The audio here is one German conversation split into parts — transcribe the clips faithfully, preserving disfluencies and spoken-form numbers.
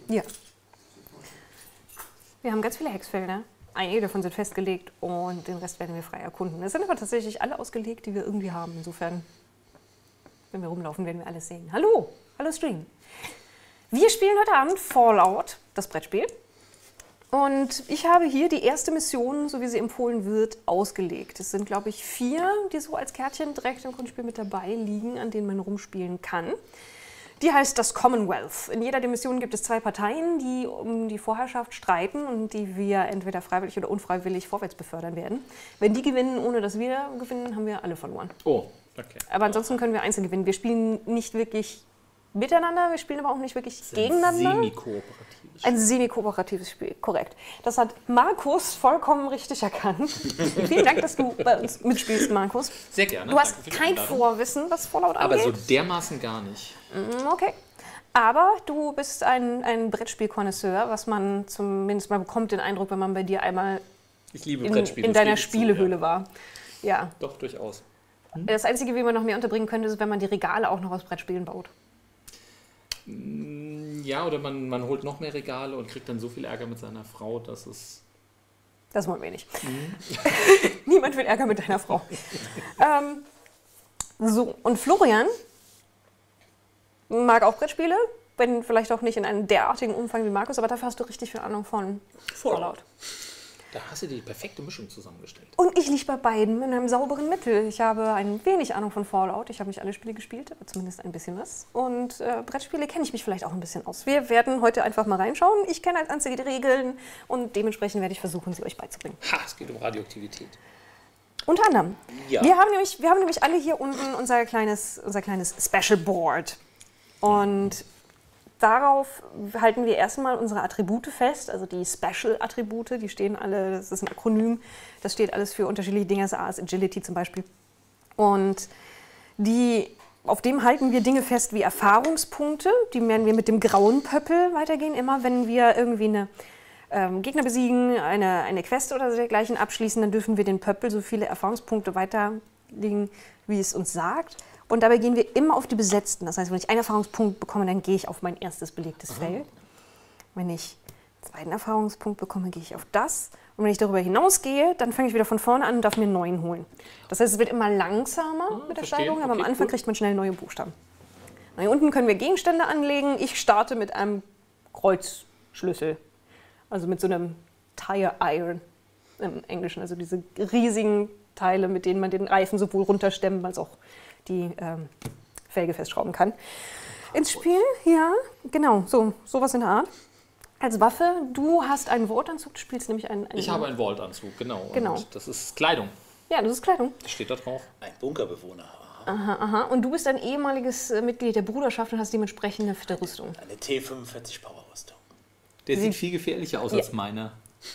Ja. Wir haben ganz viele Hexfelder. Einige davon sind festgelegt und den Rest werden wir frei erkunden. Es sind aber tatsächlich alle ausgelegt, die wir irgendwie haben. Insofern, wenn wir rumlaufen, werden wir alles sehen. Hallo, hallo Stream. Wir spielen heute Abend Fallout, das Brettspiel. Und ich habe hier die erste Mission, so wie sie empfohlen wird, ausgelegt. Es sind, glaube ich, vier, die so als Kärtchen direkt im Grundspiel mit dabei liegen, an denen man rumspielen kann. Die heißt das Commonwealth. In jeder der Missionen gibt es zwei Parteien, die um die Vorherrschaft streiten und die wir entweder freiwillig oder unfreiwillig vorwärts befördern werden. Wenn die gewinnen, ohne dass wir gewinnen, haben wir alle verloren. Oh, okay. Aber ansonsten können wir einzeln gewinnen. Wir spielen nicht wirklich miteinander, wir spielen aber auch nicht wirklich Das ist gegeneinander. Ein semi-kooperatives Spiel. Ein semi-kooperatives Spiel, korrekt. Das hat Markus vollkommen richtig erkannt. Vielen Dank, dass du bei uns mitspielst, Markus. Sehr gerne. Du hast Danke für die kein Einladung. Vorwissen, was Fallout Aber angeht. so dermaßen gar nicht. Mm, Okay. Aber du bist ein, ein Brettspiel-Konnoisseur, was man zumindest mal bekommt den Eindruck, wenn man bei dir einmal Ich liebe in, Brettspiele. in das deiner gebe ich zu, Spielehöhle ja. war. Ja. Doch, durchaus. Das Einzige, wie man noch mehr unterbringen könnte, ist, wenn man die Regale auch noch aus Brettspielen baut. Ja, oder man, man holt noch mehr Regale und kriegt dann so viel Ärger mit seiner Frau, dass es... Das wollen wir nicht. Niemand will Ärger mit deiner Frau. ähm, so, und Florian mag auch Brettspiele, wenn vielleicht auch nicht in einem derartigen Umfang wie Markus, aber dafür hast du richtig viel Ahnung von Fallout. Da hast du die perfekte Mischung zusammengestellt. Und ich liege bei beiden in einem sauberen Mittel. Ich habe ein wenig Ahnung von Fallout. Ich habe nicht alle Spiele gespielt, aber zumindest ein bisschen was. Und äh, Brettspiele kenne ich mich vielleicht auch ein bisschen aus. Wir werden heute einfach mal reinschauen. Ich kenne als einzige die Regeln und dementsprechend werde ich versuchen, sie euch beizubringen. Ha, es geht um Radioaktivität. Unter anderem. Ja. Wir haben nämlich, wir haben nämlich alle hier unten unser kleines, unser kleines Special Board. Und darauf halten wir erstmal unsere Attribute fest, also die Special-Attribute, die stehen alle, das ist ein Akronym, das steht alles für unterschiedliche Dinge, A ist Agility zum Beispiel. Und die, auf dem halten wir Dinge fest wie Erfahrungspunkte, die werden wir mit dem grauen Pöppel weitergehen, immer wenn wir irgendwie eine ähm, Gegner besiegen, eine, eine Quest oder dergleichen abschließen, dann dürfen wir den Pöppel so viele Erfahrungspunkte weiterlegen, wie es uns sagt. Und dabei gehen wir immer auf die Besetzten. Das heißt, wenn ich einen Erfahrungspunkt bekomme, dann gehe ich auf mein erstes belegtes Aha. Feld. Wenn ich einen zweiten Erfahrungspunkt bekomme, gehe ich auf das. Und wenn ich darüber hinausgehe, dann fange ich wieder von vorne an und darf mir einen neuen holen. Das heißt, es wird immer langsamer Ah, mit der verstehe. Steigerung, aber Okay, am Anfang cool. kriegt man schnell neue Buchstaben. Und hier unten können wir Gegenstände anlegen. Ich starte mit einem Kreuzschlüssel. Also mit so einem Tire Iron im Englischen. Also diese riesigen Teile, mit denen man den Reifen sowohl runterstemmen als auch die ähm, Felge festschrauben kann. Ins Spiel, ja, genau, so sowas in der Art. Als Waffe, du hast einen Wortanzug, du spielst nämlich einen... einen Ich habe einen Vault-Anzug, genau. Genau. Und das ist Kleidung. Ja, das ist Kleidung. Das steht da drauf. Ein Bunkerbewohner. Aha, aha. Und du bist ein ehemaliges äh, Mitglied der Bruderschaft und hast dementsprechend eine fitte Rüstung. Eine T fünfundvierzig Power-Rüstung. Der sieht viel gefährlicher aus Ja. als meiner.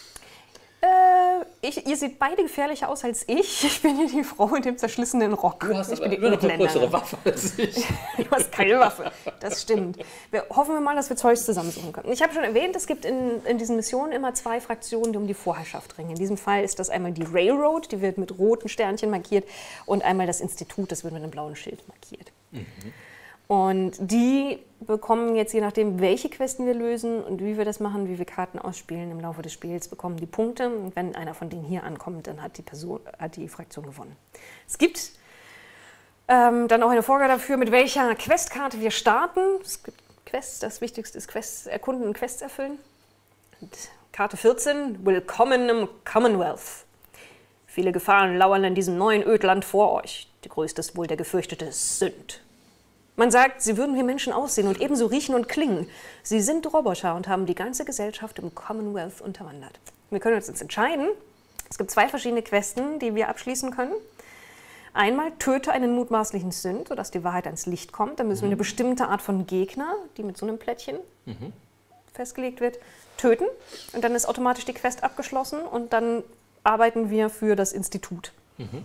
Äh, ich, ihr seht beide gefährlicher aus als ich. Ich bin hier die Frau mit dem zerschlissenen Rock. Du hast ich aber bin die immer noch eine Ödländerin. größere Waffe als ich. Du hast keine Waffe. Das stimmt. Wir hoffen wir mal, dass wir Zeugs zusammensuchen können. Ich habe schon erwähnt, es gibt in, in diesen Missionen immer zwei Fraktionen, die um die Vorherrschaft ringen. In diesem Fall ist das einmal die Railroad, die wird mit roten Sternchen markiert, und einmal das Institut, das wird mit einem blauen Schild markiert. Mhm. Und die bekommen jetzt, je nachdem, welche Questen wir lösen und wie wir das machen, wie wir Karten ausspielen im Laufe des Spiels, bekommen die Punkte. Und wenn einer von denen hier ankommt, dann hat die Person, hat die Fraktion gewonnen. Es gibt ähm, dann auch eine Vorgabe dafür, mit welcher Questkarte wir starten. Es gibt Quests, das Wichtigste ist Quests erkunden und Quests erfüllen. Und Karte vierzehn, Willkommen im Commonwealth. Viele Gefahren lauern in diesem neuen Ödland vor euch. Die größte ist wohl der gefürchtete Sünd. Man sagt, sie würden wie Menschen aussehen und ebenso riechen und klingen. Sie sind Roboter und haben die ganze Gesellschaft im Commonwealth unterwandert. Wir können uns jetzt entscheiden. Es gibt zwei verschiedene Questen, die wir abschließen können. Einmal töte einen mutmaßlichen Sünd, sodass die Wahrheit ans Licht kommt. Dann müssen wir eine bestimmte Art von Gegner, die mit so einem Plättchen Mhm. festgelegt wird, töten. Und dann ist automatisch die Quest abgeschlossen und dann arbeiten wir für das Institut. Mhm.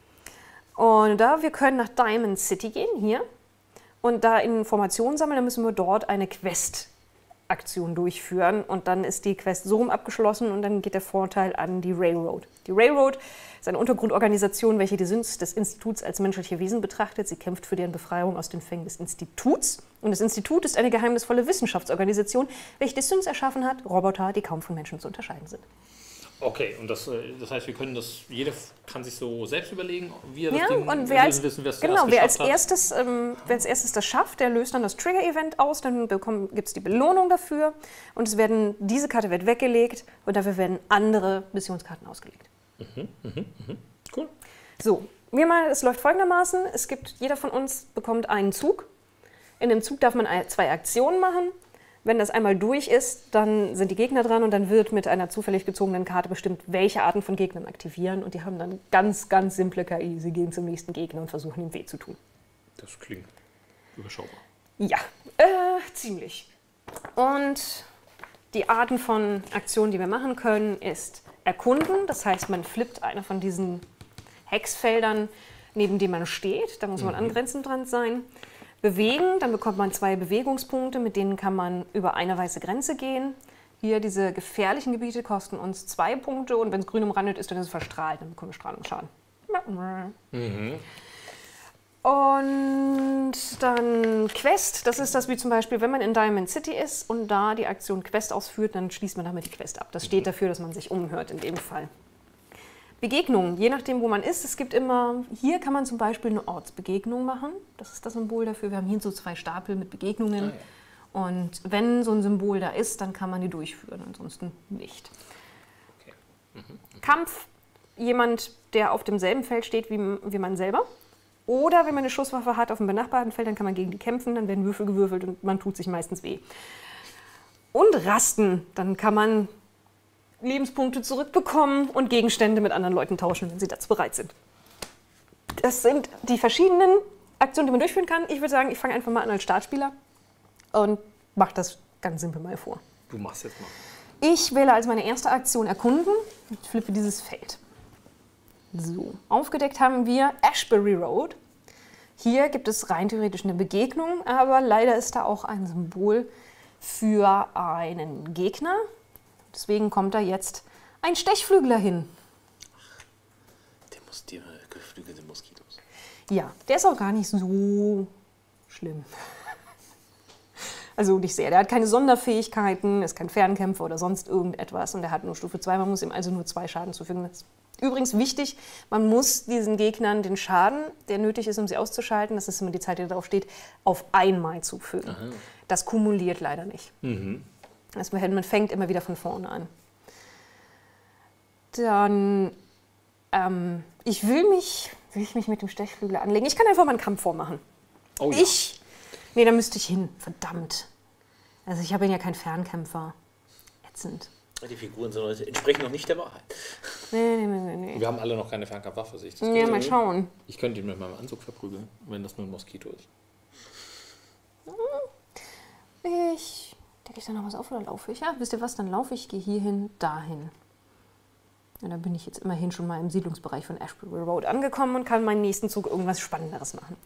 Und da wir können nach Diamond City gehen, hier, und da Informationen sammeln, dann müssen wir dort eine Quest-Aktion durchführen. Und dann ist die Quest so rum abgeschlossen und dann geht der Vorteil an die Railroad. Die Railroad ist eine Untergrundorganisation, welche die Sünden des Instituts als menschliche Wesen betrachtet. Sie kämpft für deren Befreiung aus den Fängen des Instituts. Und das Institut ist eine geheimnisvolle Wissenschaftsorganisation, welche die Sims erschaffen hat, Roboter, die kaum von Menschen zu unterscheiden sind. Okay, und das, das heißt, wir können das, jeder kann sich so selbst überlegen, wie er das Ja, Ding und wer als, wissen, wer es genau, wer als, hat. erstes, ähm, wer als erstes das schafft, der löst dann das Trigger-Event aus, dann gibt es die Belohnung dafür und es werden, diese Karte wird weggelegt und dafür werden andere Missionskarten ausgelegt. Mhm, mhm, mhm. Cool. So, wir mal, es läuft folgendermaßen, es gibt, jeder von uns bekommt einen Zug. In dem Zug darf man zwei Aktionen machen. Wenn das einmal durch ist, dann sind die Gegner dran und dann wird mit einer zufällig gezogenen Karte bestimmt, welche Arten von Gegnern aktivieren. Und die haben dann ganz, ganz simple K I. Sie gehen zum nächsten Gegner und versuchen, ihm weh zu tun. Das klingt überschaubar. Ja, äh, ziemlich. Und die Arten von Aktionen, die wir machen können, ist erkunden. Das heißt, man flippt eine von diesen Hexfeldern, neben dem man steht. Da muss man Mhm. angrenzend dran sein. Bewegen, dann bekommt man zwei Bewegungspunkte, mit denen kann man über eine weiße Grenze gehen. Hier diese gefährlichen Gebiete kosten uns zwei Punkte und wenn es grün umrandet ist, dann ist es verstrahlt, dann bekommen wir Strahlungsschaden. Mhm. Und dann Quest, das ist das wie zum Beispiel, wenn man in Diamond City ist und da die Aktion Quest ausführt, dann schließt man damit die Quest ab. Das steht dafür, dass man sich umhört in dem Fall. Begegnungen, je nachdem, wo man ist. Es gibt immer, hier kann man zum Beispiel eine Ortsbegegnung machen. Das ist das Symbol dafür. Wir haben hier so zwei Stapel mit Begegnungen. Ah, ja. Und wenn so ein Symbol da ist, dann kann man die durchführen, ansonsten nicht. Okay. Mhm. Kampf, jemand, der auf demselben Feld steht wie, wie man selber. Oder wenn man eine Schusswaffe hat auf dem benachbarten Feld, dann kann man gegen die kämpfen, dann werden Würfel gewürfelt und man tut sich meistens weh. Und Rasten, dann kann man Lebenspunkte zurückbekommen und Gegenstände mit anderen Leuten tauschen, wenn sie dazu bereit sind. Das sind die verschiedenen Aktionen, die man durchführen kann. Ich würde sagen, ich fange einfach mal an als Startspieler und mache das ganz simpel mal vor. Du machst jetzt mal. Ich wähle als meine erste Aktion Erkunden und flippe dieses Feld. So, aufgedeckt haben wir Ashbury Road. Hier gibt es rein theoretisch eine Begegnung, aber leider ist da auch ein Symbol für einen Gegner. Deswegen kommt da jetzt ein Stechflügler hin. Der muss die geflügelte Moskitos. Ja, der ist auch gar nicht so schlimm. Also nicht sehr. Der hat keine Sonderfähigkeiten, ist kein Fernkämpfer oder sonst irgendetwas. Und der hat nur Stufe zwei. Man muss ihm also nur zwei Schaden zufügen. Das ist übrigens wichtig, man muss diesen Gegnern den Schaden, der nötig ist, um sie auszuschalten, das ist immer die Zeit, die darauf steht, auf einmal zufügen. Aha. Das kumuliert leider nicht. Mhm. Also man fängt immer wieder von vorne an. Dann, ähm, ich will mich, will ich mich mit dem Stechflügel anlegen. Ich kann einfach mal einen Kampf vormachen. Oh ja. Ich? Nee, da müsste ich hin. Verdammt. Also ich habe ja keinen Fernkämpfer. Ätzend. Die Figuren sind heute entsprechend noch nicht der Wahrheit. Nee, nee, nee, nee. Wir haben alle noch keine Fernkampfwaffe, sehe ich. Das Ja, mal schauen. Ich könnte ihn mit meinem Anzug verprügeln, wenn das nur ein Moskito ist. Ich... Decke ich da noch was auf oder laufe ich? Ja, wisst ihr was? Dann laufe ich, gehe hierhin, dahin. Und dann bin ich jetzt immerhin schon mal im Siedlungsbereich von Ashbury Road angekommen und kann meinen nächsten Zug irgendwas Spannenderes machen.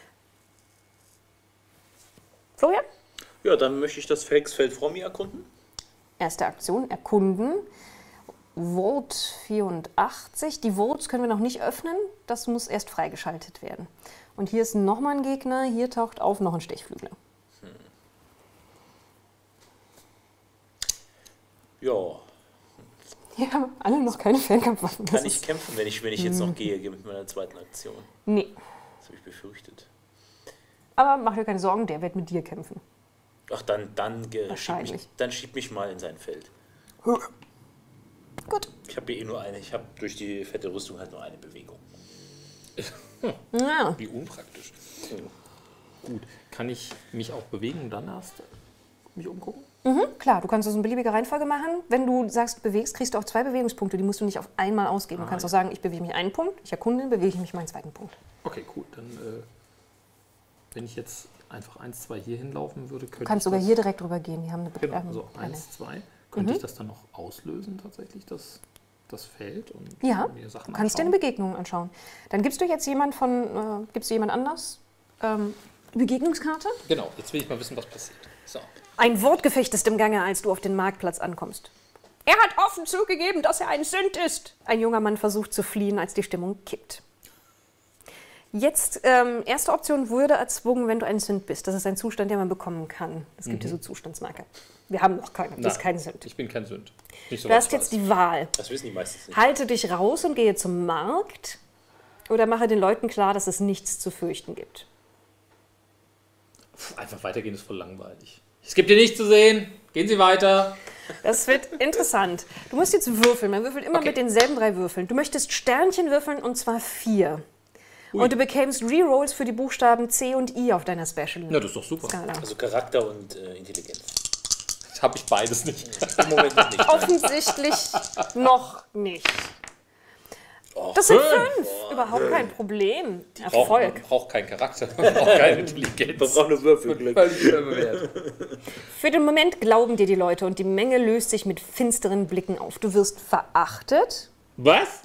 Florian? Ja, dann möchte ich das Hexfeld vor mir erkunden. Erste Aktion, erkunden. Vote vierundachtzig. Die Votes können wir noch nicht öffnen. Das muss erst freigeschaltet werden. Und hier ist nochmal ein Gegner. Hier taucht auf noch ein Stechflügler. Hm. Ja. Wir haben alle noch keine Fernkampfwaffen. Kann ich kämpfen, wenn ich, wenn ich jetzt noch gehe mit meiner zweiten Aktion? Nee. Das habe ich befürchtet. Aber mach dir keine Sorgen, der wird mit dir kämpfen. Ach, dann, dann, Wahrscheinlich. Schieb mich, dann schieb mich mal in sein Feld. Gut. Ich habe eh nur eine. Ich habe durch die fette Rüstung halt nur eine Bewegung. Ja. Wie unpraktisch. Gut. Kann ich mich auch bewegen und dann erst mich umgucken? Mhm, klar, du kannst das in beliebiger Reihenfolge machen. Wenn du sagst, du bewegst, kriegst du auch zwei Bewegungspunkte. Die musst du nicht auf einmal ausgeben. Du Ah, kannst ja. auch sagen, ich bewege mich einen Punkt, ich erkunde, bewege ich mich meinen zweiten Punkt. Okay, gut. Dann, äh, wenn ich jetzt einfach eins, zwei hier hinlaufen würde, könnte Du kannst ich sogar das, hier direkt drüber gehen. Die haben eine Genau, ähm, also eine. eins, zwei. Könnte Mhm. ich das dann noch auslösen, tatsächlich, das, das Feld? Und Ja, mir Sachen du kannst dir eine anschauen? Begegnung anschauen. Dann gibst du jetzt jemand von, äh, gibst du jemand anders ähm, die Begegnungskarte? Genau, jetzt will ich mal wissen, was passiert. So. Ein Wortgefecht ist im Gange, als du auf den Marktplatz ankommst. Er hat offen zugegeben, dass er ein Sünd ist. Ein junger Mann versucht zu fliehen, als die Stimmung kippt. Jetzt, ähm, erste Option wurde erzwungen, wenn du ein Sünd bist. Das ist ein Zustand, den man bekommen kann. Es gibt ja so Zustandsmarker. Wir haben noch keine, du bist kein Sünd. Ich bin kein Sünd. Nicht so Du hast was jetzt weiß. die Wahl. Das wissen die meistens nicht. Halte dich raus und gehe zum Markt oder mache den Leuten klar, dass es nichts zu fürchten gibt. Puh, einfach weitergehen ist voll langweilig. Es gibt hier nichts zu sehen. Gehen Sie weiter. Das wird interessant. Du musst jetzt würfeln. Man würfelt immer Okay. mit denselben drei Würfeln. Du möchtest Sternchen würfeln und zwar vier. Ui. Und du bekämst Rerolls für die Buchstaben C und I auf deiner Special Ja, das ist doch super. Skala. Also Charakter und äh, Intelligenz. Jetzt habe ich beides nicht. Im Moment noch nicht. Offensichtlich noch nicht. Oh, Das sind fünf. fünf. Überhaupt kein Problem. Braucht, Erfolg. man braucht keinen Charakter. Man braucht keine Intelligenz. Man braucht nur Würfelglück. Völlig überbewertet. Für den Moment glauben dir die Leute und die Menge löst sich mit finsteren Blicken auf. Du wirst verachtet. Was?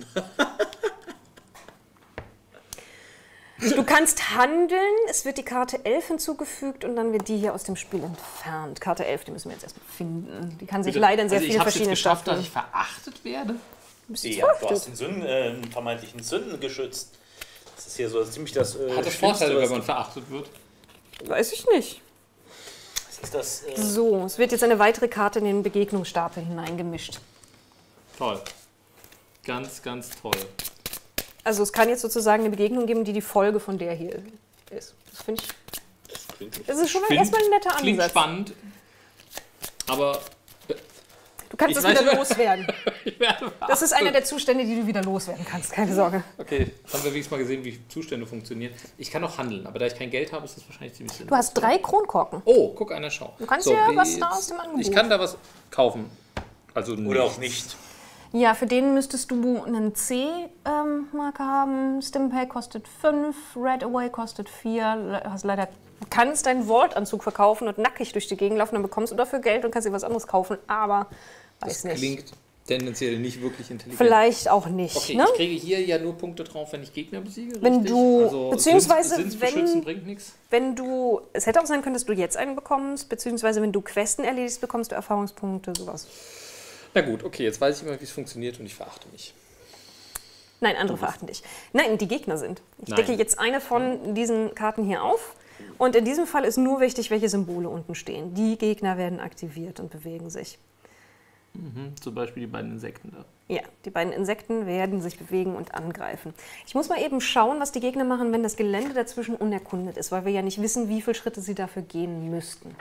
Du kannst handeln. Es wird die Karte elf hinzugefügt und dann wird die hier aus dem Spiel entfernt. Karte elf, die müssen wir jetzt erstmal finden. Die kann sich leider in sehr also ich vielen habe es jetzt verschiedenen geschafft, dass Staffeln. ich verachtet werde. Du bist jetzt Ja, du hast verachtet. den Sünden, äh, einen vermeintlichen Sünden geschützt. Das ist hier so ziemlich das. Äh, Hat das Schlimmste, Vorteile, was wenn man gibt. verachtet wird? Weiß ich nicht. Das ist das. Äh, So, es wird jetzt eine weitere Karte in den Begegnungsstapel hineingemischt. Toll. Ganz, ganz toll. Also es kann jetzt sozusagen eine Begegnung geben, die die Folge von der hier ist. Das finde ich, das klingt nicht. das ist schon mal Find- erstmal ein netter Klingt Ansatz. spannend. Aber Du kannst Ich das weiß wieder nicht. loswerden. ich werde Das ist einer der Zustände, die du wieder loswerden kannst, keine Sorge. Okay, jetzt haben wir wenigstens mal gesehen, wie Zustände funktionieren. Ich kann auch handeln, aber da ich kein Geld habe, ist das wahrscheinlich ziemlich sinnlos. Du hast drei Kronkorken. Oh, guck einer, schau. Du kannst dir wie was jetzt- da aus dem Angebot. Ich kann da was kaufen. Also Oder auch nichts. nicht. Ja, für den müsstest du einen C-Marker haben. Stimpay kostet fünf, Red Away kostet vier. Le- Hast leider, du kannst deinen Vault-Anzug verkaufen und nackig durch die Gegend laufen, dann bekommst du dafür Geld und kannst dir was anderes kaufen, aber weiß Das nicht. klingt tendenziell nicht wirklich intelligent. Vielleicht auch nicht. Okay, ne? ich kriege hier ja nur Punkte drauf, wenn ich Gegner besiege. Wenn richtig? du- also beziehungsweise Sins- wenn- Sinsbeschützen bringt nichts. Wenn du, es hätte auch sein können, dass du jetzt einen bekommst, beziehungsweise wenn du Questen erledigst, bekommst du Erfahrungspunkte, sowas. Na gut, okay, jetzt weiß ich immer, wie es funktioniert und ich verachte mich. Nein, andere verachten dich. Nein, die Gegner sind. Ich Nein. decke jetzt eine von diesen Karten hier auf. Und in diesem Fall ist nur wichtig, welche Symbole unten stehen. Die Gegner werden aktiviert und bewegen sich. Mhm, zum Beispiel die beiden Insekten da. Ja, die beiden Insekten werden sich bewegen und angreifen. Ich muss mal eben schauen, was die Gegner machen, wenn das Gelände dazwischen unerkundet ist, weil wir ja nicht wissen, wie viele Schritte sie dafür gehen müssten.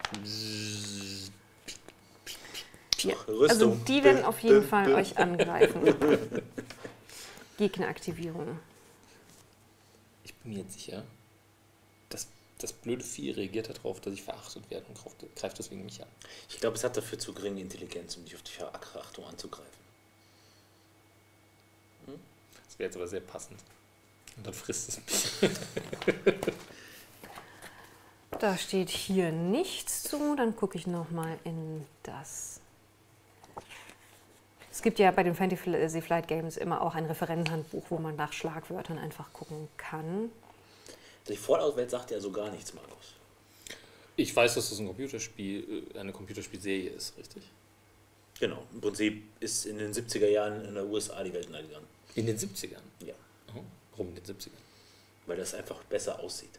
Ja. Rüstung. Also die werden auf jeden Bim, Fall bim. euch angreifen. Gegneraktivierung. Ich bin mir jetzt sicher, dass das blöde Vieh reagiert darauf, dass ich verachtet werde und greift- greift deswegen mich an. Ich glaube, es hat dafür zu geringe Intelligenz, um dich auf die Verachtung anzugreifen. Das wäre jetzt aber sehr passend. Und dann frisst es mich. Da steht hier nichts zu. Dann gucke ich noch mal in das. Es gibt ja bei den Fantasy Flight Games immer auch ein Referenzhandbuch, wo man nach Schlagwörtern einfach gucken kann. Die Fallout-Welt sagt ja so gar nichts, Markus. Ich weiß, dass das ein Computerspiel, äh, eine Computerspielserie ist, richtig? Genau. Im Prinzip ist in den siebziger Jahren in der U S A die Welt untergegangen. In den siebzigern? Ja. Oh, warum in den siebzigern? Weil das einfach besser aussieht.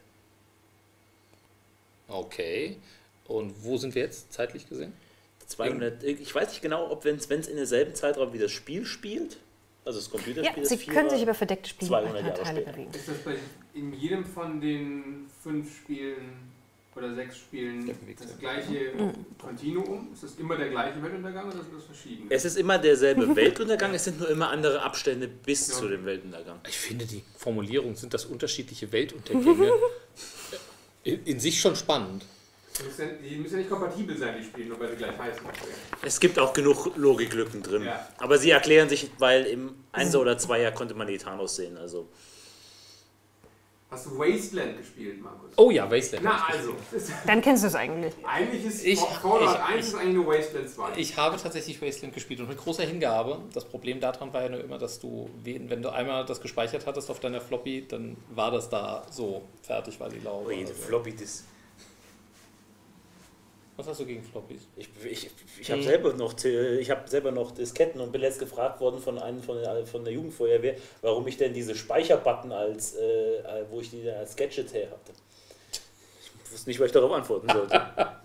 Okay. Und wo sind wir jetzt, zeitlich gesehen? zweihundert, ich weiß nicht genau, ob wenn es in derselben Zeitraum wie das Spiel spielt, also das Ja, Computerspiel, das Sie Vierer, können sich über verdeckte zweihundert Jahre Spielteile später. bewegen. Ist das bei in jedem von den fünf Spielen oder sechs Spielen Der bewegt das sich. gleiche Kontinuum? Ist das immer der gleiche Weltuntergang oder sind das verschiedene? Es ist immer derselbe Weltuntergang, es sind nur immer andere Abstände bis Ja. zu dem Weltuntergang. Ich finde die Formulierung, sind das unterschiedliche Weltuntergänge, in, in sich schon spannend. Die müssen, die müssen ja nicht kompatibel sein, die Spiele, nur weil sie gleich heißen. Es gibt auch genug Logiklücken drin. Ja. Aber sie erklären sich, weil im Einser oder Zweier konnte man die Thanos sehen. Also Hast du Wasteland gespielt, Markus? Oh ja, Wasteland. Na hab ich also, das ist, Dann kennst du es eigentlich. eigentlich ist Ich- Fallout ich- eins ist eigentlich nur Wasteland zwei. Ich habe tatsächlich Wasteland gespielt und mit großer Hingabe. Das Problem daran war ja nur immer, dass du, wenn du einmal das gespeichert hattest auf deiner Floppy, dann war das da so fertig, war die Laube. oh, jede Also. Floppy, das Was hast du gegen Floppies? Ich, ich, ich habe selber, noch, ich hab selber noch Disketten und bin letzt gefragt worden von einem von der, von der Jugendfeuerwehr, warum ich denn diese Speicherbutton als, äh, wo ich die als Gadget her hatte. Ich wusste nicht, was ich darauf antworten sollte.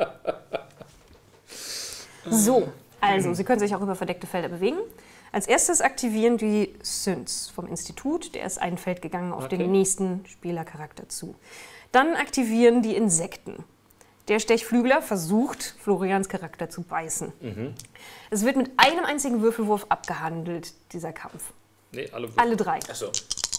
So, also Sie können sich auch über verdeckte Felder bewegen. Als erstes aktivieren die Synths vom Institut. Der ist ein Feld gegangen auf Okay. den nächsten Spielercharakter zu. Dann aktivieren die Insekten. Der Stechflügler versucht, Florians Charakter zu beißen. Mhm. Es wird mit einem einzigen Würfelwurf abgehandelt, dieser Kampf. Nee, alle Alle drei. Achso.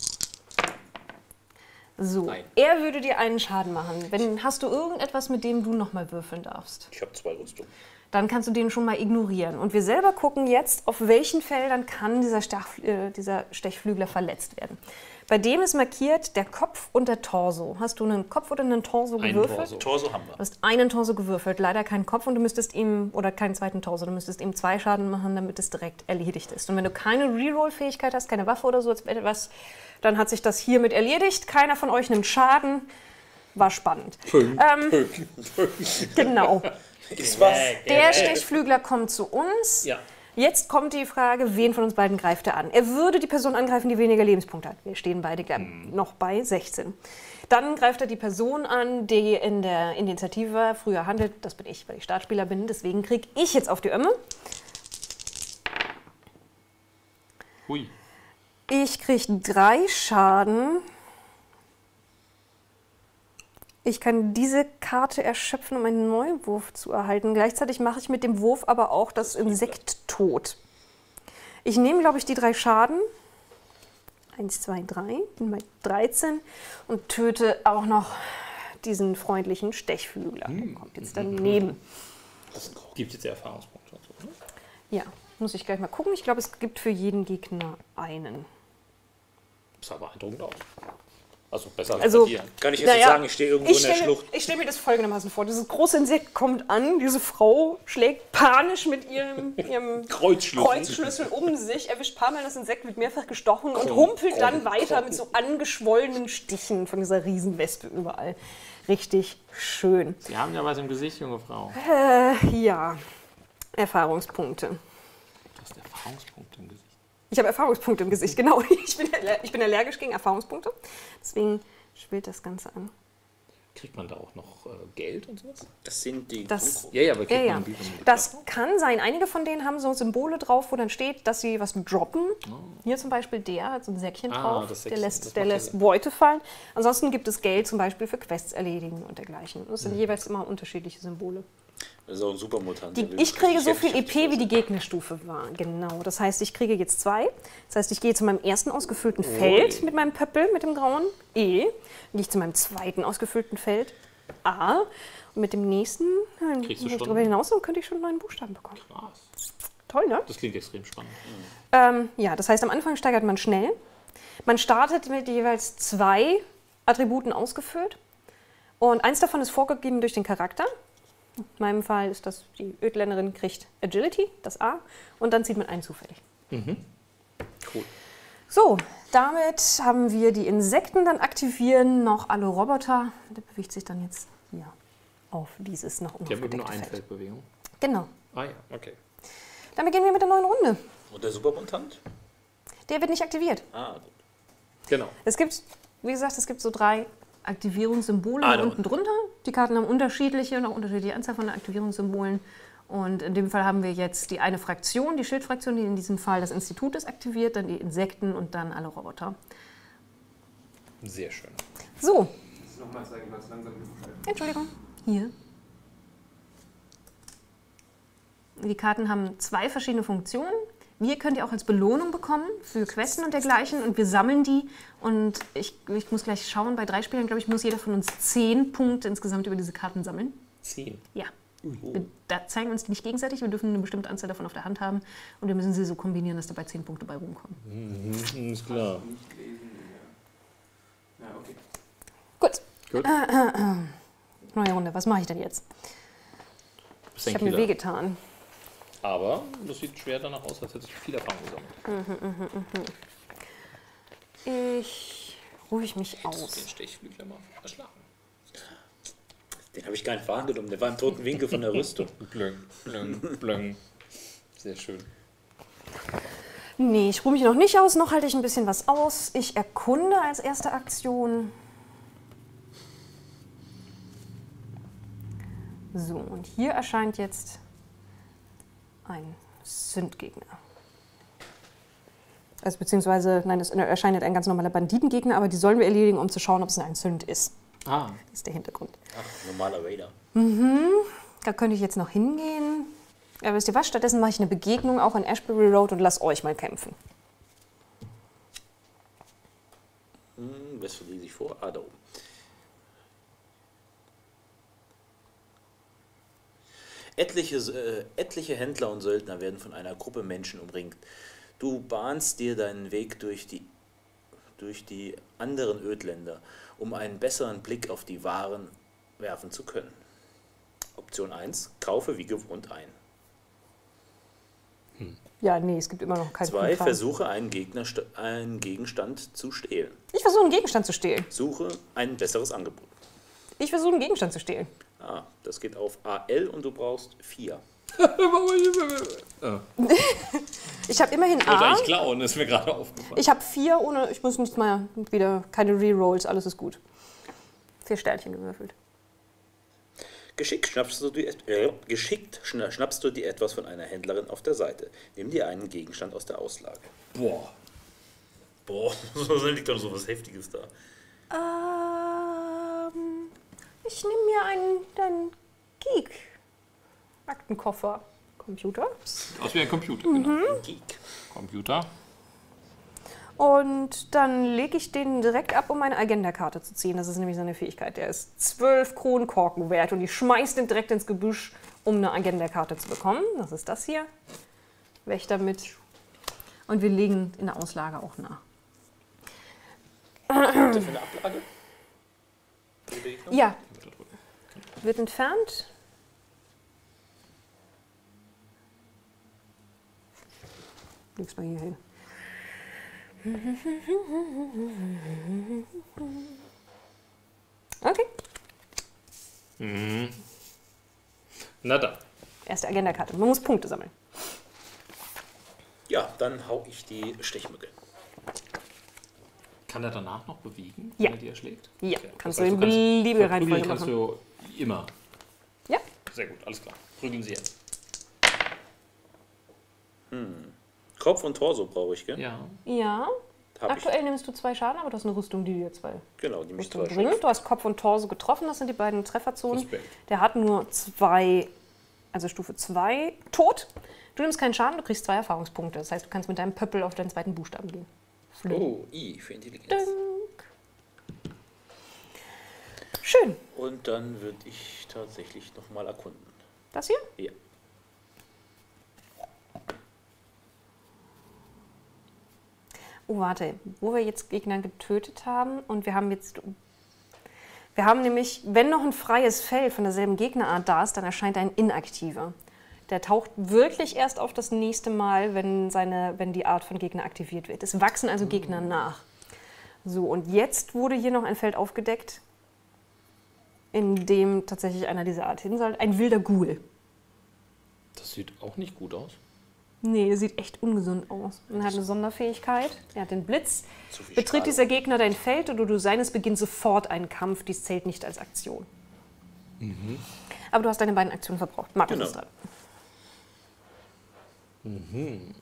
So, Nein. er würde dir einen Schaden machen. Wenn, hast du irgendetwas, mit dem du nochmal würfeln darfst? Ich habe zwei Rüstungen. Dann kannst du den schon mal ignorieren. Und wir selber gucken jetzt, auf welchen Feldern kann dieser, Stach, äh, dieser Stechflügler verletzt werden. Bei dem ist markiert der Kopf und der Torso. Hast du einen Kopf oder einen Torso Einen gewürfelt? Torso. Torso haben wir. Du hast einen Torso gewürfelt, leider keinen Kopf und du müsstest ihm, oder keinen zweiten Torso, du müsstest ihm zwei Schaden machen, damit es direkt erledigt ist. Und wenn du keine Reroll-Fähigkeit hast, keine Waffe oder so etwas, dann hat sich das hiermit erledigt. Keiner von euch nimmt Schaden. War spannend. Ähm, genau. Ist was? Der Stechflügler kommt zu uns. Ja. Jetzt kommt die Frage, wen von uns beiden greift er an? Er würde die Person angreifen, die weniger Lebenspunkte hat. Wir stehen beide hm. noch bei sechzehn. Dann greift er die Person an, die in der Initiative früher handelt. Das bin ich, weil ich Startspieler bin. Deswegen kriege ich jetzt auf die Ömme. Hui. Ich kriege drei Schaden. Ich kann diese Karte erschöpfen, um einen neuen Wurf zu erhalten. Gleichzeitig mache ich mit dem Wurf aber auch das Insekt tot. Ich nehme, glaube ich, die drei Schaden. Eins, zwei, drei. Bin bei dreizehn. Und töte auch noch diesen freundlichen Stechflügler. Der kommt jetzt daneben. Das gibt jetzt ja Erfahrungspunkte und so, ne? Ja, muss ich gleich mal gucken. Ich glaube, es gibt für jeden Gegner einen. Das sah beeindruckend aus. Also besser als Also, bei dir. Kann ich jetzt Naja, nicht sagen, ich stehe irgendwo Ich in der stelle Schlucht. ich stell mir das folgendermaßen vor. Dieses große Insekt kommt an, diese Frau schlägt panisch mit ihrem, ihrem Kreuzschlüssel. Kreuzschlüssel um sich, erwischt ein paar Mal das Insekt, wird mehrfach gestochen und humpelt dann weiter mit so angeschwollenen Stichen von dieser Riesenwespe überall. Richtig schön. Sie haben ja was im Gesicht, junge Frau. Äh, ja, Erfahrungspunkte. Du hast Erfahrungspunkte im Gesicht. Ich habe Erfahrungspunkte im Gesicht, genau. Ich bin, aller- ich bin allergisch gegen Erfahrungspunkte. Deswegen schwillt das Ganze an. Kriegt man da auch noch äh, Geld und sowas? Das sind die Das- Grundgruppen. Ja, ja, aber kriegt Ja, ja. man die von- Das kann sein. Einige von denen haben so Symbole drauf, wo dann steht, dass sie was droppen. Hier zum Beispiel der hat so ein Säckchen Ah, drauf. das Der Säckchen, lässt, das der macht lässt Sinn. Beute fallen. Ansonsten gibt es Geld zum Beispiel für Quests erledigen und dergleichen. Das sind jeweils immer unterschiedliche Symbole. Das ist auch ein Supermutant. Die, der will ich kriege so richtig viel E heftig P, wie die sein. Gegnerstufe war. Genau. Das heißt, ich kriege jetzt zwei. Das heißt, ich gehe zu meinem ersten ausgefüllten Feld mit meinem Pöppel, mit dem grauen E. Dann gehe ich zu meinem zweiten ausgefüllten Feld A. Und mit dem nächsten, dann Kriegst du gehe ich schon- darüber hinaus und könnte ich schon einen neuen Buchstaben bekommen. Krass. Toll, ne? Das klingt extrem spannend. Ähm, ja, das heißt, am Anfang steigert man schnell. Man startet mit jeweils zwei Attributen ausgefüllt. Und eins davon ist vorgegeben durch den Charakter. In meinem Fall ist das, die Ödländerin kriegt Agility, das A. Und dann zieht man einen zufällig. Cool. So, damit haben wir die Insekten, dann aktivieren noch alle Roboter. Der bewegt sich dann jetzt hier auf dieses noch Die haben eben nur unaufgedeckte eine Feld. Feldbewegung. Genau. Ah ja, okay. Dann beginnen wir mit der neuen Runde. Und der Supermutant? Der wird nicht aktiviert. Ah, gut. Genau. Es gibt, wie gesagt, es gibt so drei Aktivierungssymbole Ah, da unten drunter. Die Karten haben unterschiedliche und auch unterschiedliche Anzahl von Aktivierungssymbolen. Und in dem Fall haben wir jetzt die eine Fraktion, die Schildfraktion, die in diesem Fall das Institut ist aktiviert, dann die Insekten und dann alle Roboter. Sehr schön. So, Nochmal zeigen, was langsam beschreibt. Entschuldigung, hier. Die Karten haben zwei verschiedene Funktionen. Wir könnt ihr auch als Belohnung bekommen für Questen und dergleichen und wir sammeln die. Und ich, ich muss gleich schauen, bei drei Spielern, glaube ich, muss jeder von uns zehn Punkte insgesamt über diese Karten sammeln. Zehn. Ja. Wir da zeigen uns die nicht gegenseitig, wir dürfen eine bestimmte Anzahl davon auf der Hand haben und wir müssen sie so kombinieren, dass dabei zehn Punkte bei rumkommen. Mhm, ist klar. Nicht lesen, ja. Ja, okay. Gut, Gut. neue Runde. Was mache ich denn jetzt? Bist Ich ein habe mir Killer. wehgetan. Aber das sieht schwer danach aus, als hättest du viel Erfahrung gesammelt. Ich ruhig mich Den aus. Stechflügler mal erschlagen. Den habe ich gar nicht wahrgenommen. Der war im toten Winkel von der Rüstung. Blöng, blöng, blöng. Sehr schön. Nee, ich ruhe mich noch nicht aus, noch halte ich ein bisschen was aus. Ich erkunde als erste Aktion. So, und hier erscheint jetzt ein Sündgegner. Also beziehungsweise, nein, es erscheint ein ganz normaler Banditengegner, aber die sollen wir erledigen, um zu schauen, ob es ein Sünd ist. Ah. Das ist der Hintergrund. Ach, normaler Raider. Mhm, da könnte ich jetzt noch hingehen. Aber wisst ihr was, stattdessen mache ich eine Begegnung auch in Ashbury Road und lasst euch mal kämpfen. Hm, was lese ich vor? Ah, da oben. Etliche, äh, etliche Händler und Söldner werden von einer Gruppe Menschen umringt. Du bahnst dir deinen Weg durch die, durch die anderen Ödländer, um einen besseren Blick auf die Waren werfen zu können. Option eins, kaufe wie gewohnt ein. Hm. Ja, nee, es gibt immer noch keinen zwei, versuche einen, Gegner, einen Gegenstand zu stehlen. Ich versuche einen Gegenstand zu stehlen. Suche ein besseres Angebot. Ich versuche einen Gegenstand zu stehlen. Ah, das geht auf A L und du brauchst vier. Ich habe immerhin A. Ich A. wollte eigentlich klauen, ist mir gerade aufgefallen. Ich habe vier, ohne, ich muss nicht mal wieder, keine Rerolls, alles ist gut. Vier Sternchen gewürfelt. Geschickt schnappst, du dir, äh, geschickt schnappst du dir etwas von einer Händlerin auf der Seite. Nimm dir einen Gegenstand aus der Auslage. Boah. Boah, so liegt doch so was Heftiges da. Ähm, ich nehme mir einen, einen Geek. Aktenkoffer. Computer. Aus wie ein Computer, mhm. Genau. Ein Geek. Computer. Und dann lege ich den direkt ab, um meine Agendakarte zu ziehen. Das ist nämlich seine Fähigkeit. Der ist zwölf Kronkorken wert und ich schmeiß den direkt ins Gebüsch, um eine Agendakarte zu bekommen. Das ist das hier. Weg damit. Und wir legen in der Auslage auch nach. Was ist das für eine Ablage? Ja. Wird entfernt. Leg's mal hier hin. Okay. Mhm. Na dann. Erste Agendakarte. Man muss Punkte sammeln. Ja, dann hau ich die Stechmücke. Kann er danach noch bewegen, ja. wenn er die erschlägt? Ja, okay. kannst das heißt, du in beliebige Reihenfolge kannst machen. du immer. Ja. Sehr gut, alles klar. Prügeln Sie jetzt. Hm. Kopf und Torso brauche ich, gell? Ja. Ja. Hab Aktuell ich. nimmst du zwei Schaden, aber du hast eine Rüstung, die dir zwei Genau, die mich Rüstung zwei bringt. Du hast Kopf und Torso getroffen, das sind die beiden Trefferzonen. Respekt. Der hat nur zwei, also Stufe zwei, tot. Du nimmst keinen Schaden, du kriegst zwei Erfahrungspunkte. Das heißt, du kannst mit deinem Pöppel auf deinen zweiten Buchstaben gehen. Flöten. Oh, I für Intelligenz. Dünk. Schön. Und dann würde ich tatsächlich nochmal erkunden. Das hier? Ja. Oh, warte, wo wir jetzt Gegner getötet haben und wir haben jetzt... Wir haben nämlich, wenn noch ein freies Feld von derselben Gegnerart da ist, dann erscheint ein inaktiver. Der taucht wirklich erst auf das nächste Mal, wenn, seine, wenn die Art von Gegner aktiviert wird. Es wachsen also Gegner nach. So, und jetzt wurde hier noch ein Feld aufgedeckt, in dem tatsächlich einer dieser Art hin soll. Ein wilder Ghoul. Das sieht auch nicht gut aus. Nee, der sieht echt ungesund aus. Und er hat eine Sonderfähigkeit. Er hat den Blitz. Betritt Strahlung. dieser Gegner dein Feld oder du seines beginnt sofort einen Kampf. Dies zählt nicht als Aktion. Mhm. Aber du hast deine beiden Aktionen verbraucht. Markus Genau. ist dran. Mhm.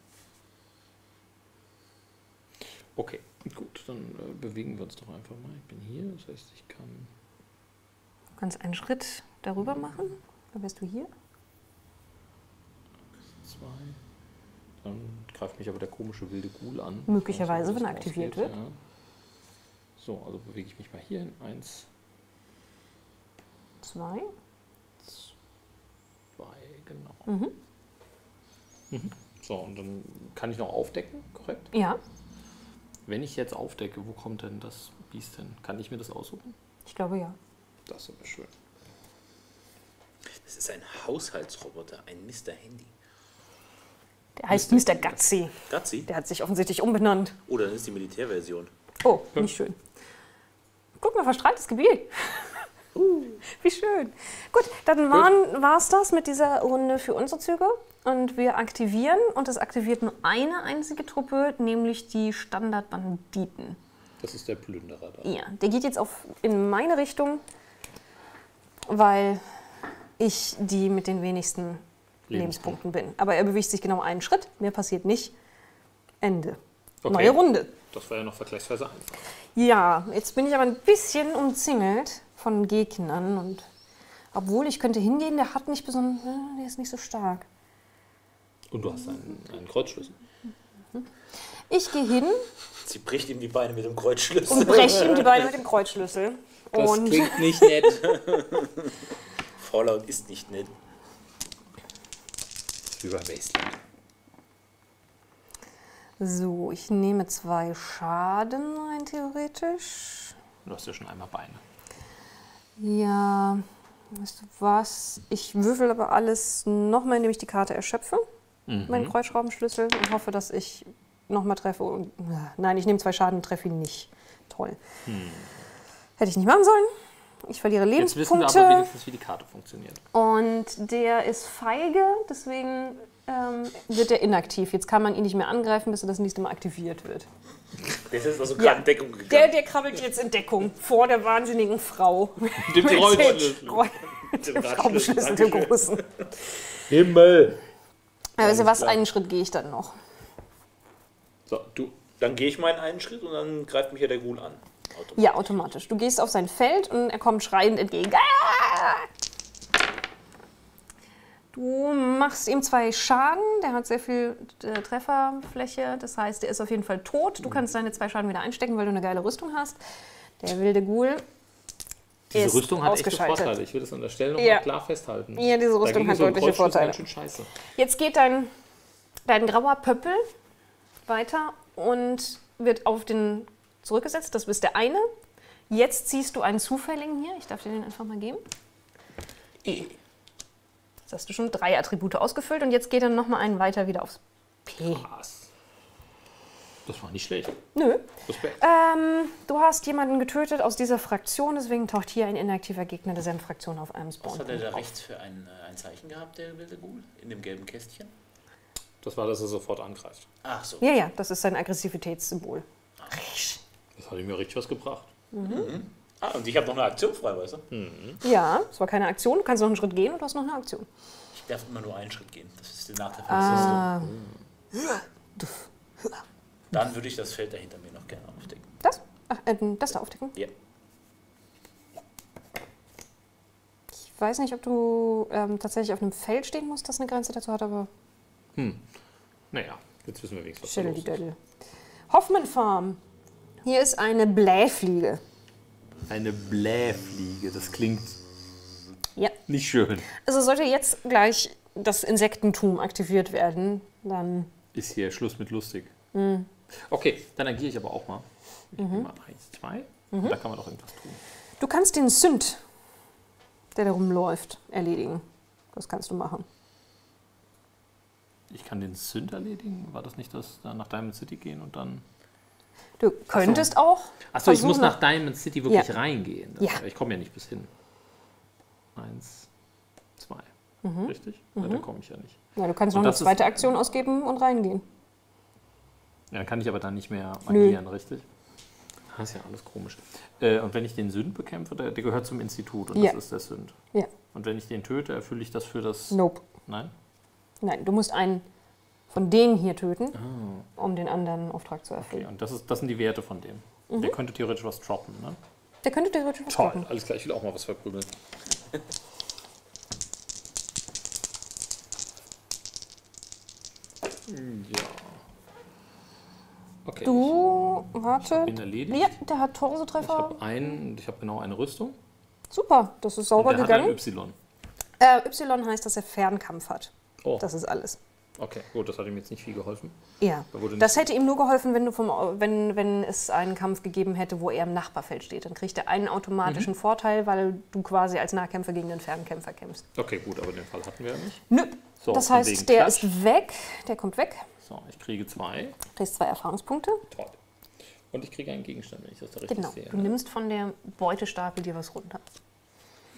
Okay, gut, dann äh, bewegen wir uns doch einfach mal. Ich bin hier, das heißt, ich kann... Du kannst einen Schritt darüber machen. Dann wärst du hier. Zwei. Dann greift mich aber der komische wilde Ghoul an. Möglicherweise, Also, wenn er das aktiviert ausgeht, wird. Ja. So, also bewege ich mich mal hier hin. Eins, Zwei. zwei, genau. Mhm. Mhm. So, und dann kann ich noch aufdecken, korrekt? Ja, Wenn ich jetzt aufdecke, wo kommt denn das Biest hin? Kann ich mir das aussuchen? ich glaube ja. Das ist aber schön. Das ist ein Haushaltsroboter, ein Mister Handy. Der heißt Mister Gutsy. Gutsy? Der hat sich offensichtlich umbenannt. Oder dann ist die Militärversion. Oh, nicht schön. Guck mal, verstrahltes Gebiet. Uh. Wie schön. Gut, dann war es das mit dieser Runde für unsere Züge. Und wir aktivieren. Und es aktiviert nur eine einzige Truppe, nämlich die Standardbanditen. Das ist der Plünderer da. Ja, der geht jetzt auf, in meine Richtung, weil ich die mit den wenigsten Lebenspunkten bin. Aber er bewegt sich genau einen Schritt. Mehr passiert nicht. Ende. Okay. Neue Runde. Das war ja noch vergleichsweise einfach. Ja, jetzt bin ich aber ein bisschen umzingelt von Gegnern. Und obwohl ich könnte hingehen, der hat nicht besonders, der ist nicht so stark. Und du hast einen, einen Kreuzschlüssel. Ich gehe hin. Sie bricht ihm die Beine mit dem Kreuzschlüssel. Und breche ihm die Beine mit dem Kreuzschlüssel. Das und klingt nicht nett. Fallout ist nicht nett. Über Wasteland. So, ich nehme zwei Schaden rein, theoretisch. Du hast ja schon einmal Beine. Ja, weißt du was? Ich würfel aber alles nochmal, indem ich die Karte erschöpfe. Mhm. Meinen Kreuzschraubenschlüssel und hoffe, dass ich nochmal treffe. Und, nein, ich nehme zwei Schaden und treffe ihn nicht. Toll. Hm. Hätte ich nicht machen sollen. Ich verliere Jetzt Lebenspunkte. wissen wir aber wenigstens, wie die Karte funktioniert. Und der ist feige, deswegen ähm, wird er inaktiv. Jetzt kann man ihn nicht mehr angreifen, bis er das nächste Mal aktiviert wird. Der ist jetzt also Ja. gerade in Deckung gegangen. Der, der krabbelt jetzt in Deckung vor der wahnsinnigen Frau. Dem Kreuzschlüssel. Mit dem Schraubenschlüssel, dem großen. Himmel! Ja, weißt du was, klar. einen Schritt gehe ich dann noch. So, du. Dann gehe ich meinen einen Schritt und dann greift mich ja der Ghoul an. Automatisch. Ja, automatisch. Du gehst auf sein Feld und er kommt schreiend entgegen. Ah! Du machst ihm zwei Schaden. Der hat sehr viel äh, Trefferfläche. Das heißt, er ist auf jeden Fall tot. Du kannst deine zwei Schaden wieder einstecken, weil du eine geile Rüstung hast. Der wilde Ghoul Diese ist Rüstung hat echte ausgeschaltet. Vorteile. Ich will das an der Stelle noch Ja. mal klar festhalten. Ja, diese Rüstung Dagegen hat ist so ein deutliche Kreuzschlüssel Vorteile. ganz schön scheiße. Jetzt geht dein, dein grauer Pöppel weiter und wird auf den zurückgesetzt. Das ist der eine. Jetzt ziehst du einen Zufälligen hier. Ich darf dir den einfach mal geben. E. Jetzt hast du schon drei Attribute ausgefüllt und jetzt geht dann nochmal einen weiter wieder aufs P. Krass. Das war nicht schlecht. Nö. Respekt. Ähm, du hast jemanden getötet aus dieser Fraktion, deswegen taucht hier ein inaktiver Gegner derselben Fraktion auf einem Spawn. Was hat er da rechts für ein, äh, ein Zeichen gehabt, der wilde Ghoul? In dem gelben Kästchen? Das war, dass er sofort angreift. Ach so. Ja, ja, das ist sein Aggressivitätssymbol. Das hat ihm ja richtig was gebracht. Mhm. Ah, und ich habe noch eine Aktion frei, weißt du? Ja, es war keine Aktion. Du kannst noch einen Schritt gehen und du hast noch eine Aktion. Ich darf immer nur einen Schritt gehen. Das ist der Nachteil von Ah, System. Dann würde ich das Feld dahinter mir noch gerne aufdecken. das? Ach, äh, das da aufdecken? Ja. Ich weiß nicht, ob du ähm, tatsächlich auf einem Feld stehen musst, das eine Grenze dazu hat, aber Hm. Naja, jetzt wissen wir wenigstens, was da Schädel los die ist. Dödel. Hoffmann Farm. Hier ist eine Blähfliege. Eine Blähfliege, das klingt Ja. nicht schön. Also sollte jetzt gleich das Insektentum aktiviert werden, dann Ist hier Schluss mit lustig. Mhm. Okay, dann agiere ich aber auch mal. Ich nehme mal eins, zwei. Mhm. Und da kann man doch irgendwas tun. du kannst den Sünd, der da rumläuft, erledigen. Das kannst du machen. Ich kann den Sünd erledigen. War das nicht das, da nach Diamond City gehen und dann... Du könntest auch. Achso, ich muss versuchen- nach Diamond City wirklich Ja. reingehen. Ja. Ich komme ja nicht bis hin. Eins, zwei. Mhm. Richtig? Ja, da komme ich ja nicht. Ja, du kannst Und noch eine das ist- zweite Aktion ausgeben und reingehen. Ja, dann kann ich aber dann nicht mehr Nö. agieren, richtig? Das ist ja alles komisch. Äh, und wenn ich den Sünd bekämpfe, der, der gehört zum Institut und Ja. das ist der Sünd. Ja. Und wenn ich den töte, erfülle ich das für das... Nope. Nein? Nein, du musst einen von denen hier töten, Ah, um den anderen Auftrag zu okay. erfüllen. Und das, ist, das sind die Werte von dem. Mhm. Der könnte theoretisch was droppen, ne? Der könnte theoretisch was Toll, droppen. alles klar, ich will auch mal was verprügeln. Ja. Okay. Du, warte. Ich bin erledigt. Ja, der hat Ich Torso-Treffer. habe einen, ich habe genau eine Rüstung. Super, das ist sauber Und der hat ein gegangen. Y. Äh, Y heißt, dass er Fernkampf hat. Oh, Das ist alles. okay, gut, das hat ihm jetzt nicht viel geholfen. Ja. Da wurde Das nicht- hätte ihm nur geholfen, wenn, du vom, wenn, wenn es einen Kampf gegeben hätte, wo er im Nachbarfeld steht. Dann kriegt er einen automatischen Vorteil, weil du quasi als Nahkämpfer gegen den Fernkämpfer kämpfst. Okay, gut, aber den Fall hatten wir ja nicht. Nö. So, Das von wegen heißt, der Klatsch. ist weg. Der kommt weg. So, ich kriege zwei. Du kriegst zwei Erfahrungspunkte. Toll. Und ich kriege einen Gegenstand, wenn ich das da richtig Genau. sehe. Du nimmst von der Beutestapel dir was runter.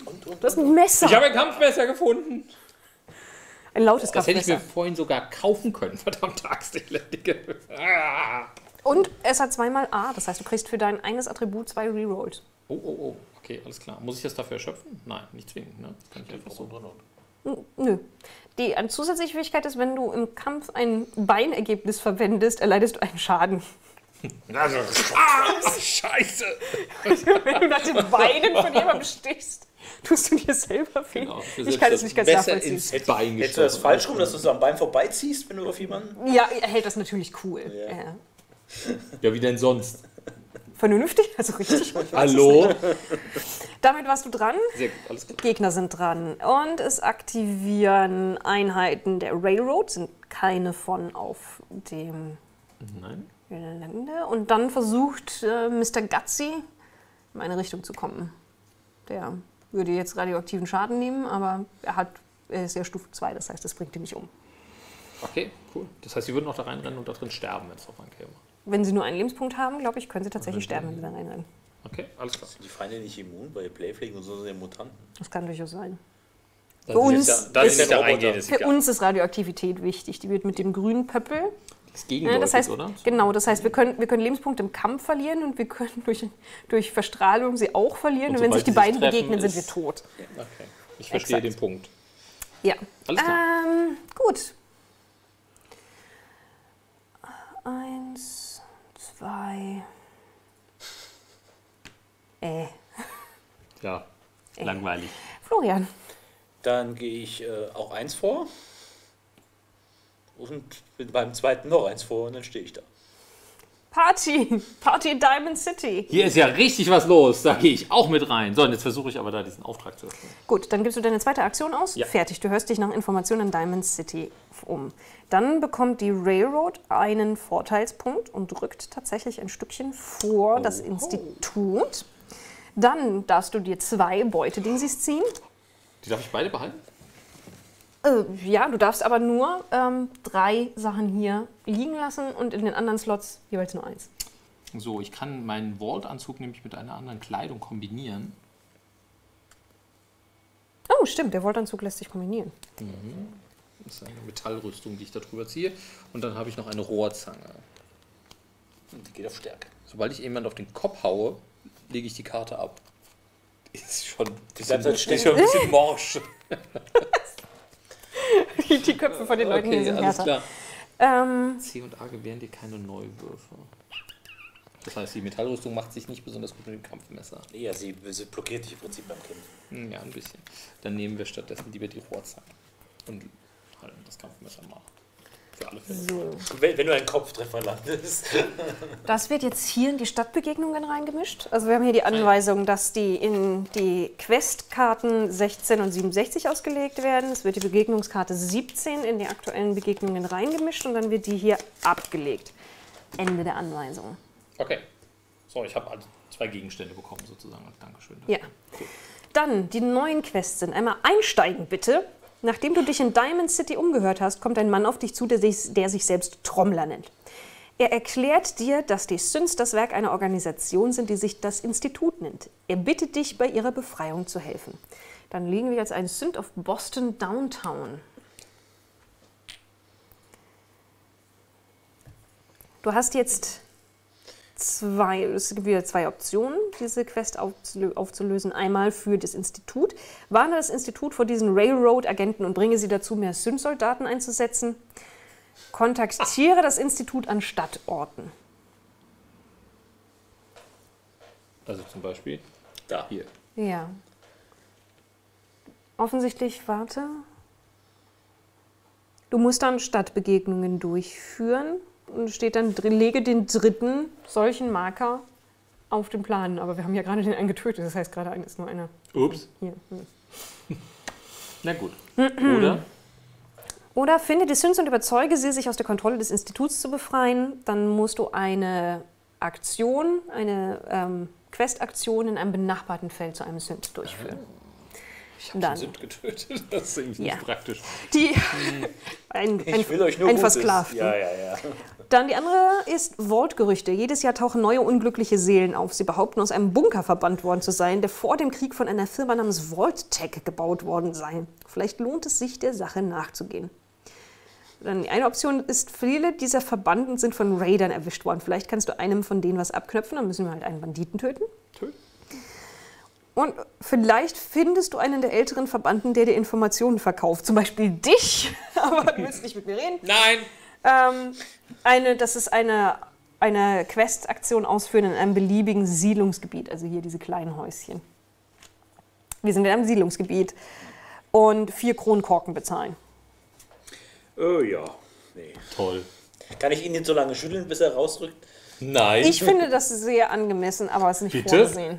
Und, und, Du hast ein Messer. Ich habe ein Kampfmesser gefunden. Ein lautes Das hätte ich Kampfmesser. mir vorhin sogar kaufen können. Verdammt, Axt, ich ledige. Ah. Und es hat zweimal A, das heißt, du kriegst für dein eines Attribut zwei Rerolls. Oh, oh, oh. Okay, alles klar. Muss ich das dafür erschöpfen? Nein, nicht zwingend. Ne? Das kann ich einfach so. N- Nö. Die eine zusätzliche Fähigkeit ist, wenn du im Kampf ein Beinergebnis verwendest, erleidest du einen Schaden. Also, ah, Scheiße. Wenn du nach den Beinen von jemandem stichst, tust du dir selber weh. Genau, für Ich kann das selbst nicht ganz Messer nachvollziehen. ins Bein Hättest du das gestochen. falsch rum, dass du so am Bein vorbeiziehst, wenn du auf jemanden... Ja, er hält das natürlich cool. Ja. Ja. Ja, wie denn sonst? Vernünftig, also richtig. Hallo? Damit warst du dran. Sehr gut, alles klar. Gegner sind dran. Und es aktivieren Einheiten der Railroad, sind keine von auf dem Nein. Gelände. Und dann versucht äh, Mister Gutsy in meine Richtung zu kommen. Der würde jetzt radioaktiven Schaden nehmen, aber er, hat, er ist ja Stufe zwei, das heißt, das bringt ihn nicht um. Okay, cool. Das heißt, sie würden auch da reinrennen und da drin sterben, wenn es drauf ankäme. Wenn sie nur einen Lebenspunkt haben, glaube ich, können sie tatsächlich sterben, wenn sie da reinrennen. Okay, alles klar. Sind die Feinde nicht immun bei Playfliegen und so sind ja Mutanten? Das kann durchaus sein. Da Für sie uns jetzt da, da ist- sie nicht da reingehen, ist Für egal. uns ist Radioaktivität wichtig. Die wird mit dem grünen Pöppel. Das ist Ja, gegenläufig, das heißt, oder? genau, das heißt, wir können, wir können Lebenspunkte im Kampf verlieren und wir können durch, durch Verstrahlung sie auch verlieren. Und, Und wenn sobald sich die sie sich beiden treffen, begegnen, sind wir ist- tot. Okay, ich verstehe Exakt. den Punkt. Ja. Alles klar. Ähm, gut. Eins, zwei. Äh. Ja, langweilig. Florian. Dann gehe ich äh, auch eins vor. Und bin beim zweiten noch eins vor und dann stehe ich da. Party. Party Diamond City. Hier ist ja richtig was los. Da gehe ich auch mit rein. So, und jetzt versuche ich aber da diesen Auftrag zu öffnen. Gut, dann gibst du deine zweite Aktion aus. Ja. Fertig. Du hörst dich nach Informationen in Diamond City um. Dann bekommt die Railroad einen Vorteilspunkt und rückt tatsächlich ein Stückchen vor das Institut. Dann darfst du dir zwei Beutedingsies ziehen. Die darf ich beide behalten? Äh, ja, du darfst aber nur ähm, drei Sachen hier liegen lassen und in den anderen Slots jeweils nur eins. So, ich kann meinen Vault-Anzug nämlich mit einer anderen Kleidung kombinieren. Oh, stimmt, der Voltanzug lässt sich kombinieren. Das ist eine Metallrüstung, die ich da drüber ziehe. Und dann habe ich noch eine Rohrzange. Und die geht auf Stärke. Sobald ich jemand auf den Kopf haue, lege ich die Karte ab. Ist schon, die bleibt halt ist stecken. schon ein bisschen morsch. Die Köpfe von den Leuten hier Okay, sind alles härter. klar. Ähm, C und A gewähren dir keine Neuwürfe. Das heißt, die Metallrüstung macht sich nicht besonders gut mit dem Kampfmesser. Ja, sie, sie blockiert dich im Prinzip beim Kämpfen. Hm, Ja, ein bisschen. Dann nehmen wir stattdessen lieber die Rohrzange und halten das Kampfmesser nach. Für alle Fälle. so. Wenn, wenn du einen Kopftreffer landest. Das wird jetzt hier in die Stadtbegegnungen reingemischt. Also wir haben hier die Anweisung, dass die in die Questkarten sechzehn und siebenundsechzig ausgelegt werden. Es wird die Begegnungskarte siebzehn in die aktuellen Begegnungen reingemischt und dann wird die hier abgelegt. Ende der Anweisung. Okay. So, ich habe also zwei Gegenstände bekommen sozusagen. Dankeschön. Ja. Dann die neuen Quests sind einmal einsteigen bitte. Nachdem du dich in Diamond City umgehört hast, kommt ein Mann auf dich zu, der sich, der sich selbst Trommler nennt. Er erklärt dir, dass die Synths das Werk einer Organisation sind, die sich das Institut nennt. Er bittet dich, bei ihrer Befreiung zu helfen. Dann liegen wir jetzt ein Synth of Boston Downtown. Du hast jetzt zwei, es gibt wieder zwei Optionen, diese Quest aufzulö- aufzulösen. Einmal für das Institut. Warne das Institut vor diesen Railroad-Agenten und bringe sie dazu, mehr Synth-Soldaten einzusetzen. Kontaktiere das Institut an Stadtorten. Also zum Beispiel Da. hier. Ja. Offensichtlich, warte. Du musst dann Stadtbegegnungen durchführen. Und steht dann, dr- lege den dritten solchen Marker auf den Plan. Aber wir haben ja gerade den einen getötet, das heißt, gerade ein ist nur einer. Ups. Hier. hm. Na gut. Oder? Oder finde die Synths und überzeuge sie, sich aus der Kontrolle des Instituts zu befreien. Dann musst du eine Aktion, eine ähm, Quest-Aktion in einem benachbarten Feld zu einem Synth durchführen. Ich habe Dann. den Sünd getötet. Das ist irgendwie Ja. nicht praktisch. Die, ein, ein, Ich will euch nur ein Gutes. Versklavten. Ja, ja, ja. Dann die andere ist Vault-Gerüchte. Jedes Jahr tauchen neue unglückliche Seelen auf. Sie behaupten, aus einem Bunker verbannt worden zu sein, der vor dem Krieg von einer Firma namens Vault-Tech gebaut worden sei. Vielleicht lohnt es sich, der Sache nachzugehen. Dann die eine Option ist, viele dieser Verbannten sind von Raidern erwischt worden. Vielleicht kannst du einem von denen was abknöpfen, dann müssen wir halt einen Banditen töten. Töten. Und vielleicht findest du einen der älteren Verbannten, der dir Informationen verkauft. Zum Beispiel dich, aber du willst nicht mit mir reden. Nein! Ähm, eine, das ist eine, eine Quest-Aktion ausführen in einem beliebigen Siedlungsgebiet. Also hier diese kleinen Häuschen. Wir sind in einem Siedlungsgebiet und vier Kronkorken bezahlen. Oh ja. Nee. Toll. Kann ich ihn nicht so lange schütteln, bis er rausrückt? Nein. Ich finde das sehr angemessen, aber es ist nicht Bitte? vorgesehen.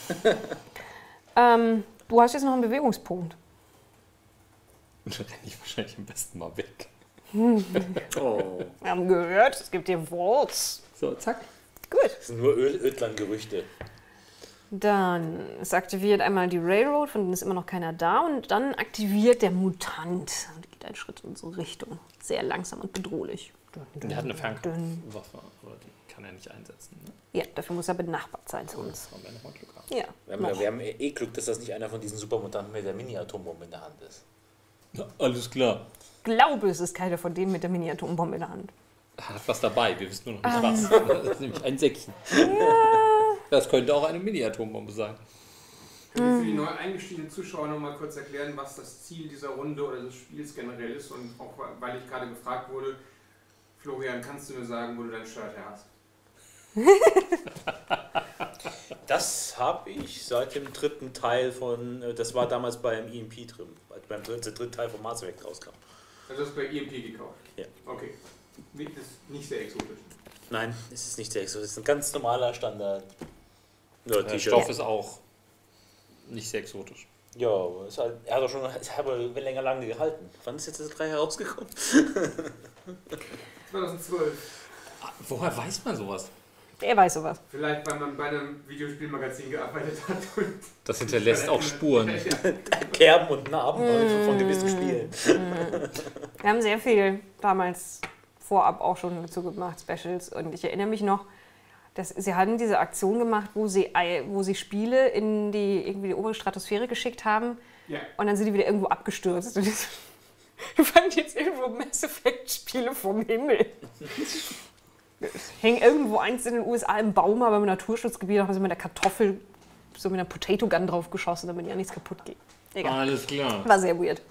ähm, du hast jetzt noch einen Bewegungspunkt. Dann renne ich wahrscheinlich am besten mal weg. Oh. Wir haben gehört, es gibt hier Vaults. So, zack. Gut. Das sind nur Öl Ödlan-Gerüchte. Dann, es aktiviert einmal die Railroad, von denen ist immer noch keiner da. Und dann aktiviert der Mutant und geht einen Schritt in unsere Richtung. Sehr langsam und bedrohlich. Der hat eine Dünn. Fernwaffe, aber die kann er nicht einsetzen. Ne? Ja, dafür muss er benachbart sein zu uns. Haben wir nochmal Glück haben. Ja, Wir haben, noch. wir haben eh Glück, dass das nicht einer von diesen Supermutanten mit der Mini-Atombombe in der Hand ist. Na, alles klar. Glaube, es ist keiner von denen mit der Mini-Atombombe in der Hand. Er hat was dabei, wir wissen nur noch Ähm. nicht was. Das ist nämlich ein Säckchen. Das könnte auch eine Mini-Atombombe sein. Können wir für die neu eingestiegenen Zuschauer noch mal kurz erklären, was das Ziel dieser Runde oder des Spiels generell ist? Und auch weil ich gerade gefragt wurde, Florian, kannst du mir sagen, wo du dein Shirt her hast? Das habe ich seit dem dritten Teil von, äh, das war damals beim E M P drin, beim dritten, dritten Teil von Mass Effect rauskam. Also du hast bei E M P gekauft? Ja. Okay. Nicht, ist nicht sehr exotisch. Nein, es ist nicht sehr exotisch, es ist ein ganz normaler Standard. Ja, Der T-Shirt. Stoff ist auch nicht sehr exotisch. Ja, aber es hat, er hat auch schon es hat aber länger lange gehalten. Wann ist jetzt das drei herausgekommen? zweitausendzwölf. Ah, woher weiß man sowas? Der weiß sowas. Vielleicht, weil man bei einem Videospielmagazin gearbeitet hat. Und Das hinterlässt auch Spuren. Kerben und Narben von, von gewissen Spielen. Wir haben sehr viel damals vorab auch schon dazu gemacht, Specials. Und ich erinnere mich noch, dass sie hatten diese Aktion gemacht, wo sie, wo sie Spiele in die, irgendwie die obere Stratosphäre geschickt haben. Ja. Und dann sind die wieder irgendwo abgestürzt. Und das- Wir fanden jetzt irgendwo Mass Effect-Spiele vom Himmel. Hängen irgendwo eins in den U S A im Baum, aber im Naturschutzgebiet haben sie mit der Kartoffel, so mit einer Potato Gun drauf geschossen, damit ja nichts kaputt geht. Egal. Alles klar. War sehr weird.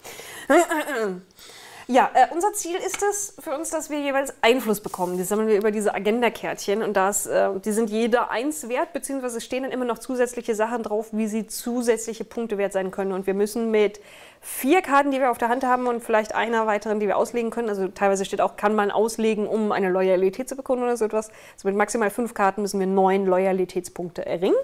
Ja, äh, unser Ziel ist es für uns, dass wir jeweils Einfluss bekommen. Das sammeln wir über diese Agenda-Kärtchen und das, äh, die sind jeder eins wert, beziehungsweise stehen dann immer noch zusätzliche Sachen drauf, wie sie zusätzliche Punkte wert sein können. Und wir müssen mit vier Karten, die wir auf der Hand haben und vielleicht einer weiteren, die wir auslegen können, also teilweise steht auch, kann man auslegen, um eine Loyalität zu bekommen oder so etwas. Also mit maximal fünf Karten müssen wir neun Loyalitätspunkte erringen.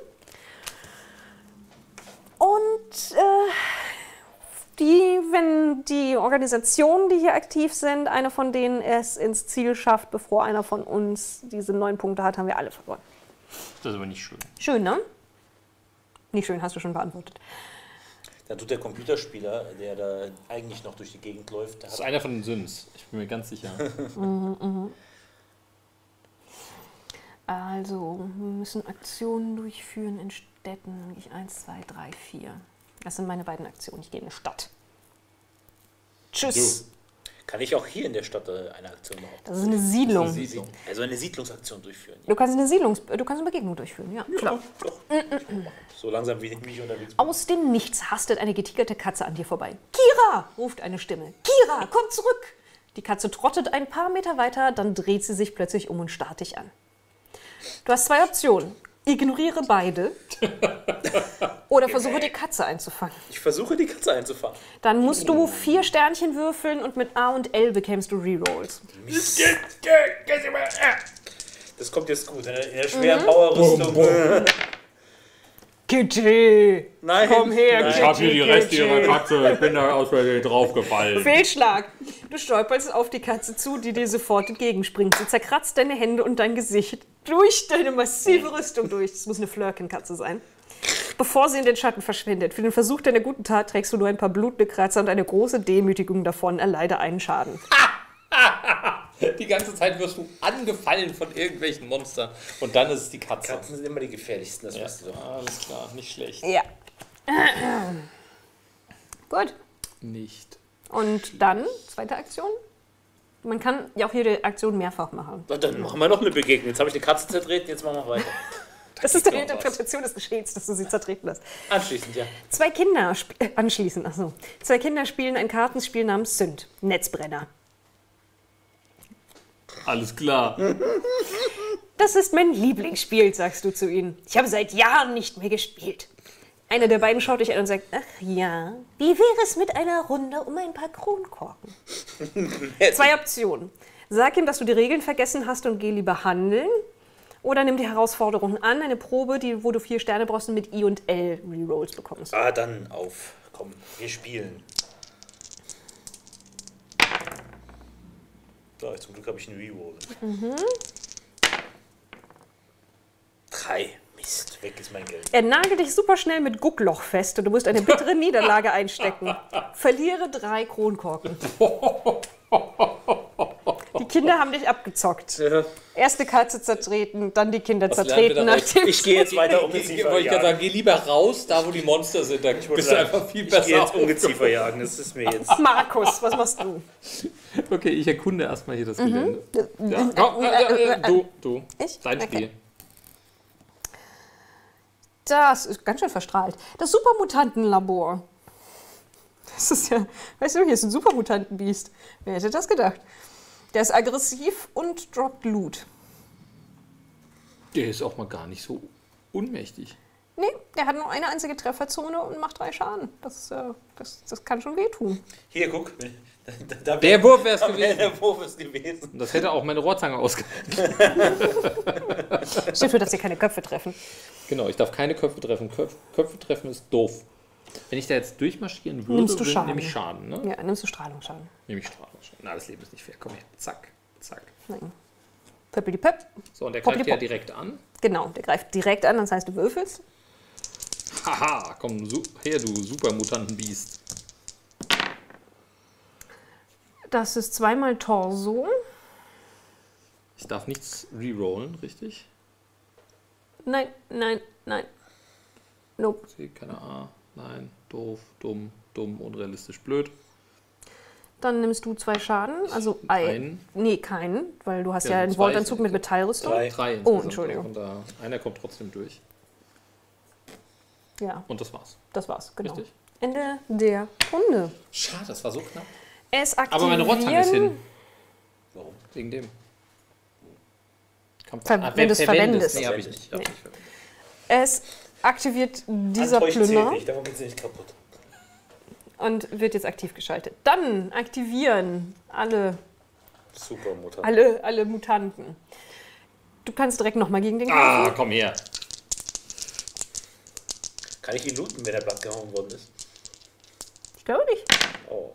Und äh, die, wenn die Organisationen, die hier aktiv sind, eine von denen es ins Ziel schafft, bevor einer von uns diese neun Punkte hat, haben wir alle verloren. Das ist aber nicht schön. Schön, ne? Nicht schön, hast du schon beantwortet. Dann tut der Computerspieler, der da eigentlich noch durch die Gegend läuft, der Das ist hat einer von den Süns. Ich bin mir ganz sicher. Also, wir müssen Aktionen durchführen in Städten. Dann gehe ich eins, zwei, drei, vier. Das sind meine beiden Aktionen. Ich gehe in eine Stadt. Tschüss. kann ich auch hier in der Stadt äh, eine Aktion machen. Das ist eine Siedlung. Das ist eine Siedlung. Also eine Siedlungsaktion durchführen. Du kannst eine Siedlungs du kannst eine Begegnung durchführen, ja, klar. Doch, so langsam wie ich mich unterwegs bin. Aus dem Nichts hastet eine getigerte Katze an dir vorbei. Kira, ruft eine Stimme. Kira, komm zurück. Die Katze trottet ein paar Meter weiter, dann dreht sie sich plötzlich um und starrt dich an. Du hast zwei Optionen. Ignoriere beide oder versuche die Katze einzufangen. Ich versuche die Katze einzufangen. Dann musst du vier Sternchen würfeln und mit A und L bekämst du Rerolls. Das kommt jetzt gut. In der, in der schweren Bauerrüstung. Kitty! Nein. Komm her, Nein. Ich habe hier die Reste Kitty. ihrer Katze. Ich bin da aus Versehen draufgefallen. Fehlschlag! Du stolperst auf die Katze zu, die dir sofort entgegenspringt. Sie zerkratzt deine Hände und dein Gesicht durch deine massive Rüstung durch. Das muss eine Flirken-Katze sein. bevor sie in den Schatten verschwindet. Für den Versuch deiner guten Tat trägst du nur ein paar blutende Kratzer und eine große Demütigung davon. Erleide einen Schaden. Die ganze Zeit wirst du angefallen von irgendwelchen Monstern. Und dann ist es die Katze. Katzen sind immer die gefährlichsten, das Ja, weißt du doch. alles klar, nicht schlecht. Ja. Gut. Nicht. Und dann, zweite Aktion. Man kann ja auch jede Aktion mehrfach machen. Na, dann machen wir noch eine Begegnung. Jetzt habe ich die Katze zertreten, jetzt machen wir weiter. Das ist die Interpretation des Geschehens, dass du sie zertreten hast. Anschließend, ja. Zwei Kinder, sp- äh, anschließend, ach so. Zwei Kinder spielen ein Kartenspiel namens Sünd. Netzbrenner. Alles klar. Das ist mein Lieblingsspiel, sagst du zu ihnen. Ich habe seit Jahren nicht mehr gespielt. Einer der beiden schaut dich an und sagt, ach ja, wie wäre es mit einer Runde um ein paar Kronkorken? Zwei Optionen. Sag ihm, dass du die Regeln vergessen hast und geh lieber handeln. Oder nimm die Herausforderung an, eine Probe, die, wo du vier Sterne brauchst und mit I und L Rerolls bekommst. Ah, dann auf. Komm, wir spielen. So, zum Glück habe ich einen Reroll. Mhm. Drei. Mist, weg ist mein Geld. Er nagelt dich super schnell mit Guckloch fest und du musst eine bittere Niederlage einstecken. Verliere drei Kronkorken. Die Kinder haben dich abgezockt. Ja. Erste Katze zertreten, dann die Kinder Was lernen wir zertreten. daraus? Nachdem Ich gehe jetzt weiter Geh, Ungeziefer wollte ich gerade jagen. sagen, geh lieber raus, da wo die Monster sind, da bist du sagen, einfach viel Ich besser. gehe jetzt Ungeziefer jagen, das ist mir jetzt... Markus, was machst du? Okay, ich erkunde erstmal hier das Gelände. Ja, komm, äh, äh, äh, du, du. Ich? Dein Okay. Spiel. Das ist ganz schön verstrahlt. Das Supermutantenlabor. Das ist ja, weißt du, hier ist ein Supermutantenbiest. Wer hätte das gedacht? Der ist aggressiv und droppt Loot. Der ist auch mal gar nicht so unmächtig. Nee, der hat nur eine einzige Trefferzone und macht drei Schaden. Das, äh, das, das kann schon wehtun. Hier, guck. Da, da Der Wurf wäre es da wär gewesen. der Wurf ist gewesen. Das hätte auch meine Rohrzange ausgehalten. Stimmt, du darfst hier keine Köpfe treffen. Genau, ich darf keine Köpfe treffen. Köpfe, Köpfe treffen ist doof. Wenn ich da jetzt durchmarschieren würde, Nimmst du würde- Schaden. nehme ich Schaden. Ne? Ja, nimmst du Strahlungsschaden. Nehme ich Strahlungsschaden. Na, das Leben ist nicht fair. Komm her. Zack, zack. Nein. Pöppeli-pöpp. So, und der greift ja Poppidi-pop. direkt an. Genau, der greift direkt an, das heißt, du würfelst. Haha, komm su her, du Supermutantenbiest. Das ist zweimal Torso. Ich darf nichts rerollen, richtig? Nein, nein, nein. Nope. Ich sehe keine A. Nein, doof, dumm, dumm, unrealistisch, blöd. Dann nimmst du zwei Schaden. Also ein. Einen. Nee, keinen, weil du hast Ja, ja einen zwei Voltanzug sind- mit Metallrüstung. Drei. Drei Oh, insgesamt Entschuldigung. auch. Und da, einer kommt trotzdem durch. Ja, Und das war's. das war's, genau. Richtig. Ende der Runde. Schade, das war so knapp. Es aktivieren. Aber meine Rohrzange ist hin. Warum? Wegen dem. Kampf Ver- wenn du's verwendest. Nee, hab ich nicht. Hab Nee. ich nicht verwendet. Es aktiviert dieser Antäuschen zählt Plünder nicht, davon geht sie nicht kaputt. und wird jetzt aktiv geschaltet. Dann aktivieren alle, Super Mutter. alle, alle Mutanten. Du kannst direkt nochmal gegen den Ah, kämpfen. komm her. Kann ich ihn looten, wenn er platt gehauen worden ist? Ich glaube nicht. Oh.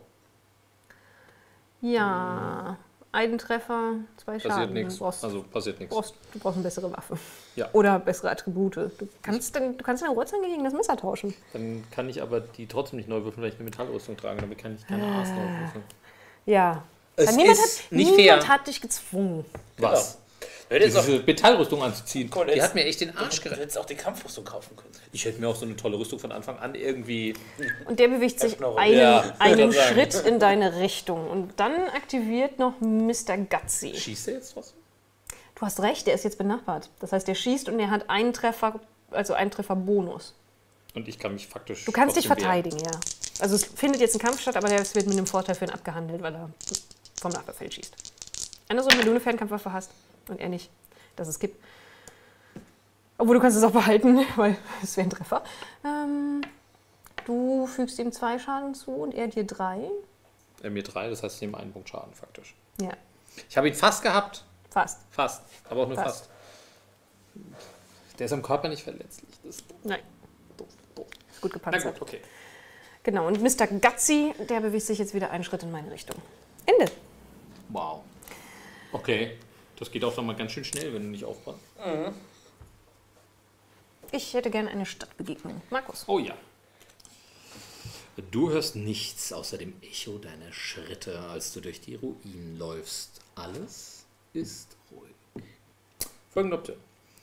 Ja, ein Treffer, zwei Passiert Schaden. nichts. Du brauchst, Also passiert nichts. brauchst, du brauchst eine bessere Waffe. Ja. Oder bessere Attribute. Du kannst, dann, du kannst deine Rohrzange gegen das Messer tauschen. Dann kann ich aber die trotzdem nicht neu würfeln, weil ich eine Metallrüstung trage. Damit kann ich keine A's neu würfeln. Ja. Es Weil niemand ist hat, nicht niemand fair. hat dich gezwungen. Was? Du hättest, auch, Diese Metallrüstung anzuziehen. Guck mal, Die jetzt- hat mir echt den Arsch du gerettet. hättest auch die Kampfrüstung kaufen können. Ich hätte mir auch so eine tolle Rüstung von Anfang an irgendwie. Und der bewegt sich Öffner- einen, Ja, einen kann sagen. Schritt in deine Richtung. Und dann aktiviert noch Mister Gutsy. Schießt er jetzt was? Du hast recht, der ist jetzt benachbart. Das heißt, der schießt und der hat einen Treffer, also einen Treffer Bonus. Und ich kann mich faktisch. Du kannst dich trotzdem wehren. verteidigen, ja. Also es findet jetzt ein Kampf statt, aber der wird mit einem Vorteil für ihn abgehandelt, weil er vom Nachbarfeld schießt. Andersrum, wenn du eine Fernkampfwaffe hast und er nicht, dass es gibt. Obwohl, du kannst es auch behalten, weil es wäre ein Treffer. Ähm, du fügst ihm zwei Schaden zu und er dir drei. Er mir drei, das heißt, ich nehme einen Punkt Schaden faktisch. Ja, Ich habe ihn fast gehabt. fast. Fast. Aber auch nur Fast. fast. Der ist am Körper nicht verletzlich. Das ist doof, Nein, doof, doof. ist gut Na gepanzert. gut, okay. Genau, und Mister Gutsy, der bewegt sich jetzt wieder einen Schritt in meine Richtung. Ende. Wow. Okay. Das geht auch noch mal ganz schön schnell, wenn du nicht aufpasst. Ich hätte gerne eine Stadtbegegnung. Markus. Oh ja. Du hörst nichts außer dem Echo deiner Schritte, als du durch die Ruinen läufst. Alles ist ruhig. Folgende Option.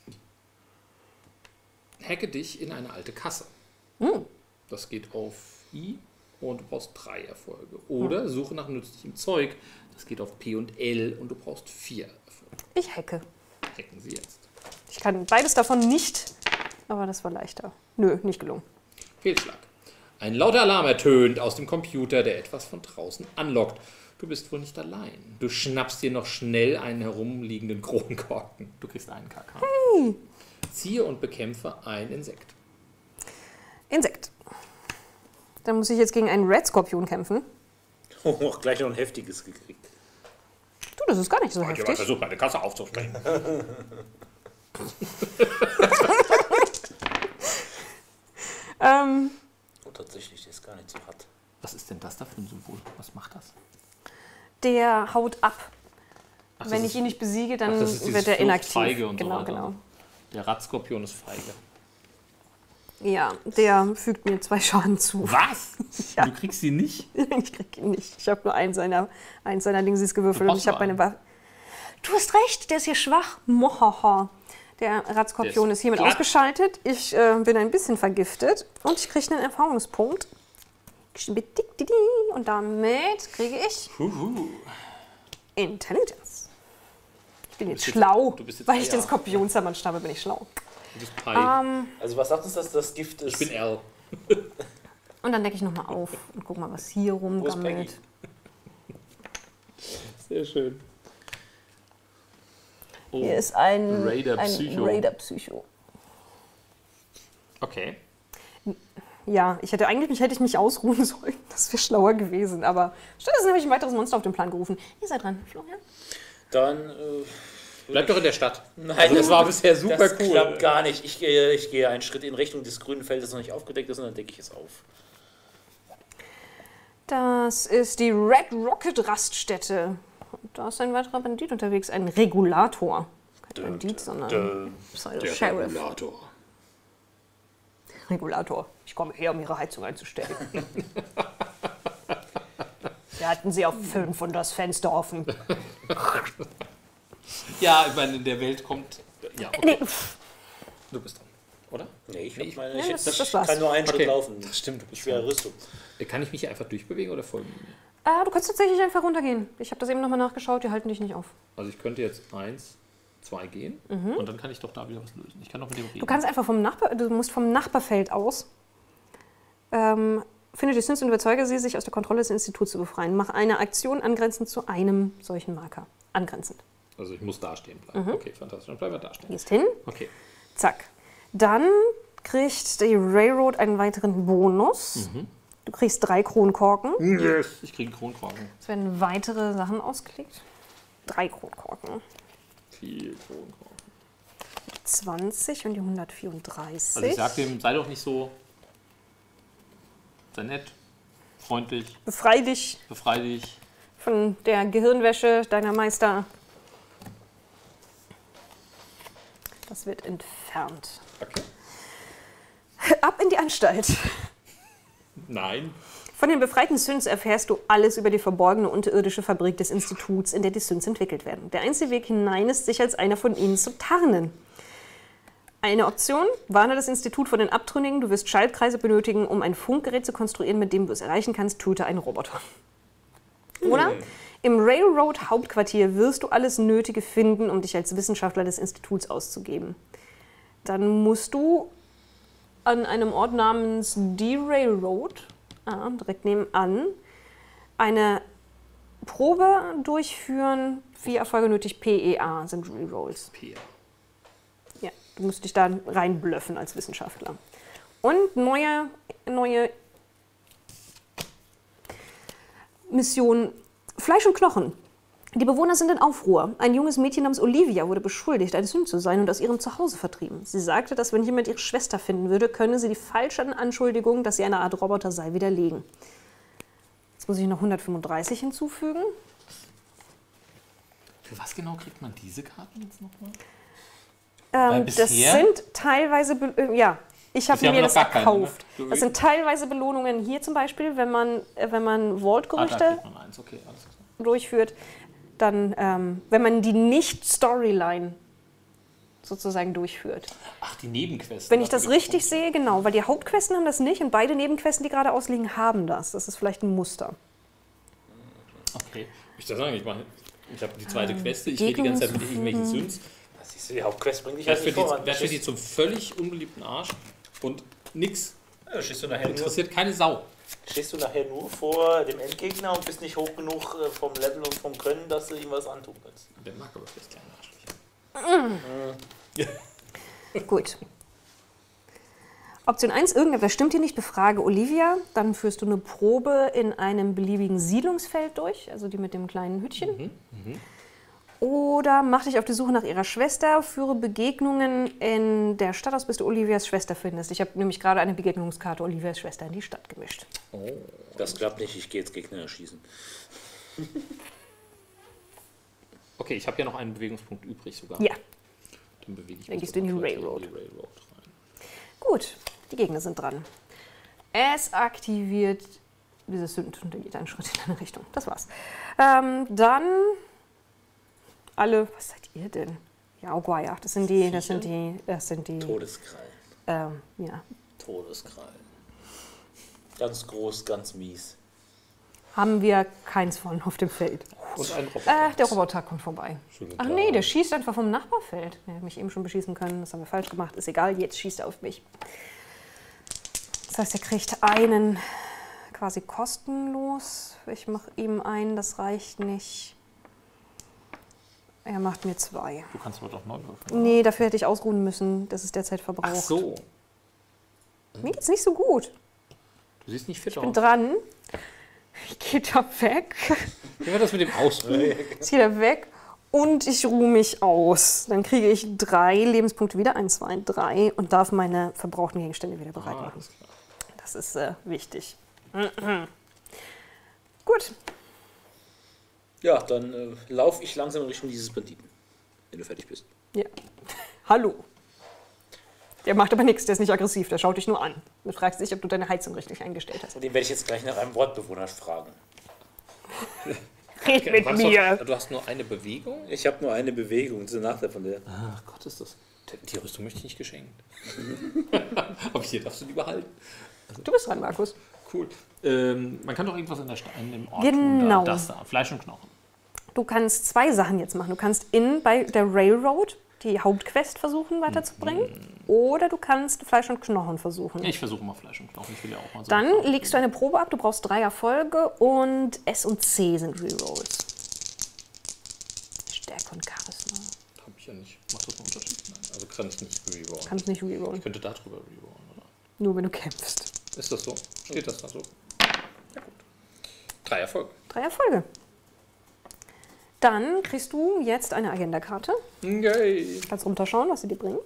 Hacke dich in eine alte Kasse. Hm. Das geht auf I und du brauchst drei Erfolge. Oder suche nach nützlichem Zeug. Das geht auf P und L und du brauchst vier Erfolge. Ich hacke. Hacken Sie jetzt. Ich kann beides davon nicht, aber das war leichter. Nö, nicht gelungen. Fehlschlag. Ein lauter Alarm ertönt aus dem Computer, der etwas von draußen anlockt. Du bist wohl nicht allein. Du schnappst dir noch schnell einen herumliegenden Kronkorken. Du kriegst einen K K. Hey. Ziehe und bekämpfe ein Insekt. Insekt. Dann muss ich jetzt gegen einen Red-Skorpion kämpfen. Oh, gleich noch ein heftiges gekriegt. Du, das ist gar nicht so Ich habe heftig. versucht, meine Kasse aufzusprengen. ähm, Oh, tatsächlich, der ist gar nicht so hart. Was ist denn das da für ein Symbol? Was macht das? der haut ab. Ach, Wenn das ich ist- ihn nicht besiege, dann Ach, das ist dieses wird er inaktiv. Fluchtfeige und so genau, weiter. genau. Der Radskorpion ist feige. Ja, der fügt mir zwei Schaden zu. Was? Ja. Du kriegst sie nicht? Ich krieg ihn nicht. Ich habe nur einen seiner, einen seiner Dingsies gewürfelt Du und ich habe brauchst meine nur Waffe. Du hast recht, der ist hier schwach. Mohaha. Der Radskorpion Der ist, ist hiermit glatt. ausgeschaltet. Ich äh, bin ein bisschen vergiftet und ich kriege einen Erfahrungspunkt. Und damit kriege ich Huhu. Intelligence. Ich bin jetzt bist jetzt- schlau. du bist jetzt Weil ich den Eier. Skorpion zermanscht habe, bin ich schlau. Du bist Pi. Ähm, Also was sagt uns das, das Gift ist? ich bin L. und dann decke ich nochmal auf und guck mal, was hier Wo ist Peggy? rumgammelt. Sehr schön. Oh. Hier ist ein Raider ein Psycho. Raider Psycho. Okay. Ja, ich hätte eigentlich hätte ich mich ausruhen sollen. Das wäre schlauer gewesen. Aber stattdessen habe ich ein weiteres Monster auf den Plan gerufen. Ihr seid dran, Florian. Dann. Äh, Bleib doch in der Stadt. Nein, Also das war bisher super das cool. klappt gar nicht. Ich gehe, ich gehe einen Schritt in Richtung des grünen Feldes, das noch nicht aufgedeckt ist, und dann decke ich es auf. Das ist die Red Rocket Raststätte. Und da ist ein weiterer Bandit unterwegs, ein Regulator. Kein Bandit, sondern Pseudo-Sheriff. Regulator. Regulator. Ich komme her, um Ihre Heizung einzustellen. Wir hatten sie auf fünf und das Fenster offen. Ja, ich meine, in der Welt kommt. Ja, okay. Nee, pff, Du bist dran, oder? Nee, ich, Nee, hab ich- meine, Ja, ich, das- ich das war's. kann nur einen Okay. Schritt laufen. Das stimmt, du bist Schwere dran. Rüstung. Kann ich mich hier einfach durchbewegen oder folgen die mir? ah, du kannst tatsächlich einfach runtergehen. Ich habe das eben nochmal nachgeschaut, die halten dich nicht auf. Also ich könnte jetzt eins, zwei gehen und dann kann ich doch da wieder was lösen. Ich kann doch mit dem reden. Du kannst einfach vom Nachbar, du musst vom Nachbarfeld aus. Ähm, finde die Sins und überzeuge sie, sich aus der Kontrolle des Instituts zu befreien. Mach eine Aktion angrenzend zu einem solchen Marker. Angrenzend. Also ich muss dastehen bleiben. Okay, fantastisch. Dann bleiben wir dastehen. Gehst hin, Okay. zack. Dann kriegt die Railroad einen weiteren Bonus. Du kriegst drei Kronkorken. Yes. Ich kriege einen Kronkorken. Es werden weitere Sachen ausgelegt. Drei Kronkorken. Viel Kronkorken. zwanzig und die hundertvierunddreißig. Also ich sag dem, sei doch nicht so. Sei nett, freundlich, Befrei dich befrei dich. von der Gehirnwäsche deiner Meister. Das wird entfernt. Okay. Ab in die Anstalt. Nein. Von den befreiten Synths erfährst du alles über die verborgene unterirdische Fabrik des Instituts, in der die Synths entwickelt werden. Der einzige Weg hinein ist, sich als einer von ihnen zu tarnen. Eine Option, warne das Institut vor den Abtrünnigen, du wirst Schaltkreise benötigen, um ein Funkgerät zu konstruieren, mit dem du es erreichen kannst, töte einen Roboter. Oder? Im Railroad-Hauptquartier wirst du alles Nötige finden, um dich als Wissenschaftler des Instituts auszugeben. Dann musst du an einem Ort namens D-Railroad, ah, direkt nebenan, eine Probe durchführen. Vier Erfolge nötig, P E A sind Rerolls. P. Ja, du musst dich da reinblöffen als Wissenschaftler. Und neue, neue Mission Fleisch und Knochen. Die Bewohner sind in Aufruhr. Ein junges Mädchen namens Olivia wurde beschuldigt, ein Sünd zu sein und aus ihrem Zuhause vertrieben. Sie sagte, dass wenn jemand ihre Schwester finden würde, könne sie die falschen Anschuldigungen, dass sie eine Art Roboter sei, widerlegen. Jetzt muss ich noch hundertfünfunddreißig hinzufügen. Für was genau kriegt man diese Karten jetzt nochmal? Ähm, bisher- das sind teilweise, Be äh, ja, ich habe Bisher haben mir wir das noch gar keine, gekauft. ne? Das sind teilweise Belohnungen hier zum Beispiel, wenn man, äh, wenn man Ah, da Vault-Gerüchte kriegt man eins, okay, alles klar. durchführt, dann, ähm, wenn man die Nicht-Storyline sozusagen durchführt. Ach, die Nebenquests. Wenn ich das dafür richtig gibt's sehe, genau, weil die Hauptquesten haben das nicht und beide Nebenquesten, die gerade ausliegen, haben das. Das ist vielleicht ein Muster. Punkte. Okay. Ich soll sagen, ich mache. Ich habe die zweite Queste, ich rede die ganze Zeit mit irgendwelchen Süns. Das ist die Hauptquest, bringt dich Werd halt für, nicht die, voran. werd für die zum völlig unbeliebten Arsch und nix. Ja, stehst, du nachher nur, Interessiert keine Sau. stehst du nachher nur vor dem Endgegner und bist nicht hoch genug äh, vom Level und vom Können, dass du ihm was antun kannst. Der mag aber das kleine Arschloch. Gut. Option eins, irgendetwas stimmt hier nicht, befrage Olivia. Dann führst du eine Probe in einem beliebigen Siedlungsfeld durch, also die mit dem kleinen Hütchen. Oder mach dich auf die Suche nach ihrer Schwester, führe Begegnungen in der Stadt aus, bis du Olivias Schwester findest. Ich habe nämlich gerade eine Begegnungskarte Olivias Schwester in die Stadt gemischt. Oh. Das klappt nicht, ich gehe jetzt Gegner erschießen. Okay, ich habe ja noch einen Bewegungspunkt übrig sogar. Ja, Dann bewege ich Dann mich gehst du in die sogar Railroad. in die Railroad rein. gut, die Gegner sind dran. Es aktiviert dieses Sünd und geht einen Schritt in eine Richtung. Das war's. Ähm, dann alle, was seid ihr denn? Ja, Aguaya, das sind die, das sind die, das sind die, Todeskrallen. ähm, ja. Todeskrallen. Ganz groß, ganz mies. Haben wir keins von auf dem Feld. Und ein Roboter. Äh, der Roboter kommt vorbei. Schönen Ach Tag. nee, der schießt einfach vom Nachbarfeld. Der hätte mich eben schon beschießen können, das haben wir falsch gemacht. Ist egal, jetzt schießt er auf mich. Das heißt, er kriegt einen quasi kostenlos. Ich mache ihm einen, das reicht nicht. Er macht mir zwei. Du kannst aber doch neu würfeln. Nee, dafür hätte ich ausruhen müssen. Das ist derzeit verbraucht. Ach so. Mir geht's nicht so gut. Du siehst nicht fit Ich bin aus. dran. Ich gehe da weg. Wie war das mit dem Ausruhen? Ich gehe da weg und ich ruhe mich aus. Dann kriege ich drei Lebenspunkte wieder. Eins, zwei, drei. Und darf meine verbrauchten Gegenstände wieder bereit Ah, machen. alles klar. Das ist äh, wichtig. Gut. Ja, dann äh, laufe ich langsam in Richtung dieses Banditen, wenn du fertig bist. Ja. Hallo. Der macht aber nichts, der ist nicht aggressiv, der schaut dich nur an. Du fragst dich, ob du deine Heizung richtig eingestellt hast. Und den werde ich jetzt gleich nach einem Wortbewohner fragen. Red mit Du hast mir. doch- Du hast nur eine Bewegung? Ich habe nur eine Bewegung, das ist der Nachteil von der. Ach Gott, ist das. Die Rüstung möchte ich nicht geschenkt. Aber hier darfst du die behalten. Du bist dran, Markus. Cool. Ähm, man kann doch irgendwas in, der Sta in dem Ort Genau. tun. Da, das da. Fleisch und Knochen. Du kannst zwei Sachen jetzt machen. Du kannst in bei der Railroad die Hauptquest versuchen weiterzubringen. Oder du kannst Fleisch und Knochen versuchen. Ich versuche mal Fleisch und Knochen. Ich will ja auch mal so. Dann legst du eine Probe ab, du brauchst drei Erfolge und S und C sind Rerolls. Stärke und Charisma. Hab ich ja nicht. Macht das einen Unterschied? Nein. Also kann ich nicht rerollen. Kannst nicht rerollen, Ich könnte da drüber rerollen, oder? nur wenn du kämpfst. Ist das so? Steht das da so? Ja, gut. Drei Erfolge. Drei Erfolge. Dann kriegst du jetzt eine Agendakarte. Yay. Kannst runterschauen, was sie dir bringt.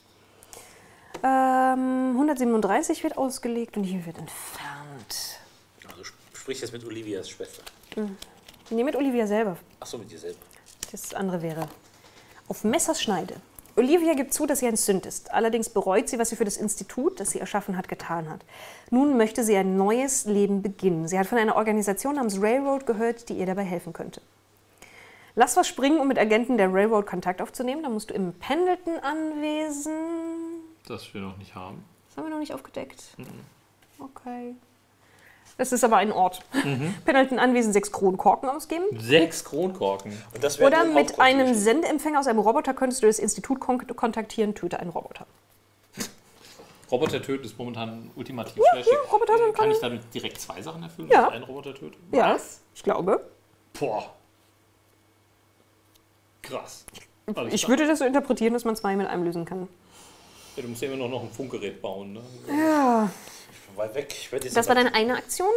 Ähm, hundertsiebenunddreißig wird ausgelegt und hier wird entfernt. Also sp- sprich jetzt mit Olivias Schwester. Nee, mit Olivia selber. Achso, mit dir selber. Das andere wäre auf Messers Schneide. Olivia gibt zu, dass sie ein Sünd ist. Allerdings bereut sie, was sie für das Institut, das sie erschaffen hat, getan hat. Nun möchte sie ein neues Leben beginnen. Sie hat von einer Organisation namens Railroad gehört, die ihr dabei helfen könnte. Lass was springen, um mit Agenten der Railroad Kontakt aufzunehmen. Dann musst du im Pendleton-Anwesen... Das wir noch nicht haben. Das haben wir noch nicht aufgedeckt. Okay. Das ist aber ein Ort. Pendleton-Anwesen sechs Kronkorken ausgeben. Sechs Kronkorken. Und das wäre Oder die mit einem Hauptgrund. Sendeempfänger aus einem Roboter könntest du das Institut kon kontaktieren, töte einen Roboter. Roboter töten ist momentan ultimativ Ja, schlecht. ja, Roboter sind Kann keine- ich damit direkt zwei Sachen erfüllen, Ja. wenn ich einen Roboter töte? Ja, Was? ich glaube. Boah. Krass. Alles Ich klar. würde das so interpretieren, dass man zwei mit einem lösen kann. Ja, du musst ja immer noch, noch ein Funkgerät bauen, ne? Ja. Weit weg. Ich werd jetzt Das war immer- deine eine Aktion?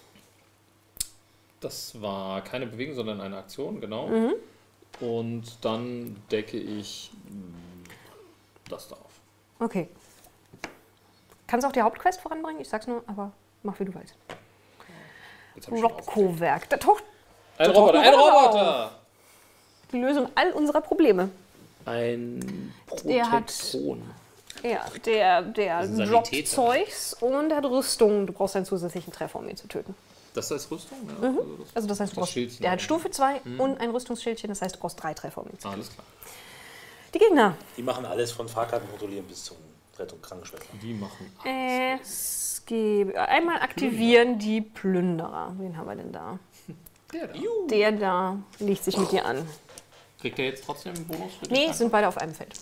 Das war keine Bewegung, sondern eine Aktion, genau. Mhm. Und dann decke ich mh, das da auf. Okay. Kannst auch die Hauptquest voranbringen? Ich sag's nur, aber mach wie du willst. Jetzt hab ich schon auf. Robco-Werk. Da taucht Ein da Roboter, taucht ein ein Roboter Roboter! die Lösung all unserer Probleme. Ein Der hat- Protektron. Ja, der, der Das ist ein droppt Sanitäter. Zeugs und hat Rüstung. Du brauchst einen zusätzlichen Treffer, um ihn zu töten. Das heißt Rüstung? Ja, also das, Also das heißt, du das brauchst, Schildchen. der hat Stufe zwei und ein Rüstungsschildchen. Das heißt, du brauchst drei Treffer, um ihn zu Ah, töten. alles klar. Die Gegner. Die machen alles von Fahrkarten kontrollieren bis zum Rettung Krankenschwester. Die machen Es gibt, einmal aktivieren die Plünderer. Wen haben wir denn da? der da. Der da legt sich mit dir an. Kriegt der jetzt trotzdem einen Bonus für den Nee, Tag? sind beide auf einem Feld.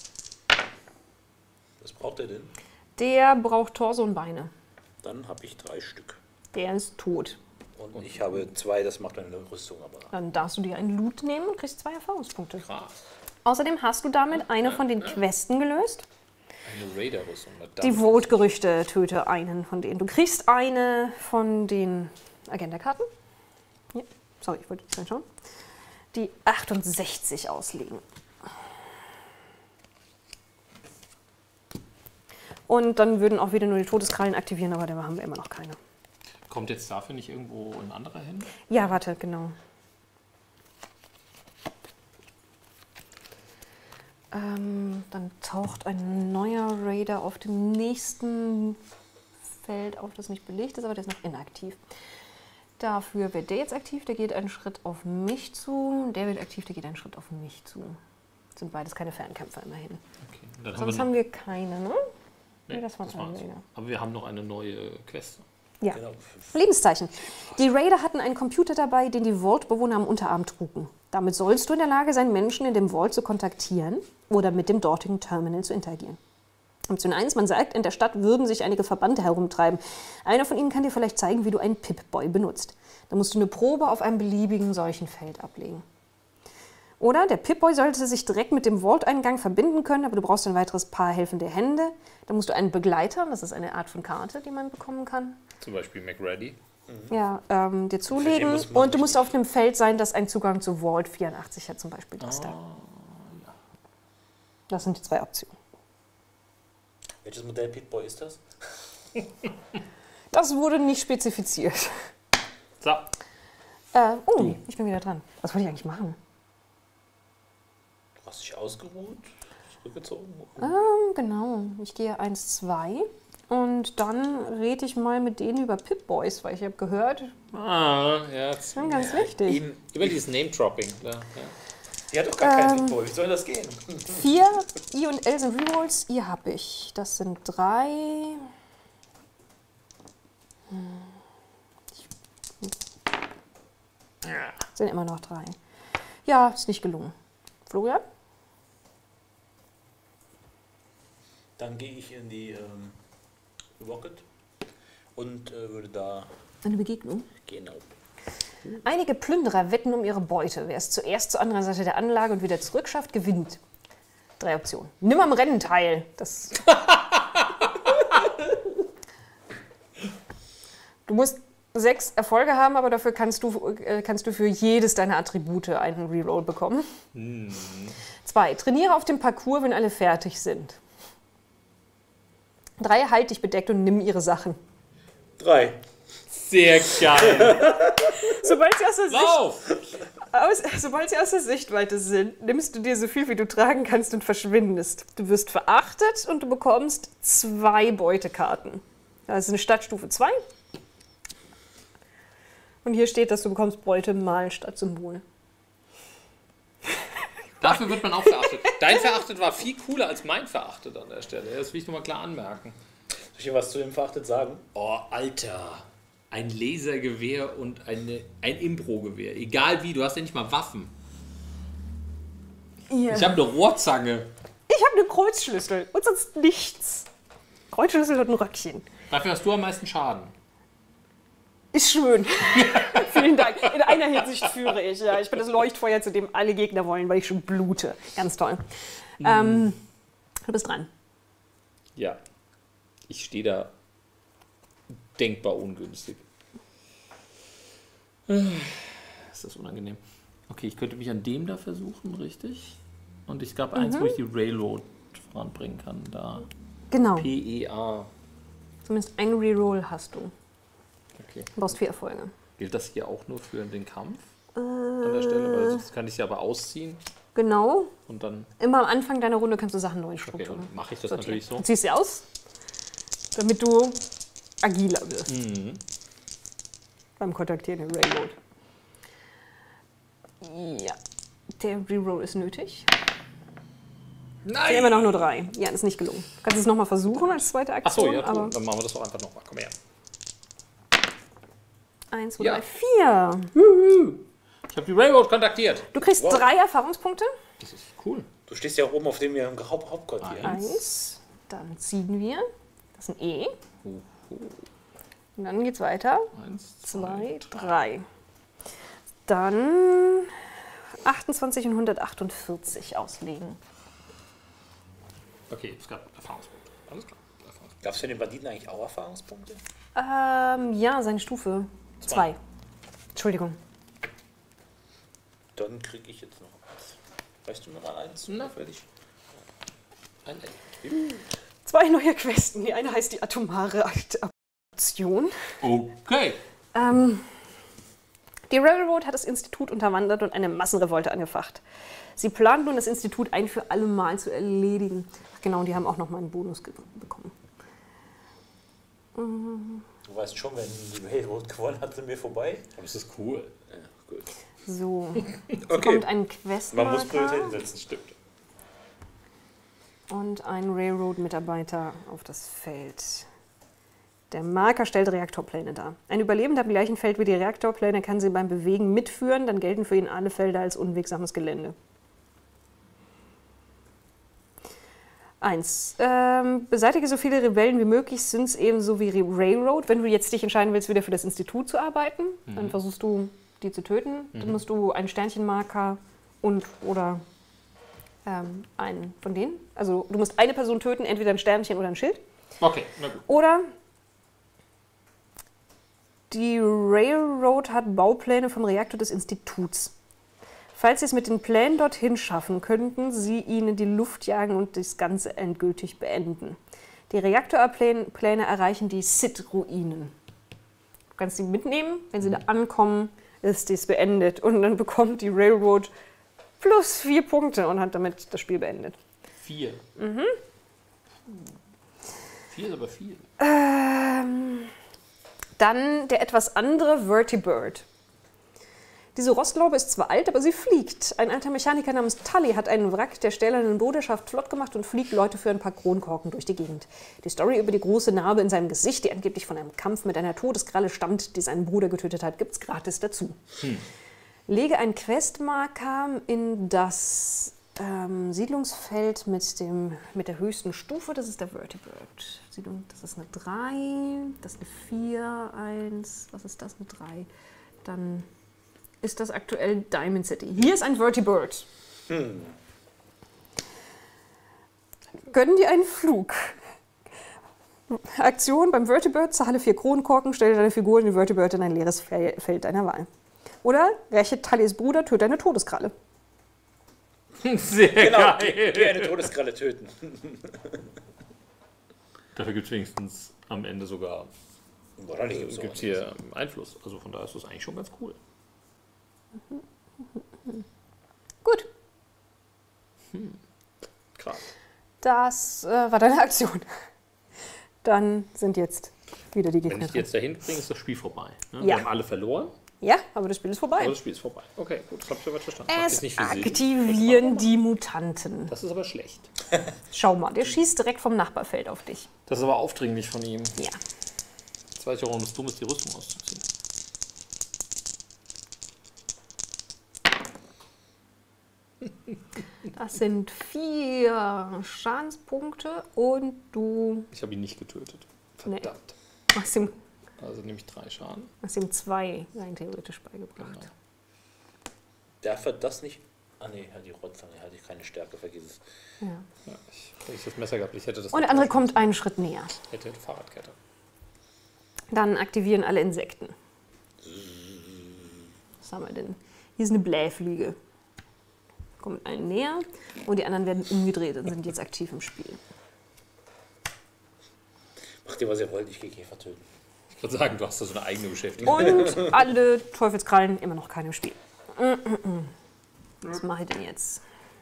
Was braucht der denn? Der braucht Torso und Beine. Dann habe ich drei Stück. Der ist tot. Und ich habe zwei, das macht meine Rüstung aber. Dann darfst du dir einen Loot nehmen und kriegst zwei Erfahrungspunkte. Krass. Außerdem hast du damit eine von den Questen gelöst. Eine Raider-Rüstung. na Die dann. Vote-Gerüchte, töte einen von denen. Du kriegst eine von den Agenda-Karten. Ja, sorry, ich wollte nicht reinschauen. Die achtundsechzig auslegen. Und dann würden auch wieder nur die Todeskrallen aktivieren, aber da haben wir immer noch keine. Kommt jetzt dafür nicht irgendwo ein anderer hin? Ja, warte, genau. Ähm, dann taucht ein neuer Raider auf dem nächsten Feld auf, das nicht belegt ist, aber der ist noch inaktiv. Dafür wird der jetzt aktiv, der geht einen Schritt auf mich zu. Der wird aktiv, der geht einen Schritt auf mich zu. Das sind beides keine Fernkämpfer immerhin. Okay. Dann Sonst haben haben wir, wir keine, ne? nee, Nee, das waren alle war's. Raider. Aber wir haben noch eine neue Quest. Ja. Genau. Lebenszeichen. Die Raider hatten einen Computer dabei, den die Vault-Bewohner am Unterarm trugen. Damit sollst du in der Lage sein, Menschen in dem Vault zu kontaktieren oder mit dem dortigen Terminal zu interagieren. Option eins, man sagt, in der Stadt würden sich einige Verbannte herumtreiben. Einer von ihnen kann dir vielleicht zeigen, wie du einen Pip-Boy benutzt. Da musst du eine Probe auf einem beliebigen solchen Feld ablegen. Oder der Pip-Boy sollte sich direkt mit dem Vault-Eingang verbinden können, aber du brauchst ein weiteres Paar helfende Hände. Da musst du einen Begleiter, das ist eine Art von Karte, die man bekommen kann, Zum Beispiel McReady. ja, ähm, dir den zulegen. muss man Und du musst richtig- auf einem Feld sein, das einen Zugang zu Vault vierundachtzig hat, zum Beispiel das da. Das sind die zwei Optionen. Welches Modell Pip-Boy ist das? Das wurde nicht spezifiziert. So. Äh, oh, ich bin wieder dran. Was wollte ich eigentlich machen? Du hast dich ausgeruht, zurückgezogen. Ähm, genau, ich gehe eins, zwei. Und dann rede ich mal mit denen über Pip-Boys, weil ich habe gehört, Ah, ja. das ist ganz wichtig. Eben, Über dieses Name-Dropping. Ja, ja. die hat doch gar keinen Ähm, Pip-Boy. Wie soll das gehen? Vier I und L sind Rerolls, I habe ich. Das sind drei. Hm. Sind immer noch drei. Ja, ist nicht gelungen. Florian? Dann gehe ich in die ähm, Rocket und äh, würde da Eine Begegnung. genau. Einige Plünderer wetten um ihre Beute. Wer es zuerst zur anderen Seite der Anlage und wieder zurück schafft, gewinnt. Drei Optionen. Nimm am Rennen teil. Das du musst sechs Erfolge haben, aber dafür kannst du, äh, kannst du für jedes deiner Attribute einen Reroll bekommen. Zwei. Trainiere auf dem Parcours, wenn alle fertig sind. Drei. Halt dich bedeckt und nimm ihre Sachen. Drei. Sehr geil. Sobald sie aus der Sicht Lauf! Aus, sobald sie aus der Sichtweite sind, nimmst du dir so viel, wie du tragen kannst und verschwindest. Du wirst verachtet und du bekommst zwei Beutekarten. Das ist eine Stadtstufe zwei. Und hier steht, dass du bekommst Beute mal Stadtsymbol. Dafür wird man auch verachtet. Dein Verachtet war viel cooler als mein Verachtet an der Stelle. Das will ich nur mal klar anmerken. Soll ich dir was zu dem Verachtet sagen? Oh, Alter. Ein Lasergewehr und eine, ein Impro-Gewehr. Egal wie, du hast ja nicht mal Waffen. Ja. Ich habe eine Rohrzange. Ich habe eine Kreuzschlüssel und sonst nichts. Kreuzschlüssel und ein Röckchen. Dafür hast du am meisten Schaden. Ist schön. Vielen Dank. In einer Hinsicht führe ich. Ja. Ich bin das Leuchtfeuer, zu dem alle Gegner wollen, weil ich schon blute. Ganz toll. Mhm. Ähm, du bist dran. Ja. Ich stehe da denkbar ungünstig. Ist das unangenehm. Okay, ich könnte mich an dem da versuchen, richtig? Und ich gab eins, wo ich die Railroad voranbringen kann. Da. Genau. P E A. Zumindest ein Reroll hast du. Okay. Du brauchst vier Erfolge. Gilt das hier auch nur für den Kampf an der Stelle? Weil sonst kann ich sie aber ausziehen. Genau. Und dann. Immer am Anfang deiner Runde kannst du Sachen neu Okay, strukturieren. dann mache ich das Sortieren. natürlich so. Du ziehst sie aus, damit du agiler wirst. Mhm. Beim Kontaktieren der Railroad. Ja, der Reroll ist nötig. Nein! Sind immer noch nur drei. Ja, ist nicht gelungen. Du kannst es nochmal versuchen als zweite Aktion. Achso, ja, aber dann machen wir das doch einfach nochmal. Komm her. eins, zwei, Ja. drei, vier. Ich habe die Railroad kontaktiert. Du kriegst Wow. drei Erfahrungspunkte. Das ist cool. Du stehst ja auch oben auf dem Haupt Hauptquartier. Eins. Eins. Dann ziehen wir. Das ist ein E. Huhu. Und dann geht's weiter. Eins, Zwei, drei. Dann achtundzwanzig und hundertachtundvierzig auslegen. Okay, es gab Erfahrungspunkte. Alles klar. Erfahrungspunkte. Gab es für den Banditen eigentlich auch Erfahrungspunkte? Ähm, ja, seine Stufe. Zwei. Zwei. Entschuldigung. Dann kriege ich jetzt noch eins. Weißt du noch mal eins? Na, fertig. Ein Zwei neue Questen. Die eine heißt die atomare Aktion. Okay. Ähm, die Railroad hat das Institut unterwandert und eine Massenrevolte angefacht. Sie plant nun, das Institut ein für alle Mal zu erledigen. Ach genau, und die haben auch noch mal einen Bonus ge- bekommen. Du weißt schon, wenn die Railroad gewonnen hat, sind wir vorbei. Aber das ist cool. Ja, gut. So, jetzt Okay. kommt ein Man muss Questmarker Prioritäten setzen, stimmt. und ein Railroad-Mitarbeiter auf das Feld. Der Marker stellt Reaktorpläne dar. Ein Überlebender am gleichen Feld wie die Reaktorpläne kann sie beim Bewegen mitführen, dann gelten für ihn alle Felder als unwegsames Gelände. Eins. Ähm, beseitige so viele Rebellen wie möglich, sind es ebenso wie Railroad. Wenn du jetzt dich entscheiden willst, wieder für das Institut zu arbeiten, Mhm. dann versuchst du, die zu töten. Dann musst du einen Sternchenmarker und oder ähm, einen von denen. Also du musst eine Person töten, entweder ein Sternchen oder ein Schild. Okay, na gut. Oder die Railroad hat Baupläne vom Reaktor des Instituts. Falls sie es mit den Plänen dorthin schaffen, könnten sie ihn in die Luft jagen und das Ganze endgültig beenden. Die Reaktorpläne erreichen die Sith-Ruinen. Du kannst sie mitnehmen, wenn sie da ankommen, ist dies beendet. Und dann bekommt die Railroad plus vier Punkte und hat damit das Spiel beendet. Vier. Mhm. Vier ist aber viel. Ähm, dann der etwas andere Vertibird. Diese Rostlaube ist zwar alt, aber sie fliegt. Ein alter Mechaniker namens Tully hat einen Wrack der stählernen Bruderschaft flott gemacht und fliegt Leute für ein paar Kronkorken durch die Gegend. Die Story über die große Narbe in seinem Gesicht, die angeblich von einem Kampf mit einer Todeskralle stammt, die seinen Bruder getötet hat, gibt's gratis dazu. Hm. Lege einen Questmarker in das ähm, Siedlungsfeld mit, dem, mit der höchsten Stufe, das ist der Vertibird. Siedlung, das ist eine drei, das ist eine vier, eins, was ist das, eine drei? Dann ist das aktuell Diamond City. Hier ist ein Vertibird. Hm. Gönnen dir einen Flug. Aktion beim Vertibird, zahle vier Kronkorken, stelle deine Figur in den Vertibird in ein leeres Fel- Feld deiner Wahl. Oder räche Tullys Bruder, töte eine Todeskralle. Sehr Genau, geil. die eine Todeskralle töten. Dafür gibt es wenigstens am Ende sogar Wahrscheinlich also, gibt's hier Einfluss. Also von daher ist das eigentlich schon ganz cool. Gut, Hm. Krass. das äh, war deine Aktion. Dann sind jetzt wieder die Wenn Gegner ich die dran. jetzt dahin bringe, ist das Spiel vorbei. Ne? Ja. Wir haben alle verloren, Ja, aber das Spiel ist vorbei. aber das Spiel ist vorbei. Okay, gut, das habe ich soweit verstanden. Macht Es jetzt nicht viel Sinn. aktivieren die Mutanten. Das ist aber schlecht. Schau mal, der schießt direkt vom Nachbarfeld auf dich. Das ist aber aufdringlich von ihm. Ja. Jetzt weiß ich auch, warum es dumm ist, die Rüstung auszuziehen. Das sind vier Schadenspunkte und du Ich habe ihn nicht getötet. Nee. Verdammt. hast ihm, Also nehme ich drei Schaden. hast ihm zwei rein theoretisch beigebracht. Genau. Darf er das nicht? Ah ne, die Rotzange hatte ich keine Stärke, vergiss es. Ja. Ja, ich, wenn ich das Messer gehabt, ich hätte das. Und der nicht andere getroffen. kommt einen Schritt näher. Hätte, hätte Fahrradkette. Dann aktivieren alle Insekten. Was haben wir denn? Hier ist eine Blähfliege. Kommt einen näher und die anderen werden umgedreht und sind jetzt aktiv im Spiel. Macht ihr, was ihr wollt, ich gehe Käfer töten. Ich würde sagen, du hast da so eine eigene Beschäftigung. Und alle Teufelskrallen immer noch keine im Spiel. Was mache ich denn jetzt?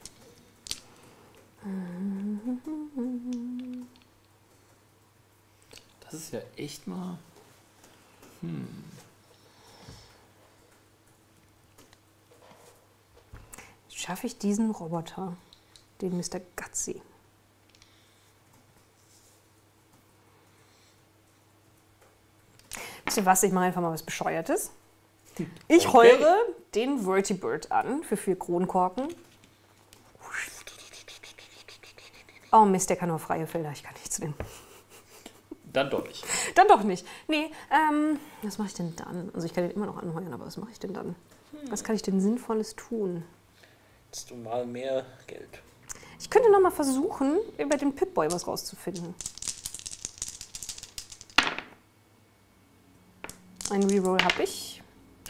Das ist ja echt mal... Hm. Schaffe ich diesen Roboter, den Mister Gutsy? Wisst ihr was? Ich mache einfach mal was Bescheuertes. Ich Okay. heure den Vertibird an für vier Kronkorken. Oh Mist, der kann nur freie Felder. Ich kann nichts nehmen. Dann doch nicht. Dann doch nicht. Nee, ähm, was mache ich denn dann? Also ich kann den immer noch anheuern, aber was mache ich denn dann? Was kann ich denn Sinnvolles tun? Jetzt du mal mehr Geld. Ich könnte noch mal versuchen, über den Pip-Boy was rauszufinden. Ein Reroll habe ich.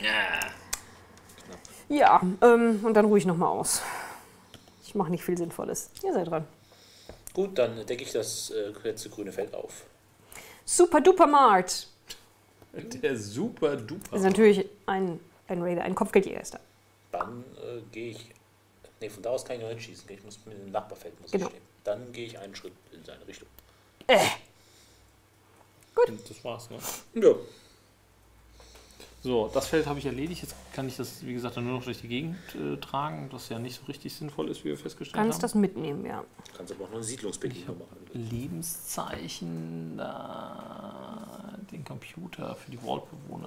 Ja, ähm, und dann ruhe ich noch mal aus. Ich mache nicht viel Sinnvolles. Ihr seid dran. Gut, dann decke ich das äh, letzte grüne Feld auf. Super Duper Mart. Der super duper. Das ist natürlich ein, ein Raider, ein Kopfgeldjäger ist da. Dann äh, gehe ich. Ne, von da aus kann ich noch nicht schießen. Ich muss mit dem Nachbarfeld muss Genau. ich stehen. Dann gehe ich einen Schritt in seine Richtung. Äh, Und das war's, ne? Ja. So, das Feld habe ich erledigt. Jetzt kann ich das, wie gesagt, dann nur noch durch die Gegend äh, tragen, was ja nicht so richtig sinnvoll ist, wie wir festgestellt kannst haben. das mitnehmen, ja. Du kannst aber auch noch eine Siedlungsbegegnung machen. Lebenszeichen, da den Computer für die Vault-Bewohner.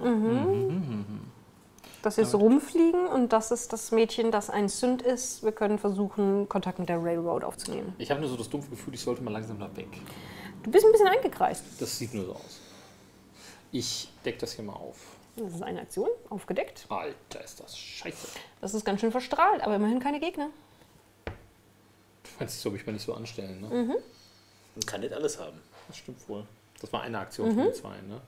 Das ist rumfliegen und das ist das Mädchen, das ein Sünd ist. Wir können versuchen, Kontakt mit der Railroad aufzunehmen. Ich habe nur so das dumpfe Gefühl, ich sollte mal langsam da weg. Du bist ein bisschen eingekreist. Das sieht nur so aus. Ich decke das hier mal auf. Das ist eine Aktion, aufgedeckt. Alter, ist das scheiße. Das ist ganz schön verstrahlt, aber immerhin keine Gegner. Du meinst, das soll ich mal nicht so anstellen, ne? Mhm. Man kann nicht alles haben. Das stimmt wohl. Das war eine Aktion von den zwei, ne?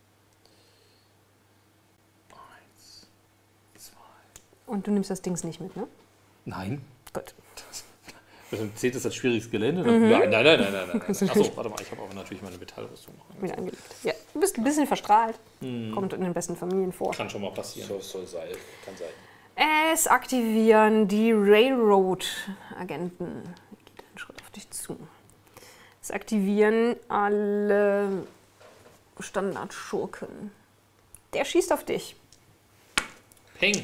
Eins, zwei. Und du nimmst das Dings nicht mit, ne? Nein. Gut. Zählt das als schwieriges Gelände? Nein, nein, nein, nein, nein, nein. nein. Achso, warte mal, ich habe aber natürlich meine Metallrüstung noch. Wieder angelegt. Ja, du bist ein bisschen verstrahlt. Kommt in den besten Familien vor. Kann schon mal passieren. So soll sein. Kann sein. Es aktivieren die Railroad-Agenten. Geht einen Schritt auf dich zu. Es aktivieren alle Standardschurken. Der schießt auf dich. Peng.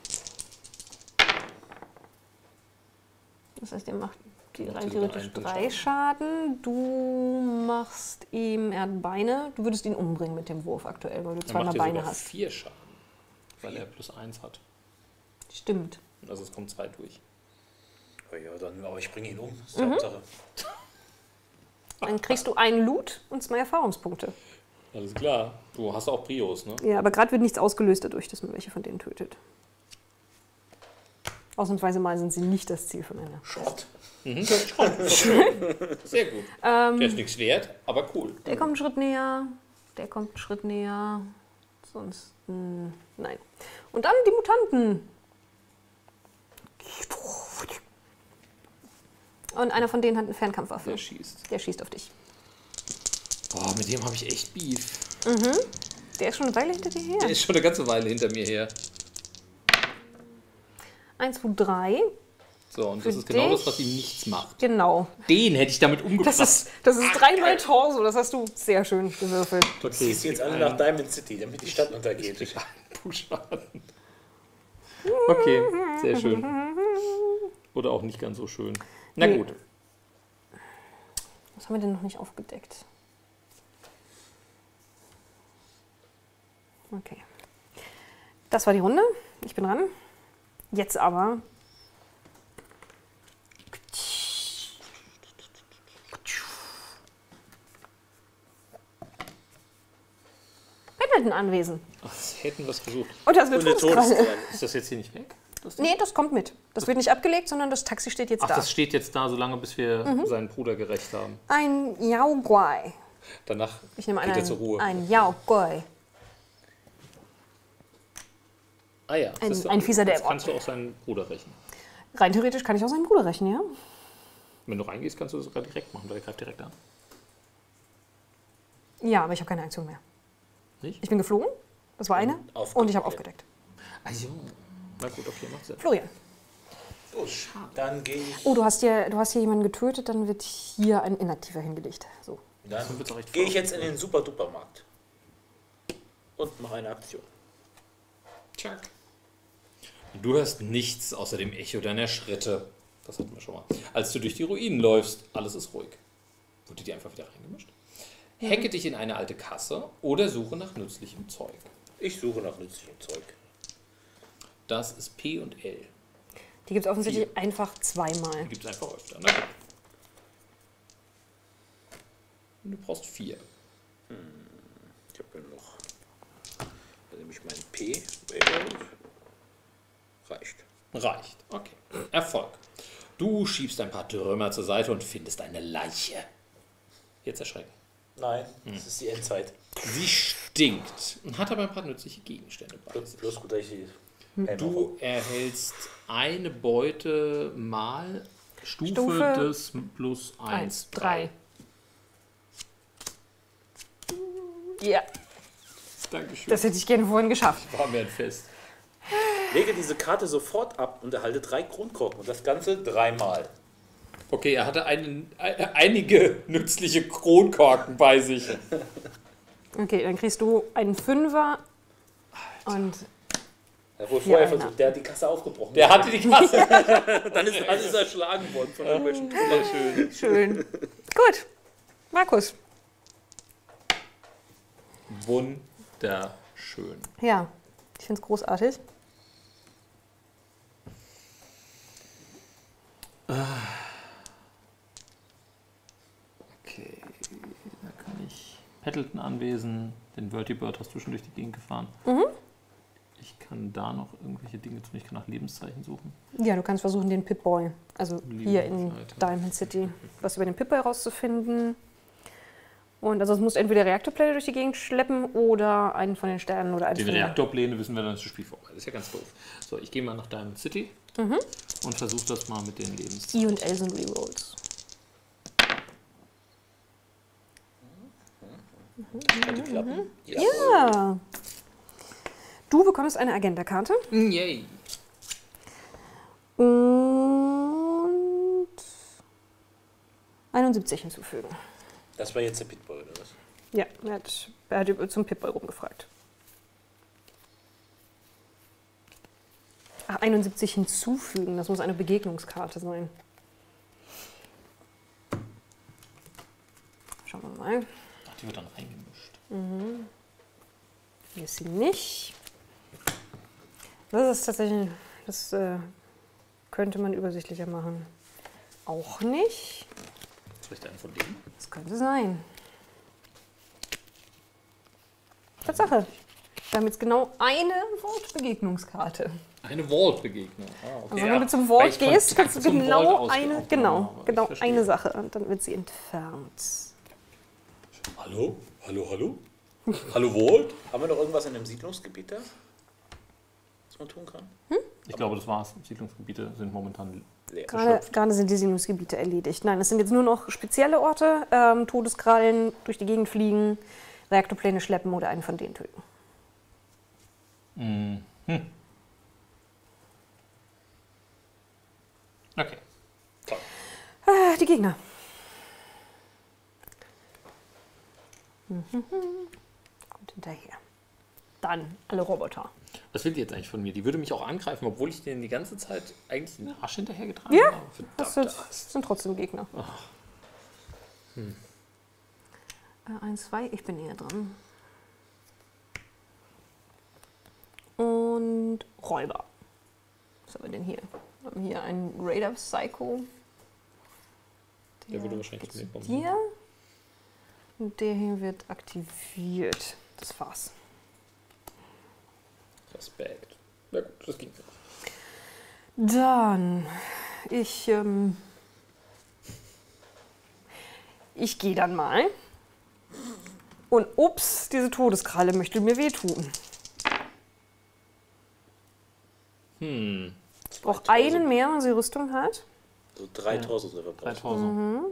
Das heißt, er macht die Macht rein sogar theoretisch einen drei Schaden. Du machst ihm, er hat Beine. Du würdest ihn umbringen mit dem Wurf aktuell, weil du Er zweimal macht dir Beine sogar hast. vier Schaden, weil er plus eins hat. Stimmt. Also es kommt zwei durch. Oh ja, dann, aber ich bringe ihn um. Das ist die Hauptsache. Dann kriegst du einen Loot und zwei Erfahrungspunkte. Alles klar. Du hast auch Prios, ne? Ja, aber gerade wird nichts ausgelöst dadurch, dass man welche von denen tötet. Ausnahmsweise mal sind sie nicht das Ziel von einer. Schrott. Mhm. Sehr gut. Ähm, Der ist nichts wert, aber cool. Der kommt einen Schritt näher, der kommt einen Schritt näher, sonst mh, nein. Und dann die Mutanten. Und einer von denen hat eine Fernkampfwaffe. Der schießt. Der schießt auf dich. Boah, mit dem habe ich echt Beef. Der ist schon eine Weile hinter dir her. Der ist schon eine ganze Weile hinter mir her. Eins, zwei, drei. So, und Für das ist genau dich? das, was ihm nichts macht. Genau. Den hätte ich damit umgebracht. Das ist, das ist dreimal Torso. Das hast du sehr schön gewürfelt. okay, Ziehst jetzt alle nach Diamond City, damit die Stadt untergeht. Ich krieg einen Push-Schaden. Okay, sehr schön. Oder auch nicht ganz so schön. Na Nee. gut. Was haben wir denn noch nicht aufgedeckt? Okay. Das war die Runde. Ich bin dran. Jetzt aber. Badminton-Anwesen. Ach, das hätten wir es gesucht. Und das ist eine Und eine Todeskralle. Todeskralle. Ist das jetzt hier nicht weg? Das Ding? Nee, das kommt mit. Das wird nicht abgelegt, sondern das Taxi steht jetzt Ach, da. das steht jetzt da, solange bis wir seinen Bruder gerecht haben. Ein Yaoguai. Danach Ich nehme an, geht er ein, zur Ruhe. ein Yaoguai. ah ja, ein- siehst du, ein fieser jetzt Dämon. kannst du auch seinen Bruder rächen. Rein theoretisch kann ich auch seinen Bruder rächen, ja? Wenn du reingehst, kannst du das sogar direkt machen, weil er greift direkt an. Ja, aber ich habe keine Aktion mehr. Nicht? Ich bin geflogen, das war eine, aufgedeckt. und ich habe aufgedeckt. Also, na gut, okay, macht Sinn. Florian, Gut, dann gehe ich. Oh, du hast hier, du hast hier jemanden getötet, dann wird hier ein Inaktiver hingelegt. So. Dann gehe ich jetzt in den Super-Duper-Markt. Und mache eine Aktion. Tschak. Du hörst nichts außer dem Echo deiner Schritte. Das hatten wir schon mal. Als du durch die Ruinen läufst, alles ist ruhig. Wurde die einfach wieder reingemischt? Mhm. Hacke dich in eine alte Kasse oder suche nach nützlichem Zeug. Ich suche nach nützlichem Zeug. Das ist P und L. Die gibt es offensichtlich Vier. einfach zweimal. Die gibt es einfach öfter. Ne? Du brauchst vier. Hm, ich habe ja noch. Dann nehme ich meinen P. Reicht. Reicht. Okay. Erfolg. Du schiebst ein paar Trümmer zur Seite und findest eine Leiche. Jetzt erschrecken. Nein, hm. Das ist die Endzeit. Sie stinkt und hat aber ein paar nützliche Gegenstände bei sich. Bloß gut, dass ich die Du erhältst eine Beute mal Stufe, Stufe des plus eins. drei. Ja. Dankeschön. Das hätte ich gerne vorhin geschafft. War mir ein Fest. Lege diese Karte sofort ab und erhalte drei Kronkorken. Und das Ganze dreimal. Okay, er hatte einen, einige nützliche Kronkorken bei sich. Okay, dann kriegst du einen Fünfer. Alter. Und Er wurde Ja, vorher einer. versucht, der hat die Kasse aufgebrochen. Der hatte die Kasse. Dann ist alles erschlagen worden von irgendwelchen Schön. schön. Gut. Markus. Wunderschön. Ja, ich finde es großartig. Okay, da kann ich Paddleton anwesen. Den Vertibird hast du schon durch die Gegend gefahren. Mhm. Ich kann da noch irgendwelche Dinge tun. Ich kann nach Lebenszeichen suchen. Ja, du kannst versuchen, den Pip-Boy, also hier in Lebensleiter. Diamond City, was über den Pip-Boy rauszufinden. Und also es muss entweder Reaktorpläne durch die Gegend schleppen oder einen von den Sternen oder einen Die von den... Reaktorpläne wissen wir dann zu Spiel vorbei. Das ist ja ganz doof. So, ich gehe mal nach Diamond City Mhm. und versuche das mal mit den I Lebenszeichen. und L sind Rerolls. Könnte klappen. Ja. Ja. Du bekommst eine Agenda-Karte Yay. und einundsiebzig hinzufügen. Das war jetzt der Pitbull, oder was? Ja, er hat, er hat zum Pip-Boy rumgefragt. Ach, einundsiebzig hinzufügen, das muss eine Begegnungskarte sein. Schauen wir mal. Ach, die wird dann reingemischt. Mhm. Hier ist sie nicht. Das ist tatsächlich, das äh, könnte man übersichtlicher machen. Auch nicht. Vielleicht einen von denen? Das könnte sein. Tatsache. Wir haben jetzt genau eine Wortbegegnungskarte. Eine Vault-Begegnung. Ah, okay. Also wenn Ja, du zum weil Vault ich von gehst, kannst du zum Vault genau ausgehe. eine, Okay, genau, ich genau verstehe. eine Sache und dann wird sie entfernt. Hallo? Hallo, hallo? Hallo, Volt? Haben wir noch irgendwas in dem Siedlungsgebiet da? Was man tun kann? Ich glaube, das war's. Siedlungsgebiete sind momentan Leer. Gerade, gerade sind die Siedlungsgebiete erledigt. Nein, es sind jetzt nur noch spezielle Orte, ähm, Todeskrallen, durch die Gegend fliegen, Reaktorpläne schleppen oder einen von denen töten. Mhm. Hm. Okay. Toll. Ah, die Gegner. Mhm. Kommt hinterher. Dann alle Roboter. Was will die jetzt eigentlich von mir? Die würde mich auch angreifen, obwohl ich denen die ganze Zeit eigentlich den Arsch hinterhergetragen Ja, habe. Das Verdammte sind, Axt. sind trotzdem Gegner. Hm. Äh, eins, zwei, ich bin näher dran. Und Räuber. Was haben wir denn hier? Wir haben hier einen Raider Psycho. Der würde wahrscheinlich zu mir kommen. Hier. Und der hier wird aktiviert. Das war's. Respekt. Na gut, das ging. Dann, ich, ähm, ich gehe dann mal. Und ups, diese Todeskralle möchte mir wehtun. Hm. Ich brauche einen mehr, wenn sie Rüstung hat. So drei Torso-Treffer brauchst du. dreitausend. Mhm.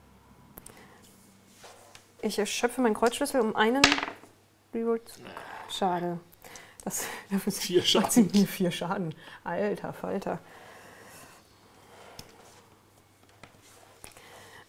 Ich erschöpfe meinen Kreuzschlüssel um einen Reroll. Schade. Das, dafür Vier macht sie Schaden. mir vier Schaden. Alter Falter.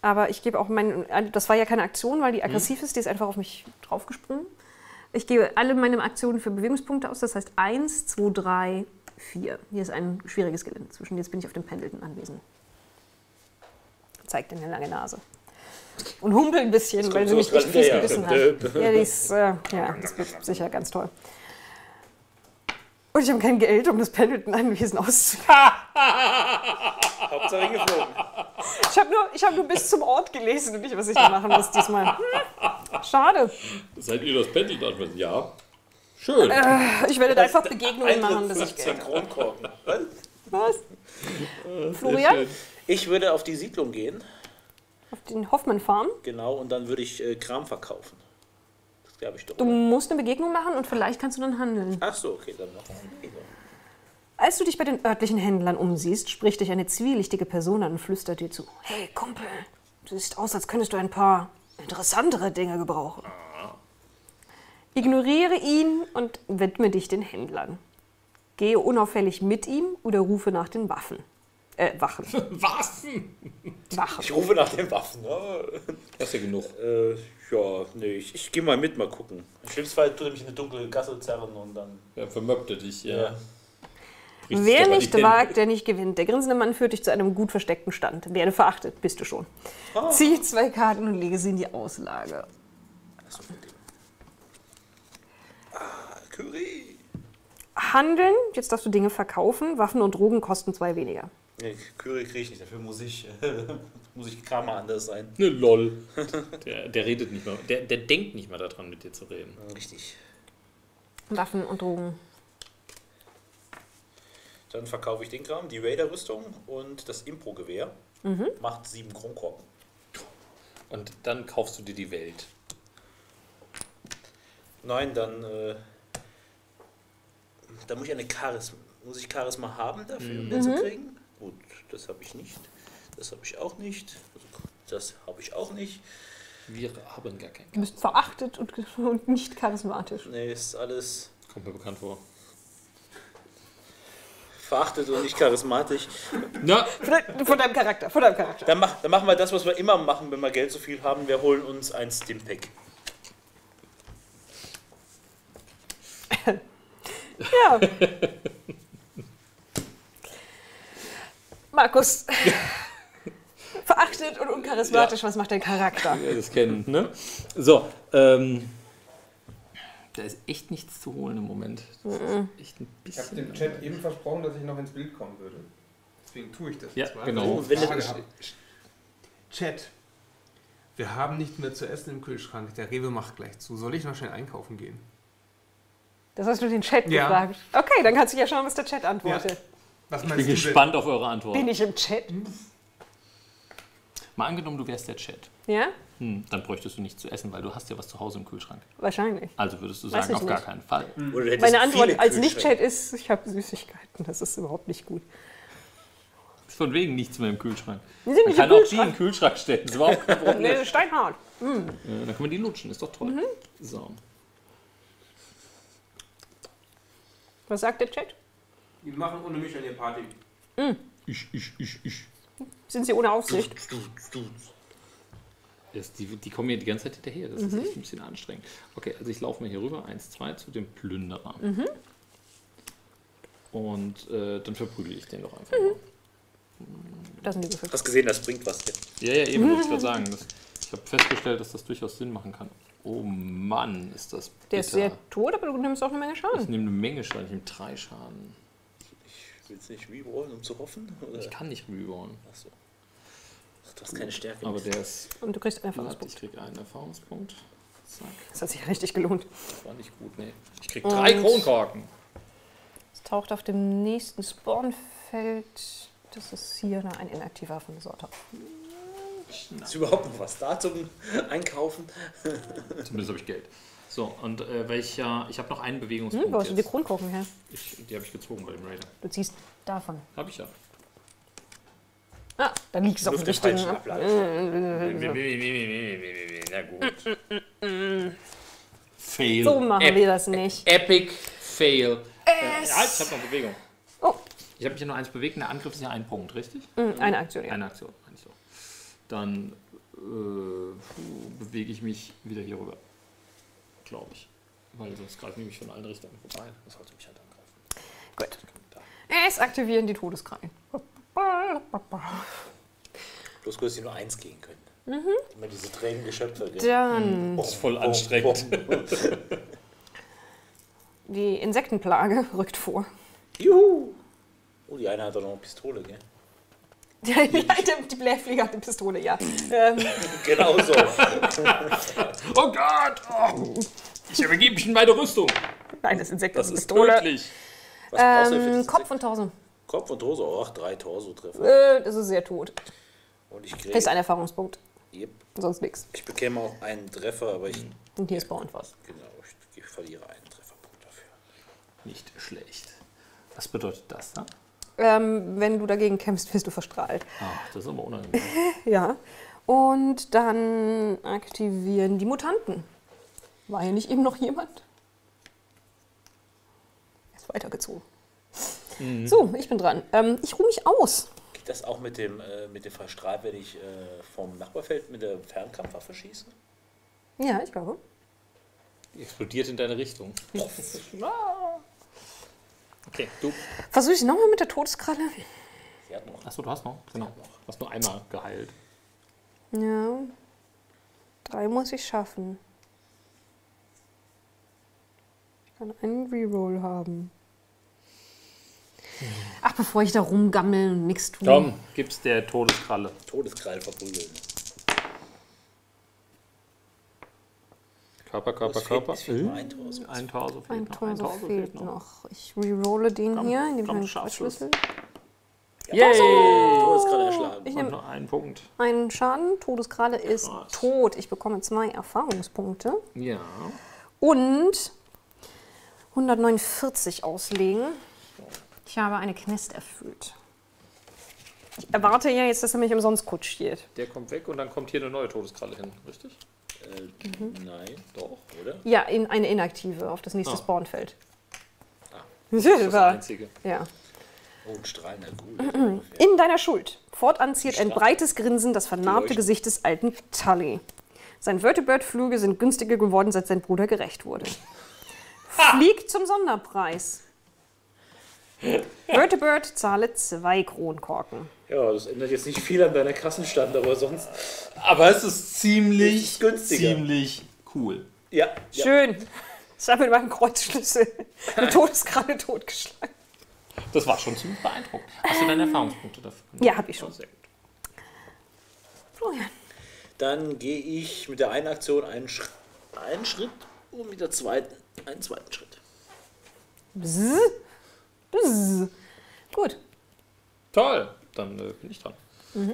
Aber ich gebe auch meinen, das war ja keine Aktion, weil die aggressiv hm. ist, die ist einfach auf mich draufgesprungen. Ich gebe alle meine Aktionen für Bewegungspunkte aus, das heißt eins, zwei, drei, vier. Hier ist ein schwieriges Gelände zwischen, jetzt bin ich auf dem Pendleton anwesend. Zeigt eine lange Nase. Und humpel ein bisschen, weil sie mich nicht fies gebissen hat. Ja, die ist, äh, ja, das wird sicher ganz toll. Und ich habe kein Geld, um das Pendleton-Anwesen auszuführen. Hauptsache geflogen. Ich habe nur, hab nur bis zum Ort gelesen und nicht, was ich da machen muss diesmal. Hm, schade. Seid ihr das Pendleton-Anwesen? Ja. Schön. Äh, ich werde da einfach Begegnungen machen, bis ich Geld habe. Kronkorken. Was? Was? Florian? Ich würde auf die Siedlung gehen. Auf den Hoffmann Farm? Genau, und dann würde ich äh, Kram verkaufen. Das glaube ich doch. Du oder? musst eine Begegnung machen und vielleicht kannst du dann handeln. Ach so, okay, dann machen wir eine Begegnung. Als du dich bei den örtlichen Händlern umsiehst, spricht dich eine zwielichtige Person an und flüstert dir zu. Hey, Kumpel, du siehst aus, als könntest du ein paar interessantere Dinge gebrauchen. Ignoriere ihn und widme dich den Händlern. Gehe unauffällig mit ihm oder rufe nach den Waffen. Äh, Wachen. Waffen? Wachen. Ich rufe nach den Waffen. Ja. Das ist ja genug. Äh, ja, nee, ich, ich gehe mal mit, mal gucken. Im schlimmsten Fall tut er mich in eine dunkle Gasse zerren und dann... Ja, vermöbbt er dich, ja. ja. Wer nicht wagt, der nicht gewinnt. Der grinsende Mann führt dich zu einem gut versteckten Stand. Werde verachtet, bist du schon. Oh. Zieh zwei Karten und lege sie in die Auslage. Achso, mit dem. Ah, Curry. Handeln, jetzt darfst du Dinge verkaufen. Waffen und Drogen kosten zwei weniger. Nee, Curry kriege ich nicht, dafür muss ich, äh, muss ich Karma anders sein. Ne, lol. Der, der redet nicht mehr, der, der denkt nicht mal daran, mit dir zu reden. Richtig. Waffen und Drogen. Dann verkaufe ich den Kram, die Raider-Rüstung und das Impro-Gewehr. Mhm. Macht sieben Kronkorken. Und dann kaufst du dir die Welt. Nein, dann, äh, dann muss ich eine Charisma, muss ich Charisma haben dafür, um mhm. den zu kriegen. Gut, das habe ich nicht. Das habe ich auch nicht. Das habe ich auch nicht. Wir haben gar keinen. Du bist verachtet und, und nicht charismatisch. Nee, ist alles... Kommt mir bekannt vor. Verachtet und nicht charismatisch. Na. Von deinem Charakter, von deinem Charakter. Dann, mach, dann machen wir das, was wir immer machen, wenn wir Geld so viel haben. Wir holen uns ein Stimpack. Ja. Markus. Verachtet und uncharismatisch, ja. Was macht dein Charakter? Ja, das kennen, ne? So, ähm... da ist echt nichts zu holen im Moment. Das mhm. ist echt ein ich habe dem Chat eben versprochen, dass ich noch ins Bild kommen würde. Deswegen tue ich das ja, jetzt mal. Genau. Oh, wenn Frage hab. Chat, wir haben nicht mehr zu essen im Kühlschrank. Der Rewe macht gleich zu. Soll ich noch schnell einkaufen gehen? Das hast du den Chat ja. gefragt. Okay, dann kannst du ja schauen, was der Chat antwortet. Ja. Was ich bin gespannt auf eure Antwort. Bin ich im Chat? Mal angenommen, du wärst der Chat. Ja? Hm, dann bräuchtest du nichts zu essen, weil du hast ja was zu Hause im Kühlschrank. Wahrscheinlich. Also würdest du sagen, auf nicht. gar keinen Fall. Mhm. Meine Antwort als Nicht-Chat ist, ich habe Süßigkeiten. Das ist überhaupt nicht gut. Ist von wegen nichts mehr im Kühlschrank. Die sind man nicht kann im auch die in den Kühlschrank stellen. Das ist überhaupt kein Problem. Nee, steinhart. Mhm. Ja, dann kann man die lutschen, ist doch toll. Mhm. So. Was sagt der Chat? Die machen ohne mich eine Party. Mhm. Ich, ich, ich, ich. Sind sie ohne Aufsicht? Das, die, die kommen mir die ganze Zeit hinterher. Das mhm. ist echt ein bisschen anstrengend. Okay, also ich laufe mal hier rüber. Eins, zwei zu dem Plünderer. Mhm. Und äh, dann verprügel ich den doch einfach mhm. mal. Das sind die Du hast gesehen, das bringt was. Ja, ja, eben, wollte ich gerade sagen. Das, ich habe festgestellt, dass das durchaus Sinn machen kann. Oh Mann, ist das bitter. Der ist sehr tot, aber du nimmst auch eine Menge Schaden. Ich nehme eine Menge Schaden, ich nehme drei Schaden. Ich will es nicht rerollen, um zu hoffen? Oder? Ich kann nicht rerollen. Achso. Du hast keine Stärke. Aber der ist... Und du kriegst einen Erfahrungspunkt. Ich krieg einen Erfahrungspunkt. Zack. Das hat sich richtig gelohnt. Das war nicht gut, ne. Ich krieg drei Kronkorken. Es taucht auf dem nächsten Spawnfeld. Das ist hier ein inaktiver von der Sorte. Ist überhaupt noch was da zum Einkaufen? Zumindest habe ich Geld. So, und äh, welcher... Ich habe noch einen Bewegungspunkt. Hm, wo hast du die Kronkorken her? Ich, die habe ich gezogen bei dem Raider. Du ziehst davon. Habe ich ja. Ah, dann liegt es auf dem richtigen. Na gut. Fail. So machen Ep wir das nicht. Epic Fail. Es Ja, ich habe noch Bewegung. Oh. Ich habe mich ja nur eins bewegt. Der Angriff ist ja ein Punkt, richtig? Mhm, eine Aktion, ja. Eine Aktion, meine ich so. Dann äh, bewege ich mich wieder hier rüber. Glaube ich. Weil sonst greifen die mich von allen Richtungen vorbei. Das sollte mich halt angreifen. Gut. Es aktivieren die Todeskrallen. Bloß dass sie nur eins gehen können. Mhm. Immer diese trägen Geschöpfe. Gell? Dann Das ist voll anstrengend. die Insektenplage rückt vor. Juhu! Oh, die eine hat doch noch eine Pistole, gell? Die, die, die Blähfliege hat eine Pistole, ja. ähm. Genau so. Oh Gott! Oh. Ich übergebe mich in meine Rüstung. Nein, das Insekt Das hat eine ist Pistole. tödlich. Was brauchst du Ähm, für dieses Kopf und Torso. Kopf und Torso. Ach, drei Torso-Treffer. Äh, das ist sehr tot. Und ich Ist kriege. ein Erfahrungspunkt. Yep. Sonst nichts. Ich bekäme auch einen Treffer, aber ich. Und hier ist Bound was. Genau, ich, ich verliere einen Trefferpunkt dafür. Nicht schlecht. Was bedeutet das, ne? Ähm, wenn du dagegen kämpfst, wirst du verstrahlt. Ach, das ist aber unangenehm. Ja. Und dann aktivieren die Mutanten. War hier nicht eben noch jemand? Er ist weitergezogen. Mhm. So, ich bin dran. Ähm, ich ruhe mich aus. Geht das auch mit dem, äh, mit dem Verstrahlt, wenn ich äh, vom Nachbarfeld mit der Fernkampfwaffe schieße? Ja, ich glaube. Die explodiert in deine Richtung. Okay, du. Versuche ich nochmal mit der Todeskralle? Sie hat noch. Achso, du hast noch. Genau. Du hast nur einmal geheilt. Ja. Drei muss ich schaffen. Ich kann einen Reroll haben. Ach, bevor ich da rumgammel und nichts tue. Komm, gib's der Todeskralle. Todeskrall verprügeln. Körper, Körper, Es fehlt- Körper. es fehlt nur ein Torso. Ein Torso fehlt Ein noch. Torso Torso fehlt noch. Ich rerolle den Komm, hier, indem ich komm, meinen schaffst du's. Schlüssel. Yay! Todeskrall erschlagen. Ich Und nehme nur einen Punkt. einen Schaden. Todeskralle ist Krass. tot. Ich bekomme zwei Erfahrungspunkte. Ja. Und hundertneunundvierzig auslegen. Ich habe eine Quest erfüllt. Ich erwarte ja jetzt, dass er mich umsonst kutschiert. Der kommt weg und dann kommt hier eine neue Todeskralle hin, richtig? Äh, Mhm. Nein, doch, oder? Ja, in eine inaktive auf das nächste Ah. Spawnfeld. Ah. Das ist das Einzige. Ja. Oh, ein strahlender Ghoul. In deiner Schuld. Fortan ziert ein Strahl. breites Grinsen das vernarbte Leuchten. Gesicht des alten Tully. Sein Vertibird-Flüge sind günstiger geworden, seit sein Bruder gerecht wurde. Fliegt zum Sonderpreis. Vertibird zahle zwei Kronkorken. Ja, das ändert jetzt nicht viel an deiner Kassenstand, aber sonst. Aber es ist ziemlich, Es ist günstiger. ziemlich cool. Ja. ja. Schön. Ich habe mit meinem Kreuzschlüssel eine Todeskralle totgeschlagen. Das war schon ziemlich beeindruckend. Hast du deine Erfahrungspunkte dafür genommen? Ja, habe ich schon. Oh, sehr gut. Florian. Dann gehe ich mit der einen Aktion einen, Sch einen Schritt und mit der zweiten einen zweiten Schritt. Bzz. Bzz. Gut. Toll, dann äh, bin ich dran. Mhm.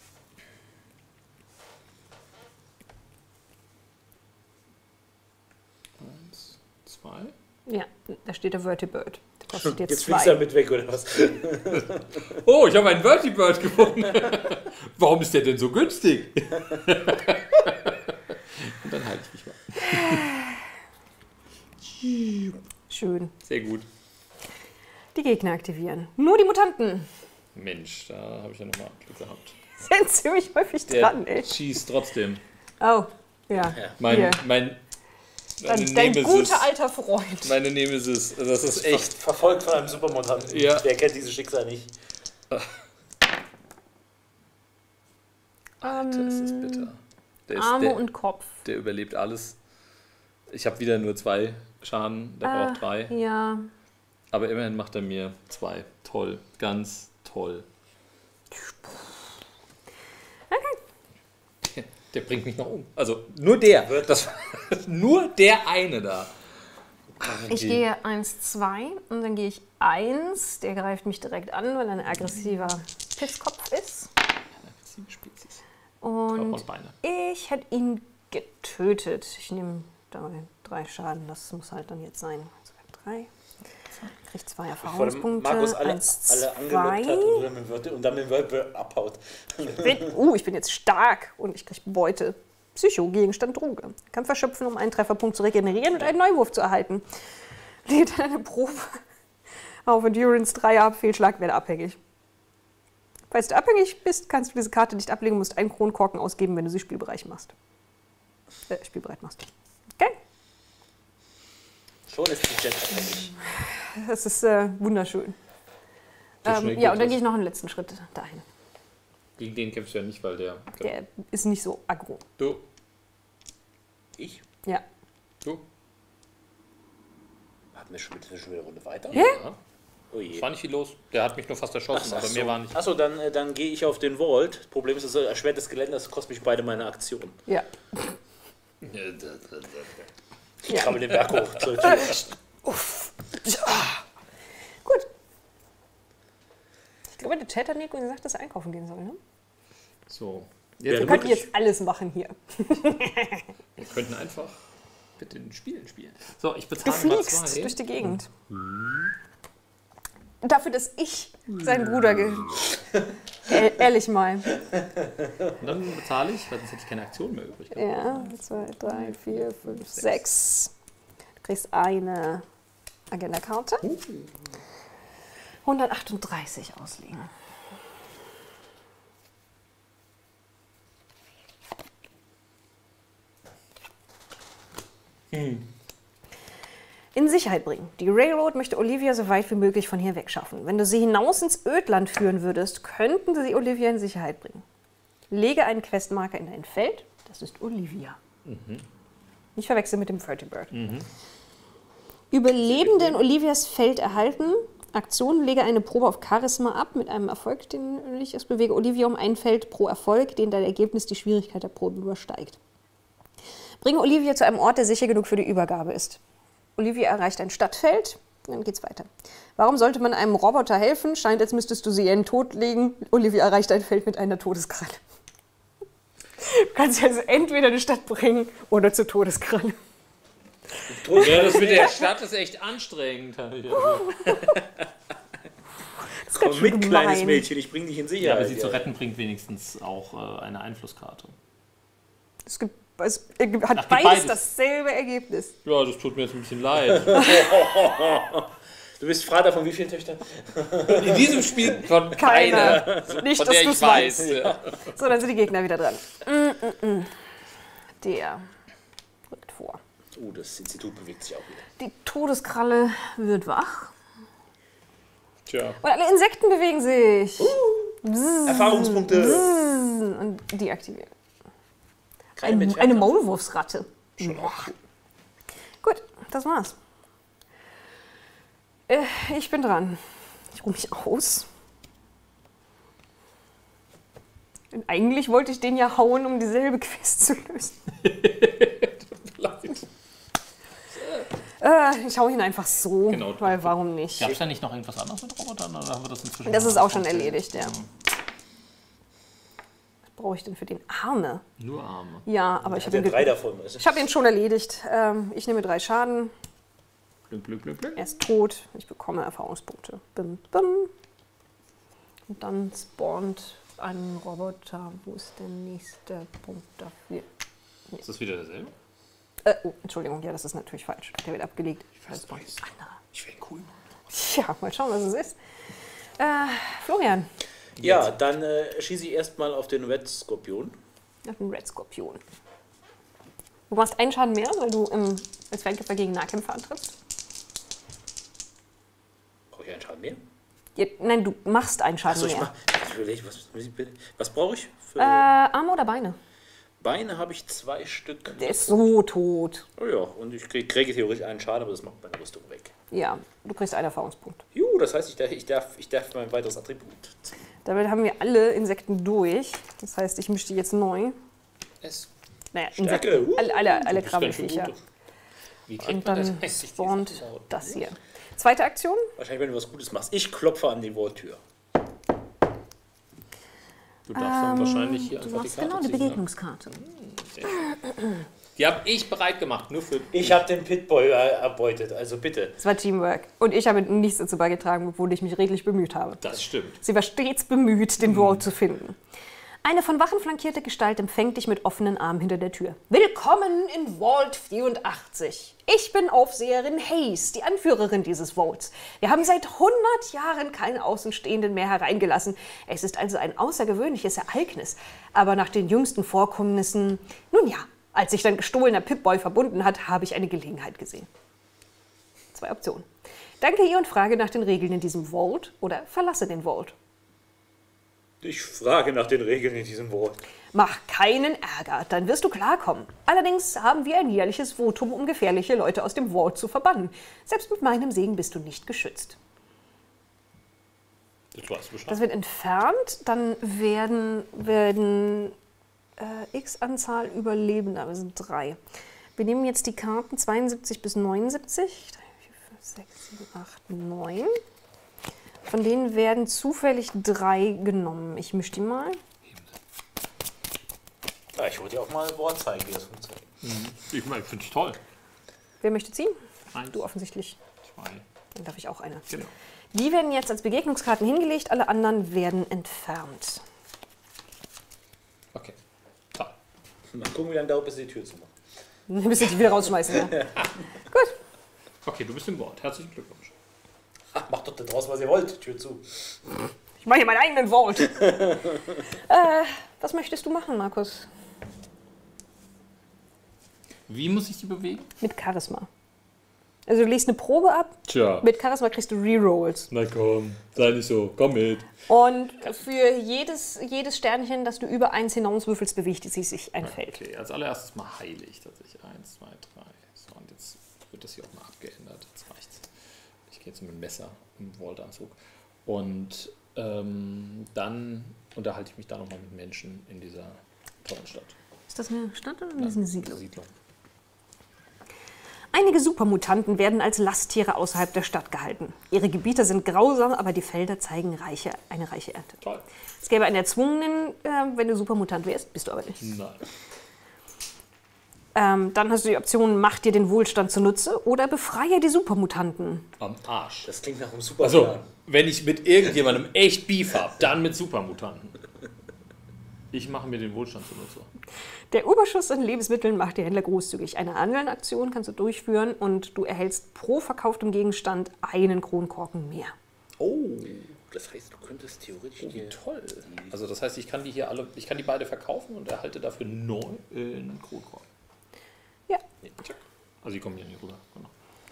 Eins, zwei. Ja, da steht der Vertibird. Der kostet jetzt, Jetzt fliegst du zwei. damit weg, oder was? Oh, ich habe einen Vertibird gefunden. Warum ist der denn so günstig? Und dann halte ich mich mal. Schön. Sehr gut. Die Gegner aktivieren. Nur die Mutanten. Mensch, da habe ich ja nochmal Glück gehabt. Sind ziemlich häufig Der dran, ey. schießt trotzdem. Oh, ja. Mein, Hier. mein, meine Dein, dein Nemesis. guter alter Freund. Meine Nemesis. Also das ist echt. Verfolgt von einem Supermutanten. Ja. Der kennt dieses Schicksal nicht. Das ist bitter. Der, ist, Arme der, und Kopf. der überlebt alles. Ich habe wieder nur zwei Schaden, der Ah, braucht drei. Ja. Aber immerhin macht er mir zwei. Toll. Ganz toll. Okay. Der bringt mich noch um. Also nur der. Das, nur der eine da. Ich gehe eins, zwei und dann gehe ich eins. Der greift mich direkt an, weil er ein aggressiver Pisskopf ist. Aggressive Spezies. Körper Und und Beine. ich hätte ihn getötet. Ich nehme drei, drei Schaden. Das muss halt dann jetzt sein. Drei. Kriegt zwei Bevor Erfahrungspunkte. Markus alle, eins, alle angelockt hat zwei. und dann mit Wörter- und dann mit Wörter abhaut. Uh, ich bin jetzt stark und ich kriege Beute. Psycho, Gegenstand, Droge. Kann verschöpfen, um einen Trefferpunkt zu regenerieren und einen Neuwurf zu erhalten. Lädt eine Probe auf Endurance drei ab, Fehlschlag, werde abhängig. Falls du abhängig bist, kannst du diese Karte nicht ablegen und musst einen Kronkorken ausgeben, wenn du sie spielbereit machst. Äh, spielbereit machst. Okay? Schon ist die Jet abhängig. Das ist äh, wunderschön. Ähm, ja, und dann gehe ich noch einen letzten Schritt dahin. Gegen den kämpfst du ja nicht, weil der... Der ist nicht so aggro. Du. Ich? Ja. Du. Hatten wir schon, schon wieder eine Runde weiter? Ja. Oh je. Es war nicht viel los. Der hat mich nur fast erschossen, Ach, aber ach mir so. war nicht... Achso, dann, äh, dann gehe ich auf den Vault. Problem ist, das ist erschwertes Gelände, das kostet mich beide meine Aktion. Ja. Ich Ja. krabbel den Berg hoch. Zur Tür. Uff. Ja. Gut. Ich glaube, der Chat hat Nico gesagt, dass er einkaufen gehen soll, ne? So. Ja, Jetzt, Wir könnten jetzt alles machen hier. wir könnten einfach mit den Spielen spielen. So, ich Du bezahle mal fliegst zwei. durch die Gegend. Dafür, dass ich sein Bruder... Ge e ehrlich mal. Und dann bezahle ich, weil sonst hätte ich keine Aktion mehr übrig. Ja, zwei, drei, vier, fünf, sechs. Du kriegst eine Agenda-Karte. hundertachtunddreißig auslegen. In Sicherheit bringen. Die Railroad möchte Olivia so weit wie möglich von hier wegschaffen. Wenn du sie hinaus ins Ödland führen würdest, könnten sie Olivia in Sicherheit bringen. Lege einen Questmarker in dein Feld. Das ist Olivia. Mhm. Nicht verwechseln mit dem Vertibird. Mhm. Überlebende in Olivias Feld erhalten. Aktion, lege eine Probe auf Charisma ab mit einem Erfolg, den ich es bewege. Olivia um ein Feld pro Erfolg, den dein Ergebnis die Schwierigkeit der Probe übersteigt. Bringe Olivia zu einem Ort, der sicher genug für die Übergabe ist. Olivia erreicht ein Stadtfeld, dann geht's weiter. Warum sollte man einem Roboter helfen? Scheint, als müsstest du sie in den Tod legen. Olivia erreicht ein Feld mit einer Todeskralle. Du kannst sie also entweder in die Stadt bringen oder zur Todeskralle. Ja, das mit der Stadt ist echt anstrengend. Das ist Komm ganz mit, schön kleines gemein. Mädchen, ich bring dich in Ja, Sicherheit. aber sie zu retten bringt wenigstens auch äh, eine Einflusskarte. Es, gibt, es ergibt- hat Ach, beides, beides. dasselbe Ergebnis. Ja, das tut mir jetzt ein bisschen leid. Du bist Vater von wie vielen Töchtern? In diesem Spiel von Keiner. keiner, Nicht, von dass der ich du's weiß. weißt. Ja. So, dann sind die Gegner wieder dran. Mm, mm, mm. Der rückt vor. Oh, das Institut bewegt sich auch wieder. Die Todeskralle wird wach. Tja. Und alle Insekten bewegen sich. Erfahrungspunkte. Und deaktiviert. Keine Ein, Mensch. eine Maulwurfsratte. Schon auch cool. Gut, das war's. Äh, ich bin dran. Ich ruhe mich aus. Und eigentlich wollte ich den ja hauen, um dieselbe Quest zu lösen. Äh, ich hau ihn einfach so, Genau. weil warum nicht? Gab es da nicht noch irgendwas anderes mit Robotern? Oder haben wir das inzwischen Das ist auch schon funktioniert? erledigt, ja. Was brauche ich denn für den Arme? Nur Arme. Ja, aber ich Hat habe ja ihn, drei ge- davon. weißt du? ich hab ihn schon erledigt. Ähm, ich nehme drei Schaden. Glück, Glück, Glück, Glück. Er ist tot. Ich bekomme Erfahrungspunkte. Bim, bim. Und dann spawnt ein Roboter. Wo ist der nächste Punkt dafür? Ist das wieder derselbe? Äh, oh, Entschuldigung, ja, das ist natürlich falsch. Der wird abgelegt. Ich weiß, spawnt weiß. ein anderer. Ich will cool. Ja, mal schauen, was es ist. Äh, Florian. Ja, dann äh, schieße ich erstmal auf den Red Skorpion. Auf den Red Skorpion. Du machst einen Schaden mehr, weil du im, als Fernkämpfer gegen Nahkämpfer antrittst. Brauche ich einen Schaden mehr? Ja, nein, du machst einen Schaden Achso, ich mehr. mach. Ich überlege, was, was brauche ich? Für Äh, Arme oder Beine? Beine habe ich zwei Stück. Der ist so tot. Oh ja, und ich kriege krieg theoretisch einen Schaden, aber das macht meine Rüstung weg. Ja, du kriegst einen Erfahrungspunkt. Juhu, das heißt, ich darf, ich darf, ich darf mein weiteres Attribut ziehen. Damit haben wir alle Insekten durch. Das heißt, ich mische die jetzt neu. Es Naja, Stärke, Insekten. uh. Alle, alle, alle ist ganz schön Krabbelfiecher. gut. Wie kriegt Und man das dann eigentlich, spawnt dieses Wort? das hier. Zweite Aktion. Wahrscheinlich, wenn du was Gutes machst. Ich klopfe an die Walltür. Du darfst dann wahrscheinlich hier Du einfach die machst Karte genau die ziehen, Begegnungskarte. Ne? Die habe ich bereit gemacht, nur für... Ich habe den Pitboy äh, erbeutet, also bitte. Das war Teamwork. Und ich habe nichts dazu beigetragen, obwohl ich mich redlich bemüht habe. Das stimmt. Sie war stets bemüht, den Vault zu finden. Eine von Wachen flankierte Gestalt empfängt dich mit offenen Armen hinter der Tür. Willkommen in Vault vierundachtzig. Ich bin Aufseherin Hayes, die Anführerin dieses Vaults. Wir haben seit hundert Jahren keinen Außenstehenden mehr hereingelassen. Es ist also ein außergewöhnliches Ereignis. Aber nach den jüngsten Vorkommnissen, nun ja, als sich dein gestohlener Pip-Boy verbunden hat, habe ich eine Gelegenheit gesehen. Zwei Optionen. Danke ihr und frage nach den Regeln in diesem Vault oder verlasse den Vault. Ich frage nach den Regeln in diesem Vault. Mach keinen Ärger, dann wirst du klarkommen. Allerdings haben wir ein jährliches Votum, um gefährliche Leute aus dem Vault zu verbannen. Selbst mit meinem Segen bist du nicht geschützt. Das wird entfernt, dann werden, werden äh, x Anzahl Überlebender, wir sind drei. Wir nehmen jetzt die Karten zweiundsiebzig bis neunundsiebzig. drei, vier, fünf, sechs, sieben, acht, neun. Von denen werden zufällig drei genommen. Ich mische die mal. Ja, ich wollte dir auch mal ein Wort zeigen, wie das funktioniert. Mhm. Ich meine, ich finde es toll. Wer möchte ziehen? Eins. Du offensichtlich. Zwei. Dann darf ich auch eine. Genau. Die werden jetzt als Begegnungskarten hingelegt, alle anderen werden entfernt. Okay. Toll. Mal gucken, wie lange dauert, bis die Tür zu machen. Dann müsst ihr die wieder rausschmeißen. Ja. Gut. Okay, du bist im Wort. Herzlichen Glückwunsch. Ach, macht doch da draußen, was ihr wollt. Tür zu. Ich mache hier meinen eigenen Vault. äh, was möchtest du machen, Markus? Wie muss ich die bewegen? Mit Charisma. Also du legst eine Probe ab. Tja. Mit Charisma kriegst du Rerolls. Na komm, sei nicht so. Komm mit. Und für jedes, jedes Sternchen, das du über eins hinauswürfelst, bewegt es sich ein Feld. Okay, als allererstes mal heile ich tatsächlich. Eins, zwei, drei. So, und jetzt wird das hier auch mal abgeändert. Jetzt reicht's. Ich gehe jetzt mit dem Messer im Vault-Anzug. Und ähm, dann unterhalte ich mich da nochmal mit Menschen in dieser tollen Stadt. Ist das eine Stadt oder Ja, ist das eine Siedlung? Siedlung. Einige Supermutanten werden als Lasttiere außerhalb der Stadt gehalten. Ihre Gebiete sind grausam, aber die Felder zeigen reiche, eine reiche Ernte. Toll. Es gäbe einen Erzwungenen, äh, wenn du Supermutant wärst, bist du aber nicht. Nein. Ähm, dann hast du die Option, mach dir den Wohlstand zunutze oder befreie die Supermutanten. Am Arsch. Das klingt nach einem super Also, Plan. wenn ich mit irgendjemandem echt Beef habe, dann mit Supermutanten. Ich mache mir den Wohlstand zunutze. Der Überschuss an Lebensmitteln macht der Händler großzügig. Eine Angelaktion kannst du durchführen und du erhältst pro verkauftem Gegenstand einen Kronkorken mehr. Oh, das heißt, du könntest theoretisch Oh, wie hier... toll. Also das heißt, ich kann die hier alle, ich kann die beide verkaufen und erhalte dafür neun äh, Kronkorken. Ja. Also die kommen hier nicht rüber. Genau.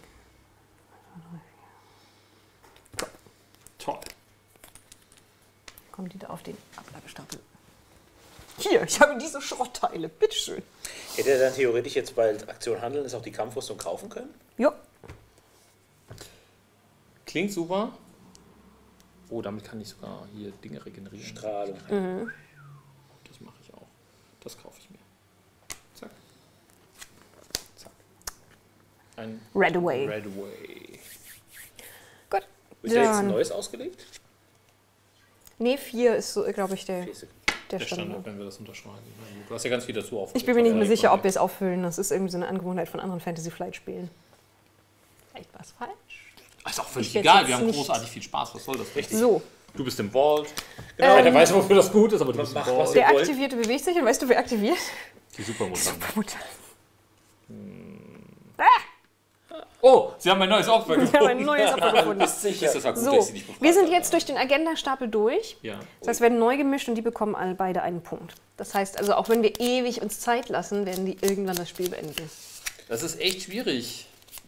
Toll. Kommen die da auf den Ablagestapel? Hier, ich habe diese Schrottteile. Bitteschön. Hätte er dann theoretisch jetzt bei Aktion Handeln ist auch die Kampfrüstung kaufen können? Ja. Klingt super. Oh, damit kann ich sogar hier Dinge regenerieren. Strahlung. Mhm. Das mache ich auch. Das kaufe ich mir. Zack. Zack. Ein Red Away. Red Away. Gut. Ist da jetzt ein Dann, neues ausgelegt? nee, vier ist, so, glaube ich, der, Scheiße. der Der Standard, Standard. wenn wir das unterschreiben. Du hast ja ganz viel dazu aufgelegt. Ich bin mir nicht mehr Ja, sicher, ob wir wir es auffüllen. Das ist irgendwie so eine Angewohnheit von anderen Fantasy Flight Spielen. Vielleicht war es falsch. Ist auch völlig Ich werd's egal, jetzt wir haben nicht- großartig viel Spaß. Was soll das? Richtig. So, Du bist im Vault. Genau. Ja, der weiß, wofür das gut ist, aber du bist im Mach, Vault. was der ihr wollt. Aktivierte bewegt sich und weißt du, wer aktiviert? Die Supermutanten. Mutter. Oh, sie haben ein neues Opfer Wir haben gefunden. ein neues Opfer gefunden. Ist das war gut, dass So, ich sie nicht befragt wir sind habe. jetzt durch den Agendastapel durch. Ja. Das heißt, werden neu gemischt und die bekommen alle beide einen Punkt. Das heißt also, auch wenn wir ewig uns Zeit lassen, werden die irgendwann das Spiel beenden. Das ist echt schwierig.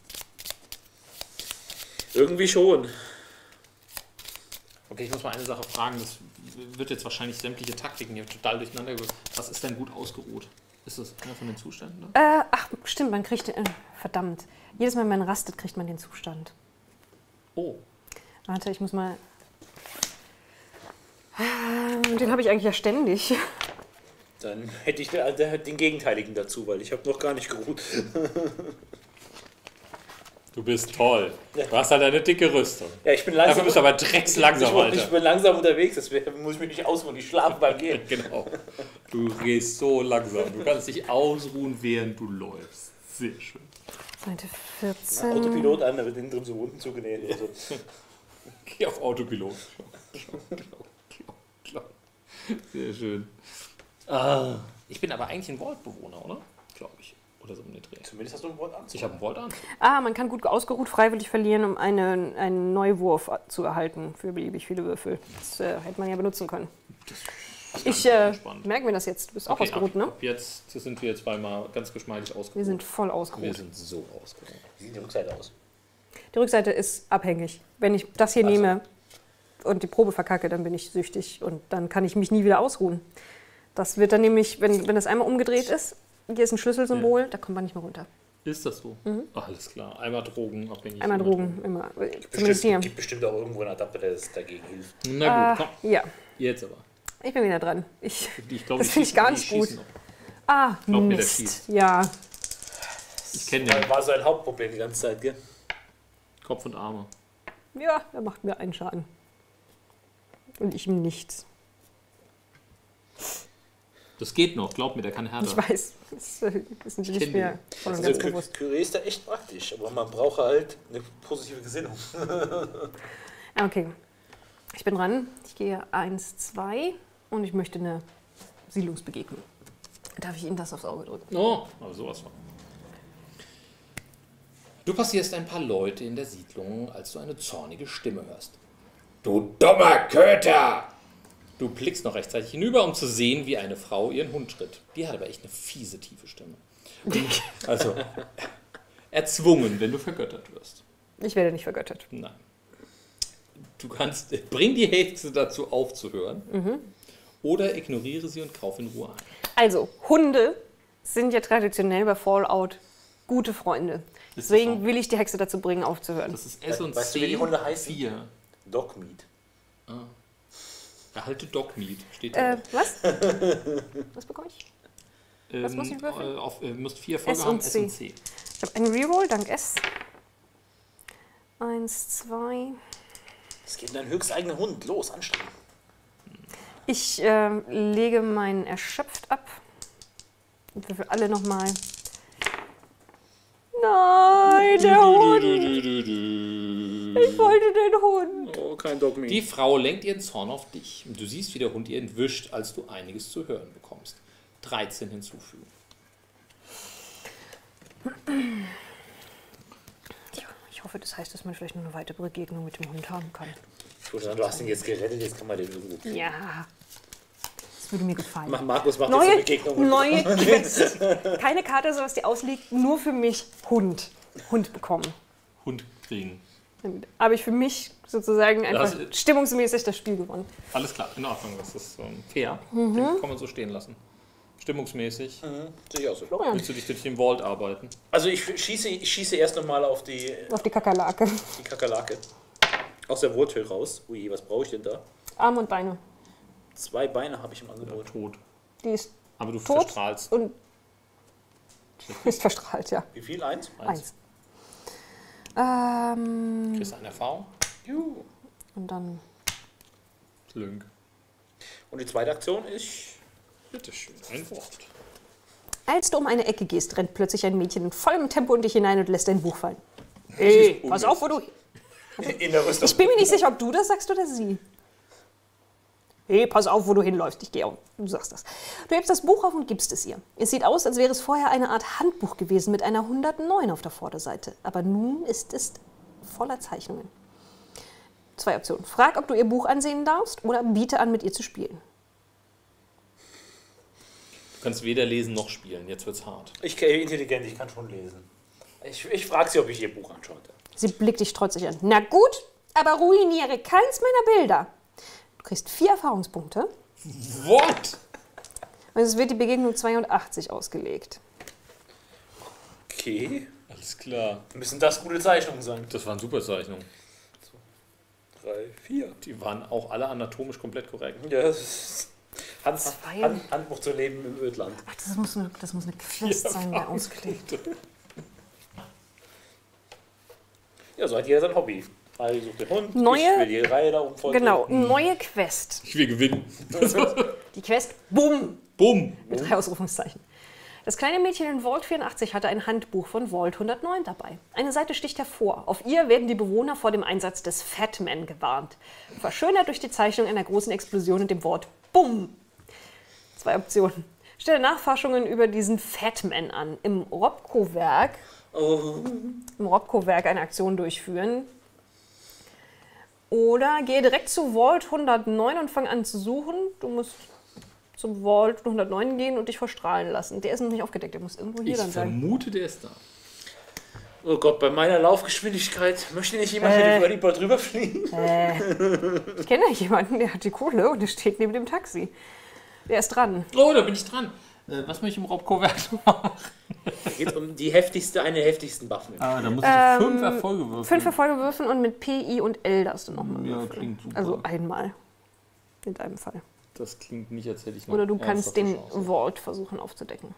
Irgendwie schon. Okay, ich muss mal eine Sache fragen. Das wird jetzt wahrscheinlich sämtliche Taktiken hier total durcheinander gebracht. Was ist denn gut ausgeruht? Ist das einer von den Zuständen da? Äh, ach, stimmt, man kriegt den. Äh, verdammt. Jedes Mal, wenn man rastet, kriegt man den Zustand. Oh. Warte, ich muss mal. Äh, Den habe ich eigentlich ja ständig. Dann hätte ich den, den Gegenteiligen dazu, weil ich habe noch gar nicht geruht. Du bist toll. Du hast halt eine dicke Rüstung. Ja, ich bin langsam. Dafür bist du aber dreckslangsam, ich, Alter. ich bin langsam unterwegs, deswegen muss ich mich nicht ausruhen. Ich schlafe beim Gehen. Genau. Du gehst so langsam. Du kannst dich ausruhen, während du läufst. Sehr schön. Seite vierzehn. Autopilot an, da wird innen drin so Wunden zugenäht. Also. Geh auf Autopilot. Sehr schön. Ah, ich bin aber eigentlich ein Vault-Bewohner, oder? Glaube ich. Oder so um den Dreh. Zumindest hast du einen Vault-Anzug. Ich habe einen Vault-Anzug. Ah, man kann gut ausgeruht freiwillig verlieren, um einen, einen Neuwurf zu erhalten für beliebig viele Würfel. Das äh, hätte man ja benutzen können. Ich äh, merke mir das jetzt. Du bist auch Okay, ausgeruht, ab, ne? ab jetzt sind wir zweimal ganz geschmeidig ausgeruht. Wir sind voll Wir ausgeruht. sind so ausgeruht. Wie sieht die Rückseite aus? Die Rückseite ist abhängig. Wenn ich das hier Ach so. nehme und die Probe verkacke, dann bin ich süchtig und dann kann ich mich nie wieder ausruhen. Das wird dann nämlich, wenn, wenn das einmal umgedreht ist, hier ist ein Schlüsselsymbol, ja. Da kommt man nicht mehr runter. Ist das so? Mhm. Ach, alles klar. Einmal Drogen abhängig. Einmal Drogen, immer. Es Zumindest hier. gibt bestimmt auch irgendwo einen Adapter, der das dagegen hilft. Na gut, Ah, komm. ja, Jetzt aber. ich bin wieder dran. Ich, Ich glaub, das die finde ich schießen- gar die nicht gut. schießen noch. Ah, Glaub mir, der Mist. schießt. Ja, Ich kenne Das den. war so ein Hauptproblem die ganze Zeit, gell? Kopf und Arme. ja, er macht mir einen Schaden. Und ich ihm nichts. Das geht noch, glaub mir, der kann härter. Ich weiß, das äh, ist natürlich kenn mir voll und Also ganz Ky- bewusst. Kyrie ist da echt praktisch, aber man braucht halt eine positive Gesinnung. Ah, okay, ich bin dran. Ich gehe eins, zwei und ich möchte eine Siedlungsbegegnung. Darf ich Ihnen das aufs Auge drücken? Oh, aber sowas von. Du passierst ein paar Leute in der Siedlung, als du eine zornige Stimme hörst. Du dummer Köter! Du blickst noch rechtzeitig hinüber, um zu sehen, wie eine Frau ihren Hund tritt. Die hat aber echt eine fiese, tiefe Stimme. Also, erzwungen, wenn du vergöttert wirst. Ich werde nicht vergöttert. Nein. Du kannst, bring die Hexe dazu aufzuhören oder ignoriere sie und kauf in Ruhe ein. Also, Hunde sind ja traditionell bei Fallout gute Freunde. das Deswegen so? will ich die Hexe dazu bringen, aufzuhören. Das ist S und Weißt C. du, wie die Hunde heißen? vier. Dogmeat. Erhalte Dogmeat, steht da. Äh, was? Was bekomme ich? was muss ich würfeln? äh, auf, äh, musst vier Erfolge S haben, und S C. und C. Ich habe einen Reroll, dank S. Eins, zwei. Es geht um deinen höchsteigenen Hund. Los, anstrengen. Ich äh, lege meinen erschöpft ab. Und würfel alle nochmal. Nein, der Hund! Ich wollte den Hund! Oh, kein Dogmeat. Die Frau lenkt ihren Zorn auf dich. Und du siehst, wie der Hund ihr entwischt, als du einiges zu hören bekommst. dreizehn hinzufügen. Ja, ich hoffe, das heißt, dass man vielleicht noch eine weitere Begegnung mit dem Hund haben kann. Gut, du hast ihn jetzt gerettet, jetzt kann man den irgendwo kriegen. Ja, das würde mir gefallen. Mach- Markus macht Neue, jetzt eine Begegnung. neue Quest. Keine Karte, sodass die ausliegt, nur für mich Hund. Hund bekommen. Hund kriegen. Damit habe ich für mich sozusagen einfach Das- stimmungsmäßig das Spiel gewonnen. Alles klar, in Ordnung. Das ist ähm, fair. Mhm. Den kann man so stehen lassen. Stimmungsmäßig. Mhm, sehe ich auch so. Willst du dich durch den Vault arbeiten? Also ich schieße, ich schieße erst nochmal auf die, Auf die Kakerlake. die Kakerlake. Aus der Wurzel raus. Ui, was brauche ich denn da? Arme und Beine. Zwei Beine habe ich im Oder Angebot. tot. Die ist Aber du tot verstrahlst. und ist verstrahlt, ja. Wie viel? Eins? Eins. Ähm, Kriegst du eine Erfahrung? Juhu. und dann Lünk. Und die zweite Aktion ist... Bitteschön, ein Wort. Als du um eine Ecke gehst, rennt plötzlich ein Mädchen in vollem Tempo in dich hinein und lässt dein Buch fallen. Ey, pass auf, wo du... In der Rüstung. Ich bin mir nicht sicher, ob du das sagst oder sie. Hey, pass auf, wo du hinläufst. Ich gehe auf. Du sagst das. Du hebst das Buch auf und gibst es ihr. Es sieht aus, als wäre es vorher eine Art Handbuch gewesen mit einer hundertneun auf der Vorderseite. Aber nun ist es voller Zeichnungen. Zwei Optionen. Frag, ob du ihr Buch ansehen darfst oder biete an, mit ihr zu spielen. Du kannst weder lesen noch spielen. Jetzt wird's hart. Ich bin intelligent, ich kann schon lesen. Ich, ich frage sie, ob ich ihr Buch anschauen darf. Sie blickt dich trotzig an. Na gut, aber ruiniere keins meiner Bilder. Du kriegst vier Erfahrungspunkte. What? Und es wird die Begegnung zweiundachtzig ausgelegt. Okay. Alles klar. Müssen das gute Zeichnungen sein? Das waren super Zeichnungen. Drei, vier. Die waren auch alle anatomisch komplett korrekt. Ja, das ist Hand, Zwei. Hand, Handbuch zu leben im Ödland. Ach, das muss eine, das muss eine Quest sein, der ausgelegt. Ja, so hat jeder sein Hobby. Ali sucht den Hund, Neue- ich will die Reihe da oben voll. Genau, neue Quest. Ich will gewinnen. Die Quest, bumm, Bumm. mit drei Ausrufungszeichen. Das kleine Mädchen in Vault vierundachtzig hatte ein Handbuch von Vault hundertneun dabei. Eine Seite sticht hervor. Auf ihr werden die Bewohner vor dem Einsatz des Fatman gewarnt. Verschönert durch die Zeichnung einer großen Explosion und dem Wort Bumm. Zwei Optionen. Stelle Nachforschungen über diesen Fatman an. Im Robco-Werk Oh. im Robco-Werk eine Aktion durchführen. Oder gehe direkt zu Vault hundertneun und fang an zu suchen. Du musst zum Vault hundertneun gehen und dich verstrahlen lassen. Der ist noch nicht aufgedeckt, der muss irgendwo hier Ich dann sein. vermute, der ist da. Oh Gott, bei meiner Laufgeschwindigkeit möchte nicht jemand Äh. hier über die Ball drüber fliegen? Äh, ich kenne ja jemanden, der hat die Kohle und der steht neben dem Taxi. Der ist dran. Oh, da bin ich dran. Äh, was möchte ich im Robco-Werk machen? Da geht es um die heftigste, eine der heftigsten Waffen. Ah, da muss ich Ähm, fünf Erfolge würfeln. Fünf Erfolge würfeln und mit P, I und L darfst du nochmal Ja, würfeln. klingt super. Also einmal. In deinem Fall. Das klingt nicht, als hätte ich noch Oder du kannst ernsthafte den Chance. Vault versuchen aufzudecken.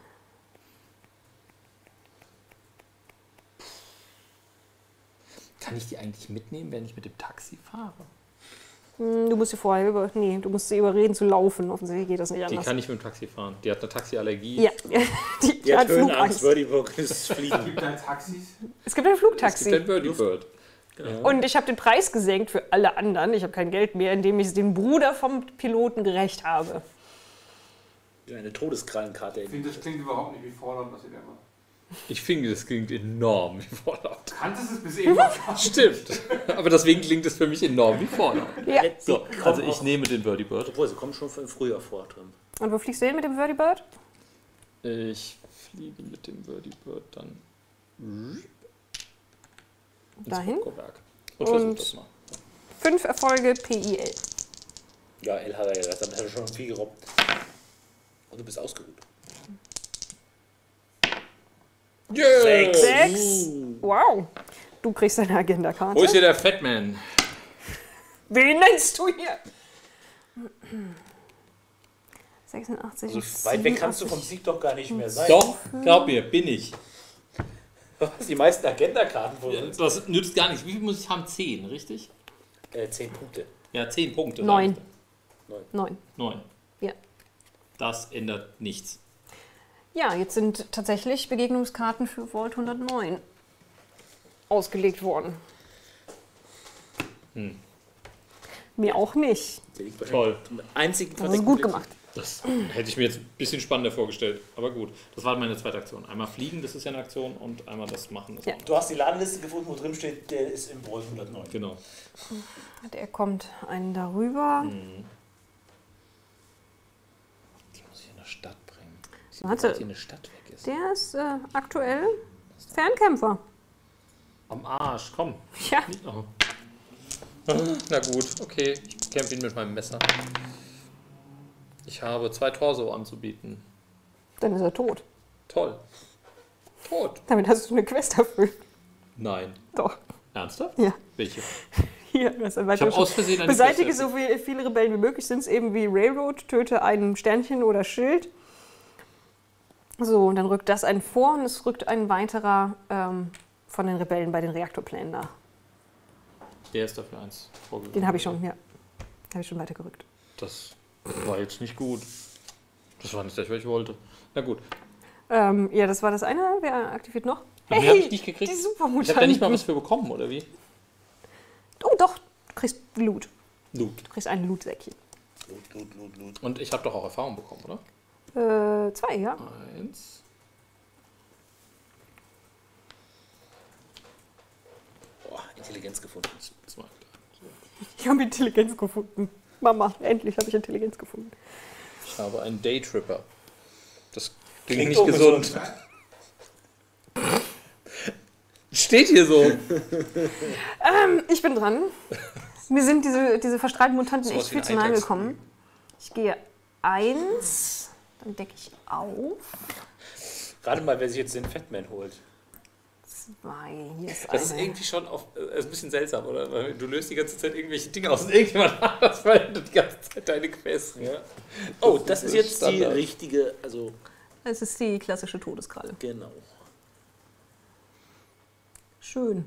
Kann ich die eigentlich mitnehmen, wenn ich mit dem Taxi fahre? Hm, Du musst sie vorher über. Nee, du musst sie überreden zu laufen. Offensichtlich geht das nicht Die anders. kann ich mit dem Taxi fahren. Die hat eine Taxiallergie. Ja, die, die, Die hat hat Höhenangst, Flugangst. Birdie ist Fliegen. Gibt da Taxis? Es gibt ein Es Flugtaxi. gibt ein Birdie Bird. Und ich habe den Preis gesenkt für alle anderen. Ich habe kein Geld mehr, indem ich den Bruder vom Piloten gerecht habe. Eine Todeskrallenkarte. Ich finde, das klingt überhaupt nicht wie Fallout, was ihr da macht. Ich finde, das klingt enorm wie Fallout. Kanntest es bis eben noch gar nicht? Stimmt. Aber deswegen klingt es für mich enorm wie Fallout. Ja. So, also ich nehme den Birdie Bird. Obwohl, sie kommen schon im Frühjahr vor drin. Und wo fliegst du hin mit dem Verdi Bird? Ich fliege mit dem Birdie Bird dann ins Dahin. Robco-Werk. Und versuche Und- das mal. Fünf Erfolge P I L. Ja, El hat er ja, damit hat er schon viel gerobbt. Und du bist ausgeruht. Yeah! Sechs. Sechs. Uh. Wow. Du kriegst deine Agenda-Karte. Wo ist hier der Fatman? Wen nennst du hier? sechsundachtzig. Also weit weg kannst du vom Sieg doch gar nicht mehr sein. Doch, glaub mir, bin ich. Du hast die meisten Agenda-Karten von uns. Das nützt gar nichts. Wie viel muss ich haben? Zehn, richtig? Äh, zehn Punkte. Ja, zehn Punkte. sag Neun. ich da. Neun. Neun. Ja. Das ändert nichts. Ja, jetzt sind tatsächlich Begegnungskarten für Vault hundertneun ausgelegt worden. Hm. Mir auch nicht. Der liegt Toll. wahrscheinlich zum einzigen Das ist gut gemacht. Das hätte ich mir jetzt ein bisschen spannender vorgestellt. Aber gut, das war meine zweite Aktion. Einmal fliegen, das ist ja eine Aktion, und einmal das machen. Das Ja. war- Du hast die Ladenliste gefunden, wo drin steht, der ist im Vault hundertneun. Genau. Der kommt einen darüber. Hm. Die muss ich in eine Stadt bringen. Ich sehe, Warte. dass die in eine Stadt weg ist. Der ist äh, aktuell Fernkämpfer. Am Arsch, komm. Ja, Oh. Na gut, okay. Ich kämpfe ihn mit meinem Messer. Ich habe zwei Torso anzubieten. dann ist er tot. Toll. Tot. Damit hast du eine Quest erfüllt. Nein. Doch. Ernsthaft? Ja. Welche? Hier, du hast Ich habe aus Versehen eine Beseitige Quest so viel, viele Rebellen wie möglich, sind es eben wie Railroad, töte ein Sternchen oder Schild. So, und dann rückt das einen vor und es rückt ein weiterer ähm, von den Rebellen bei den Reaktorplänen nach. Der ist dafür eins vorgegeben. Den habe ich schon, ja. Habe ich schon weitergerückt. Das war jetzt nicht gut. Das war nicht das, was ich wollte. Na gut. Ähm, ja, das war das eine. Wer aktiviert noch? Aber mehr habe ich nicht gekriegt. die Ich Supermutanten. habe da nicht mal was für bekommen, oder wie? Oh doch, du kriegst Loot. Loot. Du kriegst ein Loot-Säckchen. Loot, Loot, Loot, Loot. Und ich habe doch auch Erfahrung bekommen, oder? Äh, zwei, ja. Eins. Boah, Intelligenz gefunden. Zwei. Ich habe Intelligenz gefunden. Mama, endlich habe ich Intelligenz gefunden. Ich habe einen Daytripper. Das klingt, Klingt nicht ungesund. gesund. Steht hier so. Ähm, ich bin dran. Mir sind diese, diese verstrahlten Mutanten Sowas echt wie viel ein zu nahe Eintagskind. gekommen. Ich gehe eins, dann decke ich auf. Gerade mal, wer sich jetzt den Fatman holt. Zwei, hier ist Das ist eine. irgendwie schon auf, äh, ist ein bisschen seltsam, oder? Weil du löst die ganze Zeit irgendwelche Dinge aus und irgendjemand anders verhindert die ganze Zeit deine Quest. Ja. Oh, das, Das ist ist jetzt die Standard. richtige, also Es ist die klassische Todeskralle. genau. Schön.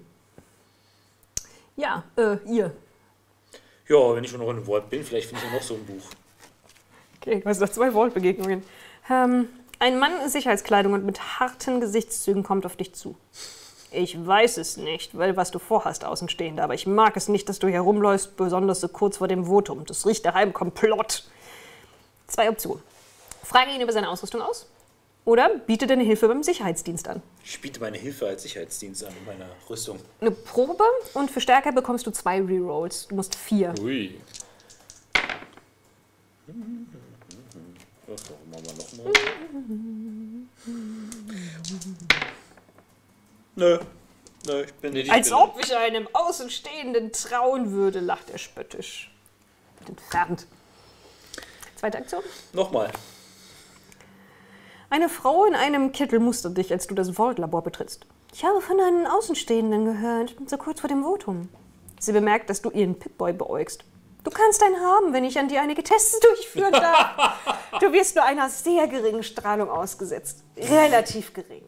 Ja, äh, ihr. Ja, wenn ich schon noch in einem Wort bin, vielleicht finde ich ja noch so ein Buch. Okay, also noch zwei Vault-Begegnungen. Ähm, ein Mann in Sicherheitskleidung und mit harten Gesichtszügen kommt auf dich zu. Ich weiß es nicht, weil was du vorhast, Außenstehender, aber ich mag es nicht, dass du hier rumläufst, besonders so kurz vor dem Votum. Das riecht nach einem Komplott. Zwei Optionen. Frage ihn über seine Ausrüstung aus oder biete deine Hilfe beim Sicherheitsdienst an. Ich biete meine Hilfe als Sicherheitsdienst an in meiner Rüstung. Eine Probe und für Stärke bekommst du zwei Rerolls. Du musst vier. Ui. Das machen wir nochmal. Nö. Nö, ich bin nicht. Als ob ich einem Außenstehenden trauen würde, lacht er spöttisch. Entfernt. Zweite Aktion. Nochmal. Eine Frau in einem Kittel mustert dich, als du das Vault-Labor betrittst. Ich habe von einen Außenstehenden gehört, so kurz vor dem Votum. Sie bemerkt, dass du ihren Pip-Boy beäugst. Du kannst einen haben, wenn ich an dir einige Tests durchführen darf. Du wirst nur einer sehr geringen Strahlung ausgesetzt. Relativ gering.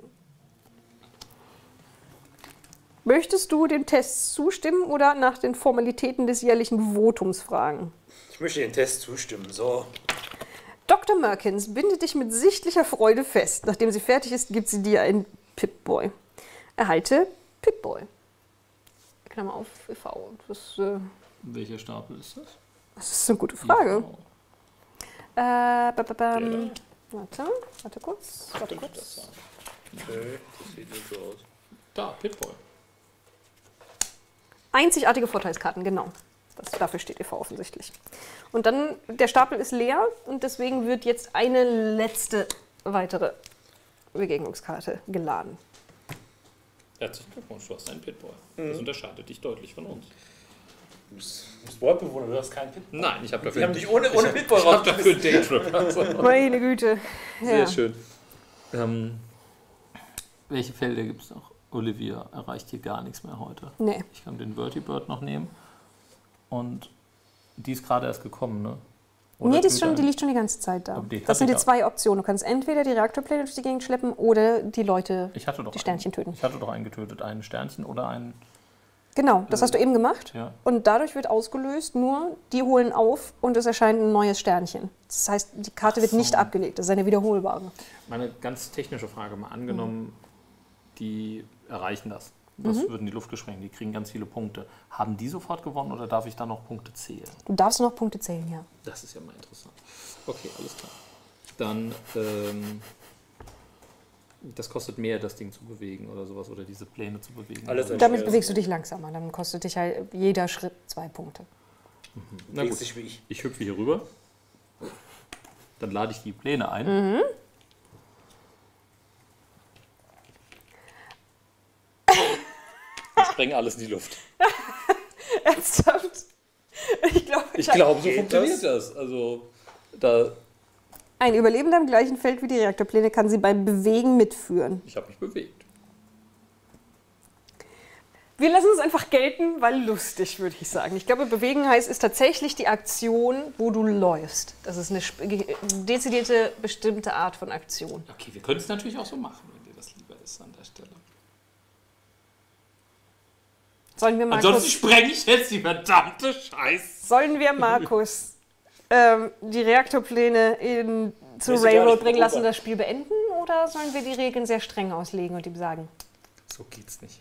Möchtest du den Tests zustimmen oder nach den Formalitäten des jährlichen Votums fragen? Ich möchte den Test zustimmen. So. Doktor Merkins bindet dich mit sichtlicher Freude fest. Nachdem sie fertig ist, gibt sie dir einen Pip-Boy. Erhalte Pip-Boy. Klammer auf, E V. Das, äh, Welcher Stapel ist das? das ist eine gute Frage. Äh, ba, ba, bam. Warte, warte kurz. Warte kurz. Okay, das sieht nicht so aus. Da, Pip-Boy. Einzigartige Vorteilskarten, genau. Das, dafür steht E V offensichtlich. Und dann, der Stapel ist leer und deswegen wird jetzt eine letzte weitere Begegnungskarte geladen. Herzlichen Glückwunsch, du hast einen Pip-Boy. Das unterscheidet dich deutlich von uns. Du bist, du bist Wortbewohner, du hast keinen Pip-Boy. Nein, ich habe dafür... Die haben dich ohne, ohne ich Pip-Boy hab, ich hab dafür einen Daytrip. Also. Meine Güte. Sehr Ja. schön. Ähm, welche Felder gibt es noch? Olivia erreicht hier gar nichts mehr heute. Nee. Ich kann den Vertibird noch nehmen. Und die ist gerade erst gekommen, ne? Oder Nee, die, ist tut schon, die ein- liegt schon die ganze Zeit da. Aber die Das hatte sind die ich auch. zwei Optionen. Du kannst entweder die Reaktorpläne durch die Gegend schleppen oder die Leute, Ich hatte doch die Sternchen einen, töten. Ich hatte doch einen getötet, einen Sternchen oder einen... Genau, das hast du eben gemacht. Ja. Und dadurch wird ausgelöst, nur die holen auf und es erscheint ein neues Sternchen. Das heißt, die Karte wird so. nicht abgelegt. Das ist eine wiederholbare. Meine ganz technische Frage, mal angenommen, die erreichen das. Das Mhm. wird in die Luft gesprengt, die kriegen ganz viele Punkte. Haben die sofort gewonnen oder darf ich dann noch Punkte zählen? Du darfst noch Punkte zählen, ja. Das ist ja mal interessant. Okay, alles klar. Dann, ähm, das kostet mehr, das Ding zu bewegen oder sowas, oder diese Pläne zu bewegen. Alles ein Damit schweres bewegst du Ding. dich langsamer. Dann kostet dich halt jeder Schritt zwei Punkte. Na Bewegst gut, dich wie ich. ich hüpfe hier rüber. Dann lade ich die Pläne ein. Mhm. Und sprenge alles in die Luft. Ernsthaft? Ich glaube, Ich glaube, so Geht funktioniert das. Also, da, ein Überlebender im gleichen Feld wie die Reaktorpläne kann sie beim Bewegen mitführen. ich habe mich bewegt. Wir lassen es einfach gelten, weil lustig, würde ich sagen. Ich glaube, bewegen heißt, ist tatsächlich die Aktion, wo du läufst. Das ist eine sp- ge- dezidierte, bestimmte Art von Aktion. Okay, wir können es natürlich auch so machen, wenn dir das lieber ist an der Stelle. Sollen wir Ansonsten Markus, spreng ich jetzt die verdammte Scheiße. sollen wir Markus ähm, die Reaktorpläne in, zu Weiß ich gar Railroad nicht, bringen lassen und worüber. das Spiel beenden? Oder sollen wir die Regeln sehr streng auslegen und ihm sagen? So geht's nicht.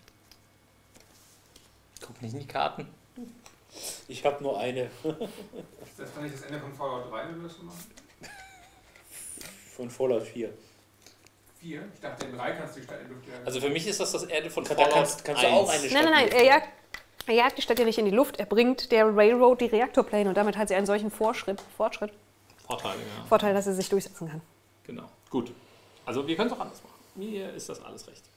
Guck nicht in die Karten. Ich habe nur eine. Ist das dann nicht das Ende von Fallout drei, wenn du das so machst? Von Fallout vier. vier? Ich dachte, in drei kannst du die Stadt in die Luft jagen. Also für mich ist das das Ende von Da Fallout kannst, kannst du auch eine Nein, nein, nein, er jagt, er jagt die Stadt ja nicht in die Luft. Er bringt der Railroad die Reaktorpläne und damit hat sie einen solchen Vorschritt, Fortschritt, Vorteile, ja. Vorteil, dass er sich durchsetzen kann. Genau. Gut. Also wir können es auch anders machen. Mir ist das alles recht.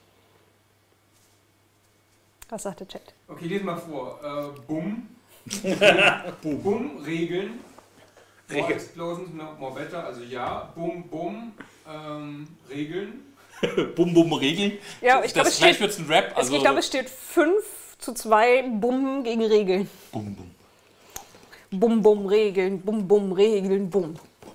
Was sagt der Chat? Okay, lese mal vor. Äh, Bumm. Bumm. Bumm, Regeln. More Regeln. Explosions, no- more better, also ja. Bumm, Bumm, ähm, Regeln. Bum Bum Regeln. Ja, ich glaube, das es vielleicht steht, wird's ein Rap. Also ich glaube, es steht fünf zu zwei Bum gegen Regeln. Bum Bum. Bum, bum, Regeln, bum, bum, Regeln, bum.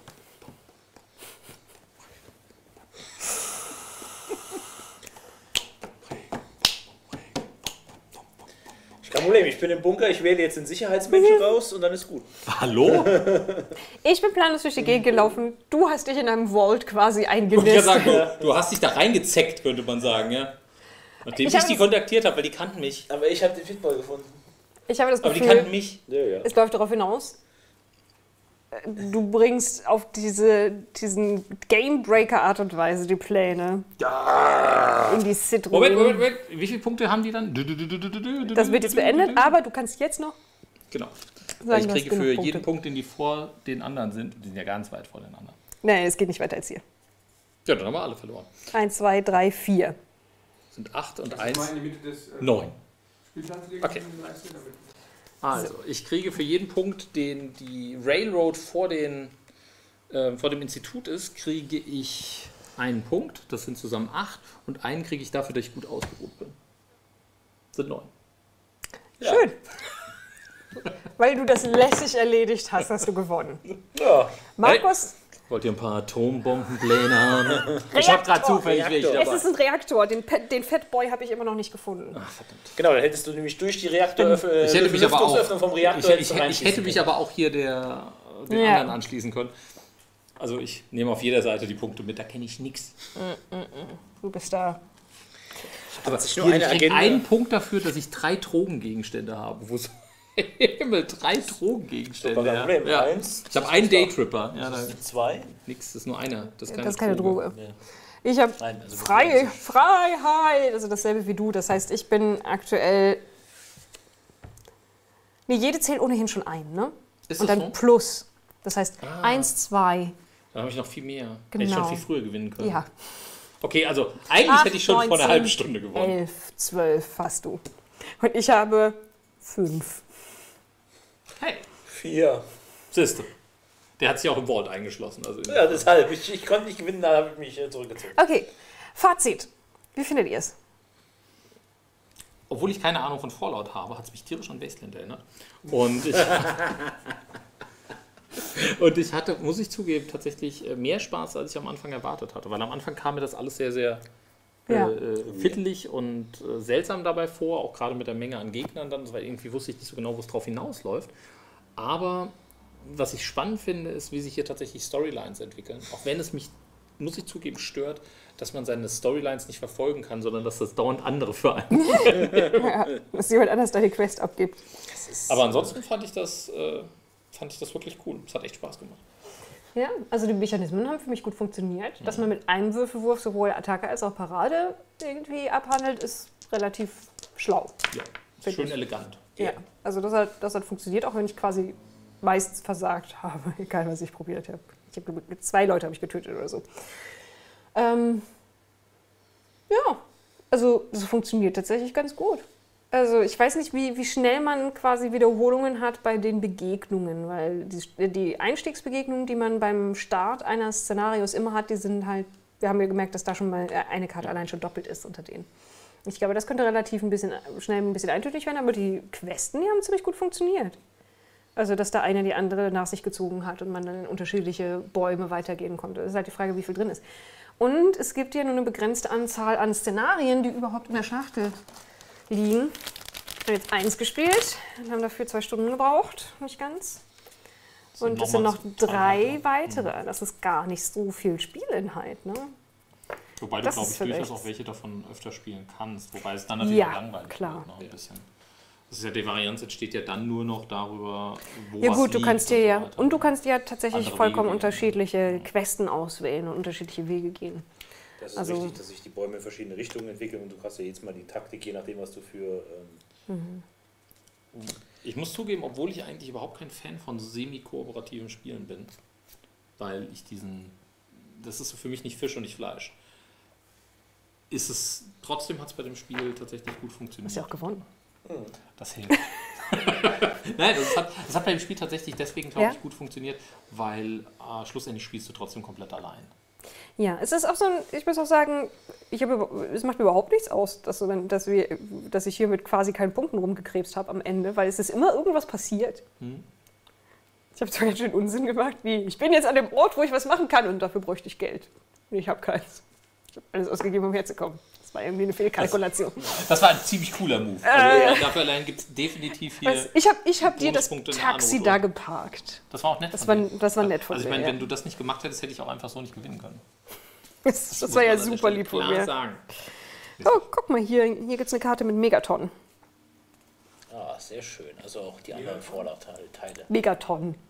Kein Problem, ich bin im Bunker, ich wähle jetzt den Sicherheitsmenschen raus und dann ist gut. Hallo? Ich bin planlos durch die Gegend gelaufen. Du hast dich in einem Vault quasi Ich wollte eingenistet. sagen, du, du hast dich da reingezeckt, könnte man sagen, ja. Nachdem Ich ich, hab die das- kontaktiert habe, weil die kannten mich. Aber ich habe den Fitball gefunden. Ich habe das Aber die Gefühl, kannten mich. Ja, ja. es läuft darauf hinaus, du bringst auf diese diesen Gamebreaker-Art und Weise die Pläne Ja. in die Citroën. Moment, Moment, Moment. Wie viele Punkte haben die dann? Das wird jetzt beendet, aber du kannst jetzt noch Genau. sagen, Ich du hast kriege genug für Punkte. jeden Punkt, den die vor den anderen sind, die sind ja ganz weit vor den anderen. Nee, es geht nicht weiter als hier. Ja, dann haben wir alle verloren. Eins, zwei, drei, vier. Sind acht und Das eins, mal in die Mitte des äh, neun. Spielplans legen, Okay. in die Leiste, damit- Also, ich kriege für jeden Punkt, den die Railroad vor, den, äh, vor dem Institut ist, kriege ich einen Punkt. Das sind zusammen acht. Und einen kriege ich dafür, dass ich gut ausgeruht bin. Das sind neun. Ja. Schön. Weil du das lässig erledigt hast, hast du gewonnen. Ja. Markus, Wollt ihr ein paar Atombombenpläne haben? Ich habe gerade zufällig welche Reaktor. es dabei. ist ein Reaktor. Den, Pe- den Fatboy habe ich immer noch nicht gefunden. Ach, verdammt. Genau, dann hättest du nämlich durch die Reaktoröffnung Ich hätte mich aber auch, vom ich, Reaktor ich, ich hätte mich aber auch hier der, den Ja. anderen anschließen können. Also ich nehme auf jeder Seite die Punkte mit, da kenne ich nichts. Du bist da. Aber sich nur hier, eine ich krieg Agenda- einen Punkt dafür, dass ich drei Drogengegenstände habe. Wo so Himmel, drei Drogengegenstände. Super, kein Problem. Ja. Eins, Ich habe einen Daytripper. Ja, da, das sind zwei. nix, das ist nur einer. Das ist keine, Das ist keine Droge. Ja. Ich habe Nein, also Frei, Freiheit, also dasselbe wie du. Das heißt, ich bin aktuell. Nee, jede zählt ohnehin schon ein, ne? Ist Und das dann so? plus. Das heißt, Ah. eins, zwei. Da habe ich noch viel mehr. Hätte ich Genau. schon viel früher gewinnen können. Ja. Okay, also eigentlich Acht, hätte ich schon neun, vor einer zehn, halben Stunde gewonnen. Elf, zwölf hast du. Und ich habe fünf. Hey, Vier. siehste. Der hat sich auch im Vault eingeschlossen. Also Ja, deshalb. Ich, ich konnte nicht gewinnen, da habe ich mich äh, zurückgezogen. Okay, Fazit. Wie findet ihr es? Obwohl ich keine Ahnung von Fallout habe, hat es mich tierisch an Wasteland erinnert. Und ich, und ich hatte, muss ich zugeben, tatsächlich äh, mehr Spaß, als ich am Anfang erwartet hatte. Weil am Anfang kam mir das alles sehr, sehr äh, Ja. äh, fiddelig und äh, seltsam dabei vor, auch gerade mit der Menge an Gegnern dann, weil irgendwie wusste ich nicht so genau, wo es drauf hinausläuft. Aber was ich spannend finde, ist, wie sich hier tatsächlich Storylines entwickeln. Auch wenn es mich, muss ich zugeben, stört, dass man seine Storylines nicht verfolgen kann, sondern dass das dauernd andere für einen. Ja, dass jemand anders deine Quest abgibt. Aber ansonsten fand ich das, äh, fand ich das wirklich cool. Es hat echt Spaß gemacht. Ja, also die Mechanismen haben für mich gut funktioniert. Dass man mit einem Würfelwurf sowohl Attacke als auch Parade irgendwie abhandelt, ist relativ schlau. Ja, Find schön ich. elegant. Ja, also das hat, das hat funktioniert, auch wenn ich quasi meist versagt habe, egal was ich probiert habe. Ich habe zwei Leute habe ich getötet oder so. Ähm, ja, also das funktioniert tatsächlich ganz gut. Also ich weiß nicht, wie, wie schnell man quasi Wiederholungen hat bei den Begegnungen, weil die, die Einstiegsbegegnungen, die man beim Start eines Szenarios immer hat, die sind halt, wir haben ja gemerkt, dass da schon mal eine Karte allein schon doppelt ist unter denen. Ich glaube, das könnte relativ ein bisschen schnell ein bisschen eintönig werden, aber die Questen, die haben ziemlich gut funktioniert. Also, dass da eine die andere nach sich gezogen hat und man dann in unterschiedliche Bäume weitergehen konnte. Das ist halt die Frage, wie viel drin ist. Und es gibt ja nur eine begrenzte Anzahl an Szenarien, die überhaupt in der Schachtel liegen. Ich habe jetzt eins gespielt, wir haben dafür zwei Stunden gebraucht, nicht ganz. sind Und es sind noch nochmal drei zweieinhalb. weitere. Das ist gar nicht so viel Spielinhalt, ne? Wobei du, Das glaube ist ich, durchaus vielleicht- auch welche davon öfter spielen kannst. Wobei es dann natürlich Ja, auch langweilig klar. wird. Noch ein bisschen. Das ist ja, die Varianz entsteht ja dann nur noch darüber, wo Ja was gut, du liegt kannst und dir so ja weiter. und du kannst ja tatsächlich Andere vollkommen Wege gehen. unterschiedliche Questen auswählen und unterschiedliche Wege gehen. Das ist Also- richtig, dass sich die Bäume in verschiedene Richtungen entwickeln und du hast ja jetzt mal die Taktik, je nachdem, was du für. Ähm, Ich muss zugeben, obwohl ich eigentlich überhaupt kein Fan von semi-kooperativen Spielen bin, weil ich diesen, das ist für mich nicht Fisch und nicht Fleisch, ist es, trotzdem hat es bei dem Spiel tatsächlich gut Du funktioniert. hast ja auch gewonnen. Das hilft. Nein, das hat, das hat beim Spiel tatsächlich deswegen, glaube Ja? ich, gut funktioniert, weil äh, schlussendlich spielst du trotzdem komplett allein. Ja, es ist auch so ein, ich muss auch sagen, ich habe, es macht mir überhaupt nichts aus, dass, so, wenn- dass, wir, dass ich hier mit quasi keinen Punkten rumgekrebst habe am Ende, weil es ist immer irgendwas passiert. Hm? Ich habe zwar ganz schön Unsinn gemacht, wie ich bin jetzt an dem Ort, wo ich was machen kann und dafür bräuchte ich Geld. Und ich habe keins. Ich habe alles ausgegeben, um herzukommen. Das war irgendwie eine Fehlkalkulation. Das war ein ziemlich cooler Move. Also, dafür allein gibt es definitiv hier. Weißt, ich habe ich hab dir das Bonuspunkte in Taxi Arno, da so. geparkt. Das war auch nett Das von war, dir. das war nett von Also ich mir. meine, ja. wenn du das nicht gemacht hättest, hätte ich auch einfach so nicht gewinnen können. Das, das muss war ja man an der super Stelle lieb von klar mir. sagen. Oh, guck mal, hier, hier gibt es eine Karte mit Megaton. ah, sehr schön. Also auch die anderen Fallout-Teile. Megaton.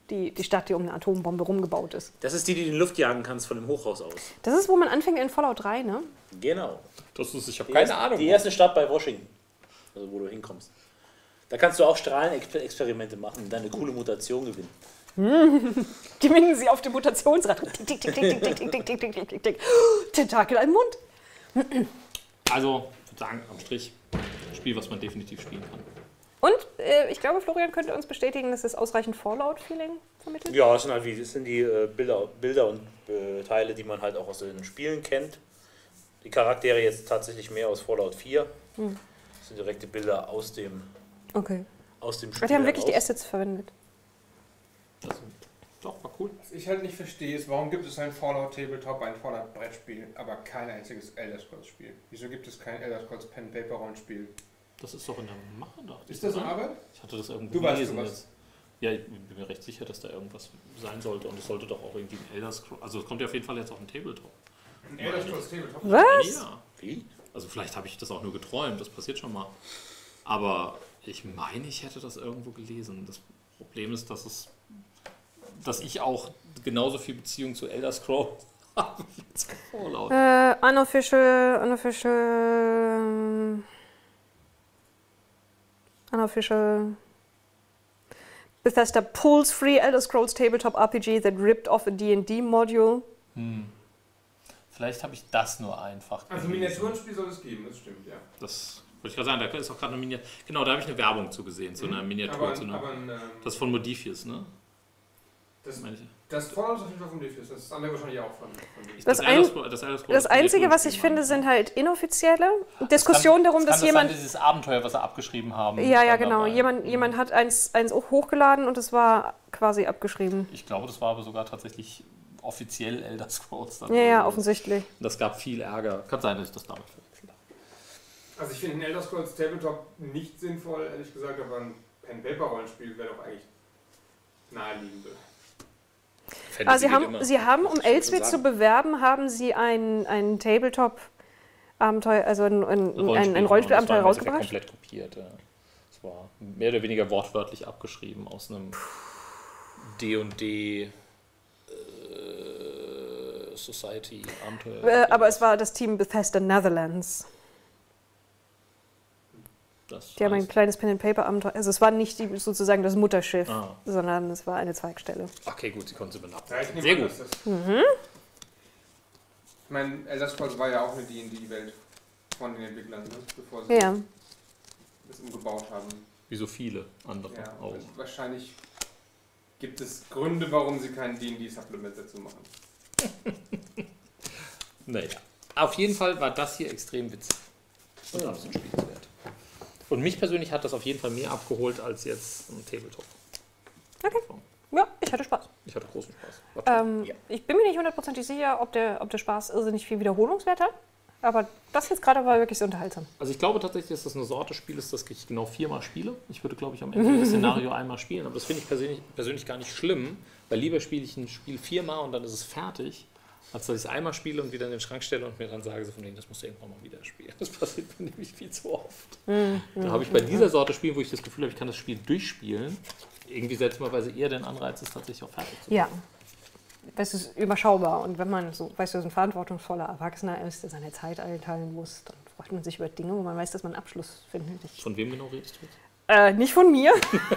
Die, die Stadt, die um eine Atombombe rumgebaut ist. Das ist die, die du in die Luft jagen kannst von dem Hochhaus aus. Das ist, wo man anfängt in Fallout drei, ne? Genau. Das ist, ich habe Die keine erste, Ahnung. Die erste Stadt bei Washington, also wo du hinkommst. Da kannst du auch Strahlenexperimente machen und dann eine coole Mutation gewinnen. Gewinnen sie auf dem Mutationsrad. Tick, tick, tick, tick, tick, tick, tick, tick, tick, tick, tick, tick. Tentakel im Mund. Also, ich würde sagen, am Strich, ein Spiel, was man definitiv spielen kann. Und äh, ich glaube, Florian könnte uns bestätigen, dass es ausreichend Fallout-Feeling vermittelt. Ja, das sind halt wie, das sind die äh, Bilder, Bilder und äh, Teile, die man halt auch aus den Spielen kennt. Die Charaktere jetzt tatsächlich mehr aus Fallout vier. Hm. Das sind direkte Bilder aus dem, okay. aus dem Spiel. Aber die haben wirklich heraus. die Assets verwendet. Das doch, war cool. Was ich halt nicht verstehe, ist, warum gibt es ein Fallout Tabletop, ein Fallout Brettspiel, aber kein einziges Elder Scrolls Spiel? Wieso gibt es kein Elder Scrolls Pen Paper Rollenspiel? Das ist doch in der Mache, dachte ich. Ist das in oder? Arbeit? Ich hatte das irgendwo Du weißt gelesen sowas. jetzt. Ja, ich bin mir recht sicher, dass da irgendwas sein sollte. Und es sollte doch auch irgendwie ein Elder Scrolls. Also es kommt ja auf jeden Fall jetzt auf ein Tabletop. Ein Elder Scrolls Tabletop? Was? Ja. Wie? Also vielleicht habe ich das auch nur geträumt, das passiert schon mal. Aber ich meine, ich hätte das irgendwo gelesen. Das Problem ist, dass es, dass ich auch genauso viel Beziehung zu Elder Scrolls habe wie zu Fallout. Äh, unofficial, unofficial, unofficial. Bethesda pulls free Elder Scrolls Tabletop R P G that ripped off a D and D module. Hm. Vielleicht habe ich das nur einfach Also gelesen. Miniaturenspiel soll es geben, das stimmt, ja. Das wollte ich gerade sagen, da ist auch gerade eine Miniatur. Genau, da habe ich eine Werbung zu gesehen, zu einer Miniatur. Aber, zu einer, aber ein, ähm, das ist von Modifius, ne? das, Meine ich. das Fallout ist auf jeden Fall von Defius, das andere wahrscheinlich auch von, von Defius. Das, Das, ein, Elder Scrolls- das, Elder Scrolls das Einzige, was ich Miniaturspiel, finde, meine sind halt inoffizielle Diskussionen darum, dass Kann jemand... das sein, dieses Abenteuer, was sie abgeschrieben haben? Ja, ja, dann genau. dabei? Jemand, jemand hat eins, eins auch hochgeladen und es war quasi abgeschrieben. Ich glaube, das war aber sogar tatsächlich offiziell Elder Scrolls. Dann Ja, ja, oder so. offensichtlich. Das gab viel Ärger. Kann sein, dass ich das damit verwechselt habe. Also ich finde ein Elder Scrolls Tabletop nicht sinnvoll, ehrlich gesagt, aber ein Pen-Paper-Rollenspiel wäre doch eigentlich naheliegend. Ah, Sie haben, Sie haben, um Elswit zu bewerben, haben Sie ein, ein Tabletop-Abenteuer, also ein, ein, ein, ein Rollenspielabenteuer Das war im Endeffekt rausgebracht? komplett kopiert. Ja. Das war mehr oder weniger wortwörtlich abgeschrieben aus einem D und D äh, Society-Abenteuer. Äh, aber es war das Team Bethesda Netherlands. Das Die haben ein heißt- kleines Pen-and-Paper-Abenteuer. Also es war nicht die, sozusagen das Mutterschiff, Ah. sondern es war eine Zweigstelle. Okay, gut, sie konnten sie benachten. Ja, ich nehme Sehr an, gut. dass das- Mhm. Ich meine, Elder Scrolls war ja auch eine D und D-Welt von den Entwicklern, ne? Bevor sie Ja. das umgebaut haben. Wie so viele andere Ja, auch. wahrscheinlich gibt es Gründe, warum sie kein D und D-Supplement dazu machen. Naja. Auf jeden Fall war das hier extrem witzig. Und absolut spielenswert. Und mich persönlich hat das auf jeden Fall mehr abgeholt als jetzt ein Tabletop. Okay. Ja, ich hatte Spaß. Ich hatte großen Spaß. War toll. Ähm, Ja. Ich bin mir nicht hundertprozentig sicher, ob der, ob der Spaß irrsinnig viel Wiederholungswert hat. Aber das jetzt gerade war wirklich so unterhaltsam. Also ich glaube tatsächlich, dass das eine Sorte Spiel ist, das ich genau viermal spiele. Ich würde, glaube ich, am Ende das Szenario einmal spielen. Aber das finde ich persönlich, persönlich gar nicht schlimm, weil lieber spiele ich ein Spiel viermal und dann ist es fertig, als dass ich es einmal spiele und wieder in den Schrank stelle und mir dann sage, so von denen, das musst du irgendwann mal wieder spielen. Das passiert mir nämlich viel zu oft. Da habe ich bei dieser Sorte Spielen, wo ich das Gefühl habe, ich kann das Spiel durchspielen, irgendwie seltsamerweise eher den Anreiz, es tatsächlich auch fertig zu machen. Ja. Es ist überschaubar. Und wenn man so, weißt du, so ein verantwortungsvoller Erwachsener ist, der seine Zeit einteilen muss, dann freut man sich über Dinge, wo man weiß, dass man einen Abschluss findet. Ich, Von wem genau redest du jetzt? äh, nicht von mir.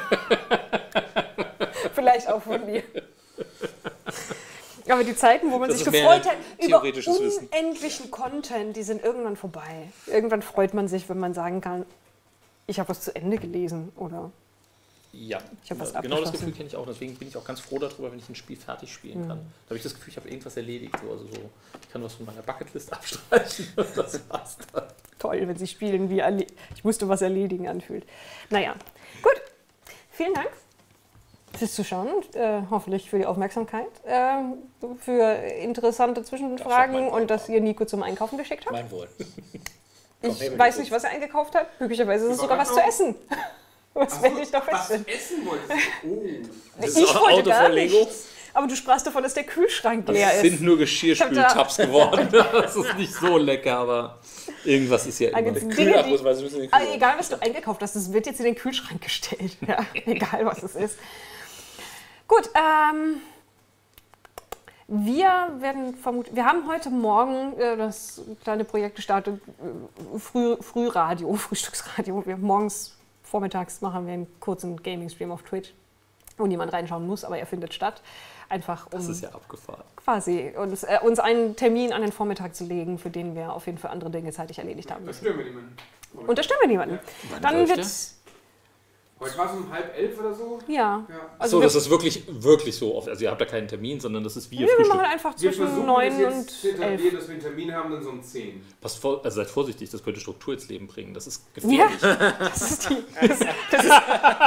Vielleicht auch von mir. Aber die Zeiten, wo man Das sich ist mehr gefreut hat über theoretisches Wissen. unendlichen Content, die sind irgendwann vorbei. Irgendwann freut man sich, wenn man sagen kann, ich habe was zu Ende gelesen oder Ja, Ich hab was genau das abgeschlossen. Gefühl kenne ich auch. Deswegen bin ich auch ganz froh darüber, wenn ich ein Spiel fertig spielen kann. Da habe ich das Gefühl, ich habe irgendwas erledigt. So. Also so, ich kann was von meiner Bucketlist abstreichen. Das war's dann. toll, wenn sie spielen, wie erle- ich musste was erledigen anfühlt. Naja, gut. Vielen Dank fürs Zuschauen und äh, hoffentlich für die Aufmerksamkeit, äh, für interessante Zwischenfragen mein Wort. und dass ihr Nico zum Einkaufen geschickt habt. Mein Wohl. Ich hey, weiß bitte. nicht, was er eingekauft hat. Möglicherweise ist es sogar was zu essen. Was werde ich doch Was wissen. essen wolltest du? Oh. Das Ich ist auch wollte Auto gar von Lego. nichts. Aber du sprachst davon, dass der Kühlschrank leer Es sind ist. nur Geschirrspültabs geworden. Das ist nicht so lecker, aber irgendwas ist ja Ah, immer. jetzt- Dinge, Kühlakkus, die- weil sie müssen in den Ah, Kühlakkus. egal, was du eingekauft hast, das wird jetzt in den Kühlschrank gestellt. Ja, egal, was es ist. Gut, ähm, wir werden vermutlich, wir haben heute Morgen äh, das kleine Projekt gestartet, äh, Früh, Frühradio, Frühstücksradio. Wir morgens, vormittags machen wir einen kurzen Gaming-Stream auf Twitch, wo niemand reinschauen muss, aber er findet statt. Einfach um Das ist ja abgefahren. quasi uns, äh, uns einen Termin an den Vormittag zu legen, für den wir auf jeden Fall andere Dinge zeitig erledigt haben Da müssen. stören wir niemanden. Und da stimmen wir niemanden. Wann Dann läuft wird's. Heute war es um halb elf oder so. Ja. Ja. Also so, wir, das ist wirklich, wirklich so oft. Also ihr habt da keinen Termin, sondern das ist wie ihr nee, wir Frühstück. machen einfach Wir zwischen versuchen neun es jetzt und zu etablieren, elf. dass wir einen Termin haben, dann so um zehn. Passt vor, also seid vorsichtig, das könnte Struktur ins Leben bringen. Das ist Ja, gefährlich. das ist, die, das, das ist,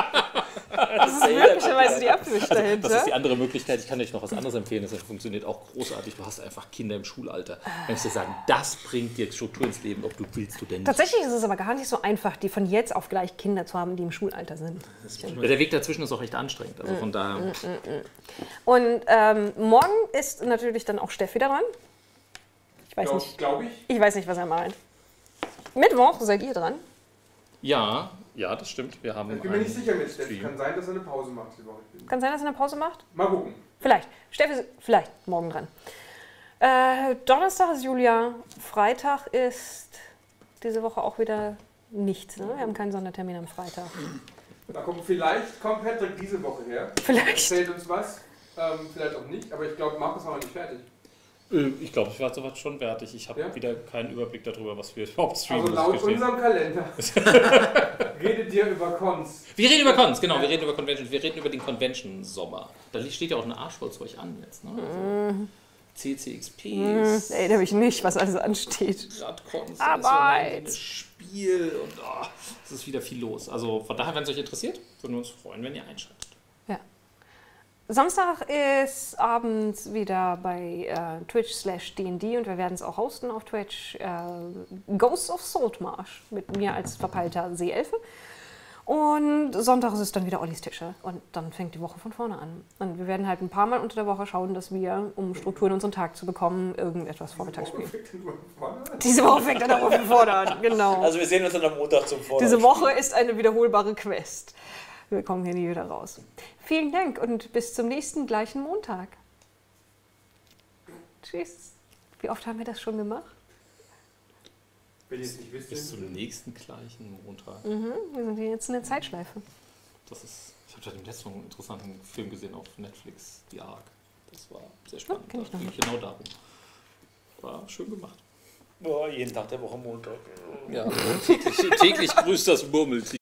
das ist möglicherweise die Absicht dahinter. Das ist die andere Möglichkeit. Ich kann euch noch was anderes empfehlen. Das funktioniert auch großartig. Du hast einfach Kinder im Schulalter. Wenn ich dir sagen, das bringt dir Struktur ins Leben, ob du willst du denn nicht. Tatsächlich ist es aber gar nicht so einfach, die von jetzt auf gleich Kinder zu haben, die im Schulalter sind. Der Weg dazwischen ist auch recht anstrengend. Also von daher. Und ähm, morgen ist natürlich dann auch Steffi daran. Ich weiß nicht, Glaube ich. ich weiß nicht, was er meint. Mittwoch seid ihr dran. Ja, ja, das stimmt. Wir haben Ich bin mir nicht einen sicher mit Steffi. Stream. Kann sein, dass er eine Pause macht die Woche. Kann sein, dass er eine Pause macht? Mal gucken. Vielleicht. Steffi ist vielleicht morgen dran. Äh, Donnerstag ist Julia. Freitag ist diese Woche auch wieder nichts. Ne? Wir haben keinen Sondertermin am Freitag. Da kommt, vielleicht kommt Patrick diese Woche her. Vielleicht. Erzählt uns was. Ähm, vielleicht auch nicht. Aber ich glaube, Markus war noch nicht fertig. Äh, Ich glaube, ich war soweit schon fertig. Ich habe Ja? wieder keinen Überblick darüber, was wir überhaupt streamen. Also muss ich laut gestehen. unserem Kalender redet ihr über Cons. Wir reden über Cons, genau. Wir reden über Conventions. Wir reden über den Convention-Sommer. Da steht ja auch ein Arsch voll Zeug an jetzt. Ne? Also C C X Ps, Erinnere mich nicht, was alles ansteht. Radcons, Arbeit. das Spiel und oh, es ist wieder viel los. Also von daher, wenn es euch interessiert, würden wir uns freuen, wenn ihr einschaltet. Ja. Samstag ist abends wieder bei äh, Twitch slash D and D und wir werden es auch hosten auf Twitch. Äh, Ghosts of Saltmarsh mit mir als verpeilter Seeelfe. Und Sonntag ist es dann wieder Ollis Tische und dann fängt die Woche von vorne an. Und wir werden halt ein paar Mal unter der Woche schauen, dass wir, um Struktur in unseren Tag zu bekommen, irgendetwas vormittags spielen. Diese Woche fängt dann auch von vorne an, genau. Also wir sehen uns dann am Montag zum Vortrag. Diese Woche ist eine wiederholbare Quest. Wir kommen hier nie wieder raus. Vielen Dank und bis zum nächsten gleichen Montag. Tschüss. Wie oft haben wir das schon gemacht? Wenn ihr es nicht wisst, Bis zum nächsten gleichen Montag. Mhm, wir sind hier jetzt in der Zeitschleife. Das ist, ich habe seit dem letzten Mal einen interessanten Film gesehen auf Netflix, The Ark. Das war sehr spannend. kenn ich Da noch ging genau darum. War schön gemacht. Boah, jeden Tag der Woche Montag. Ja, täglich, täglich grüßt das Murmeltier.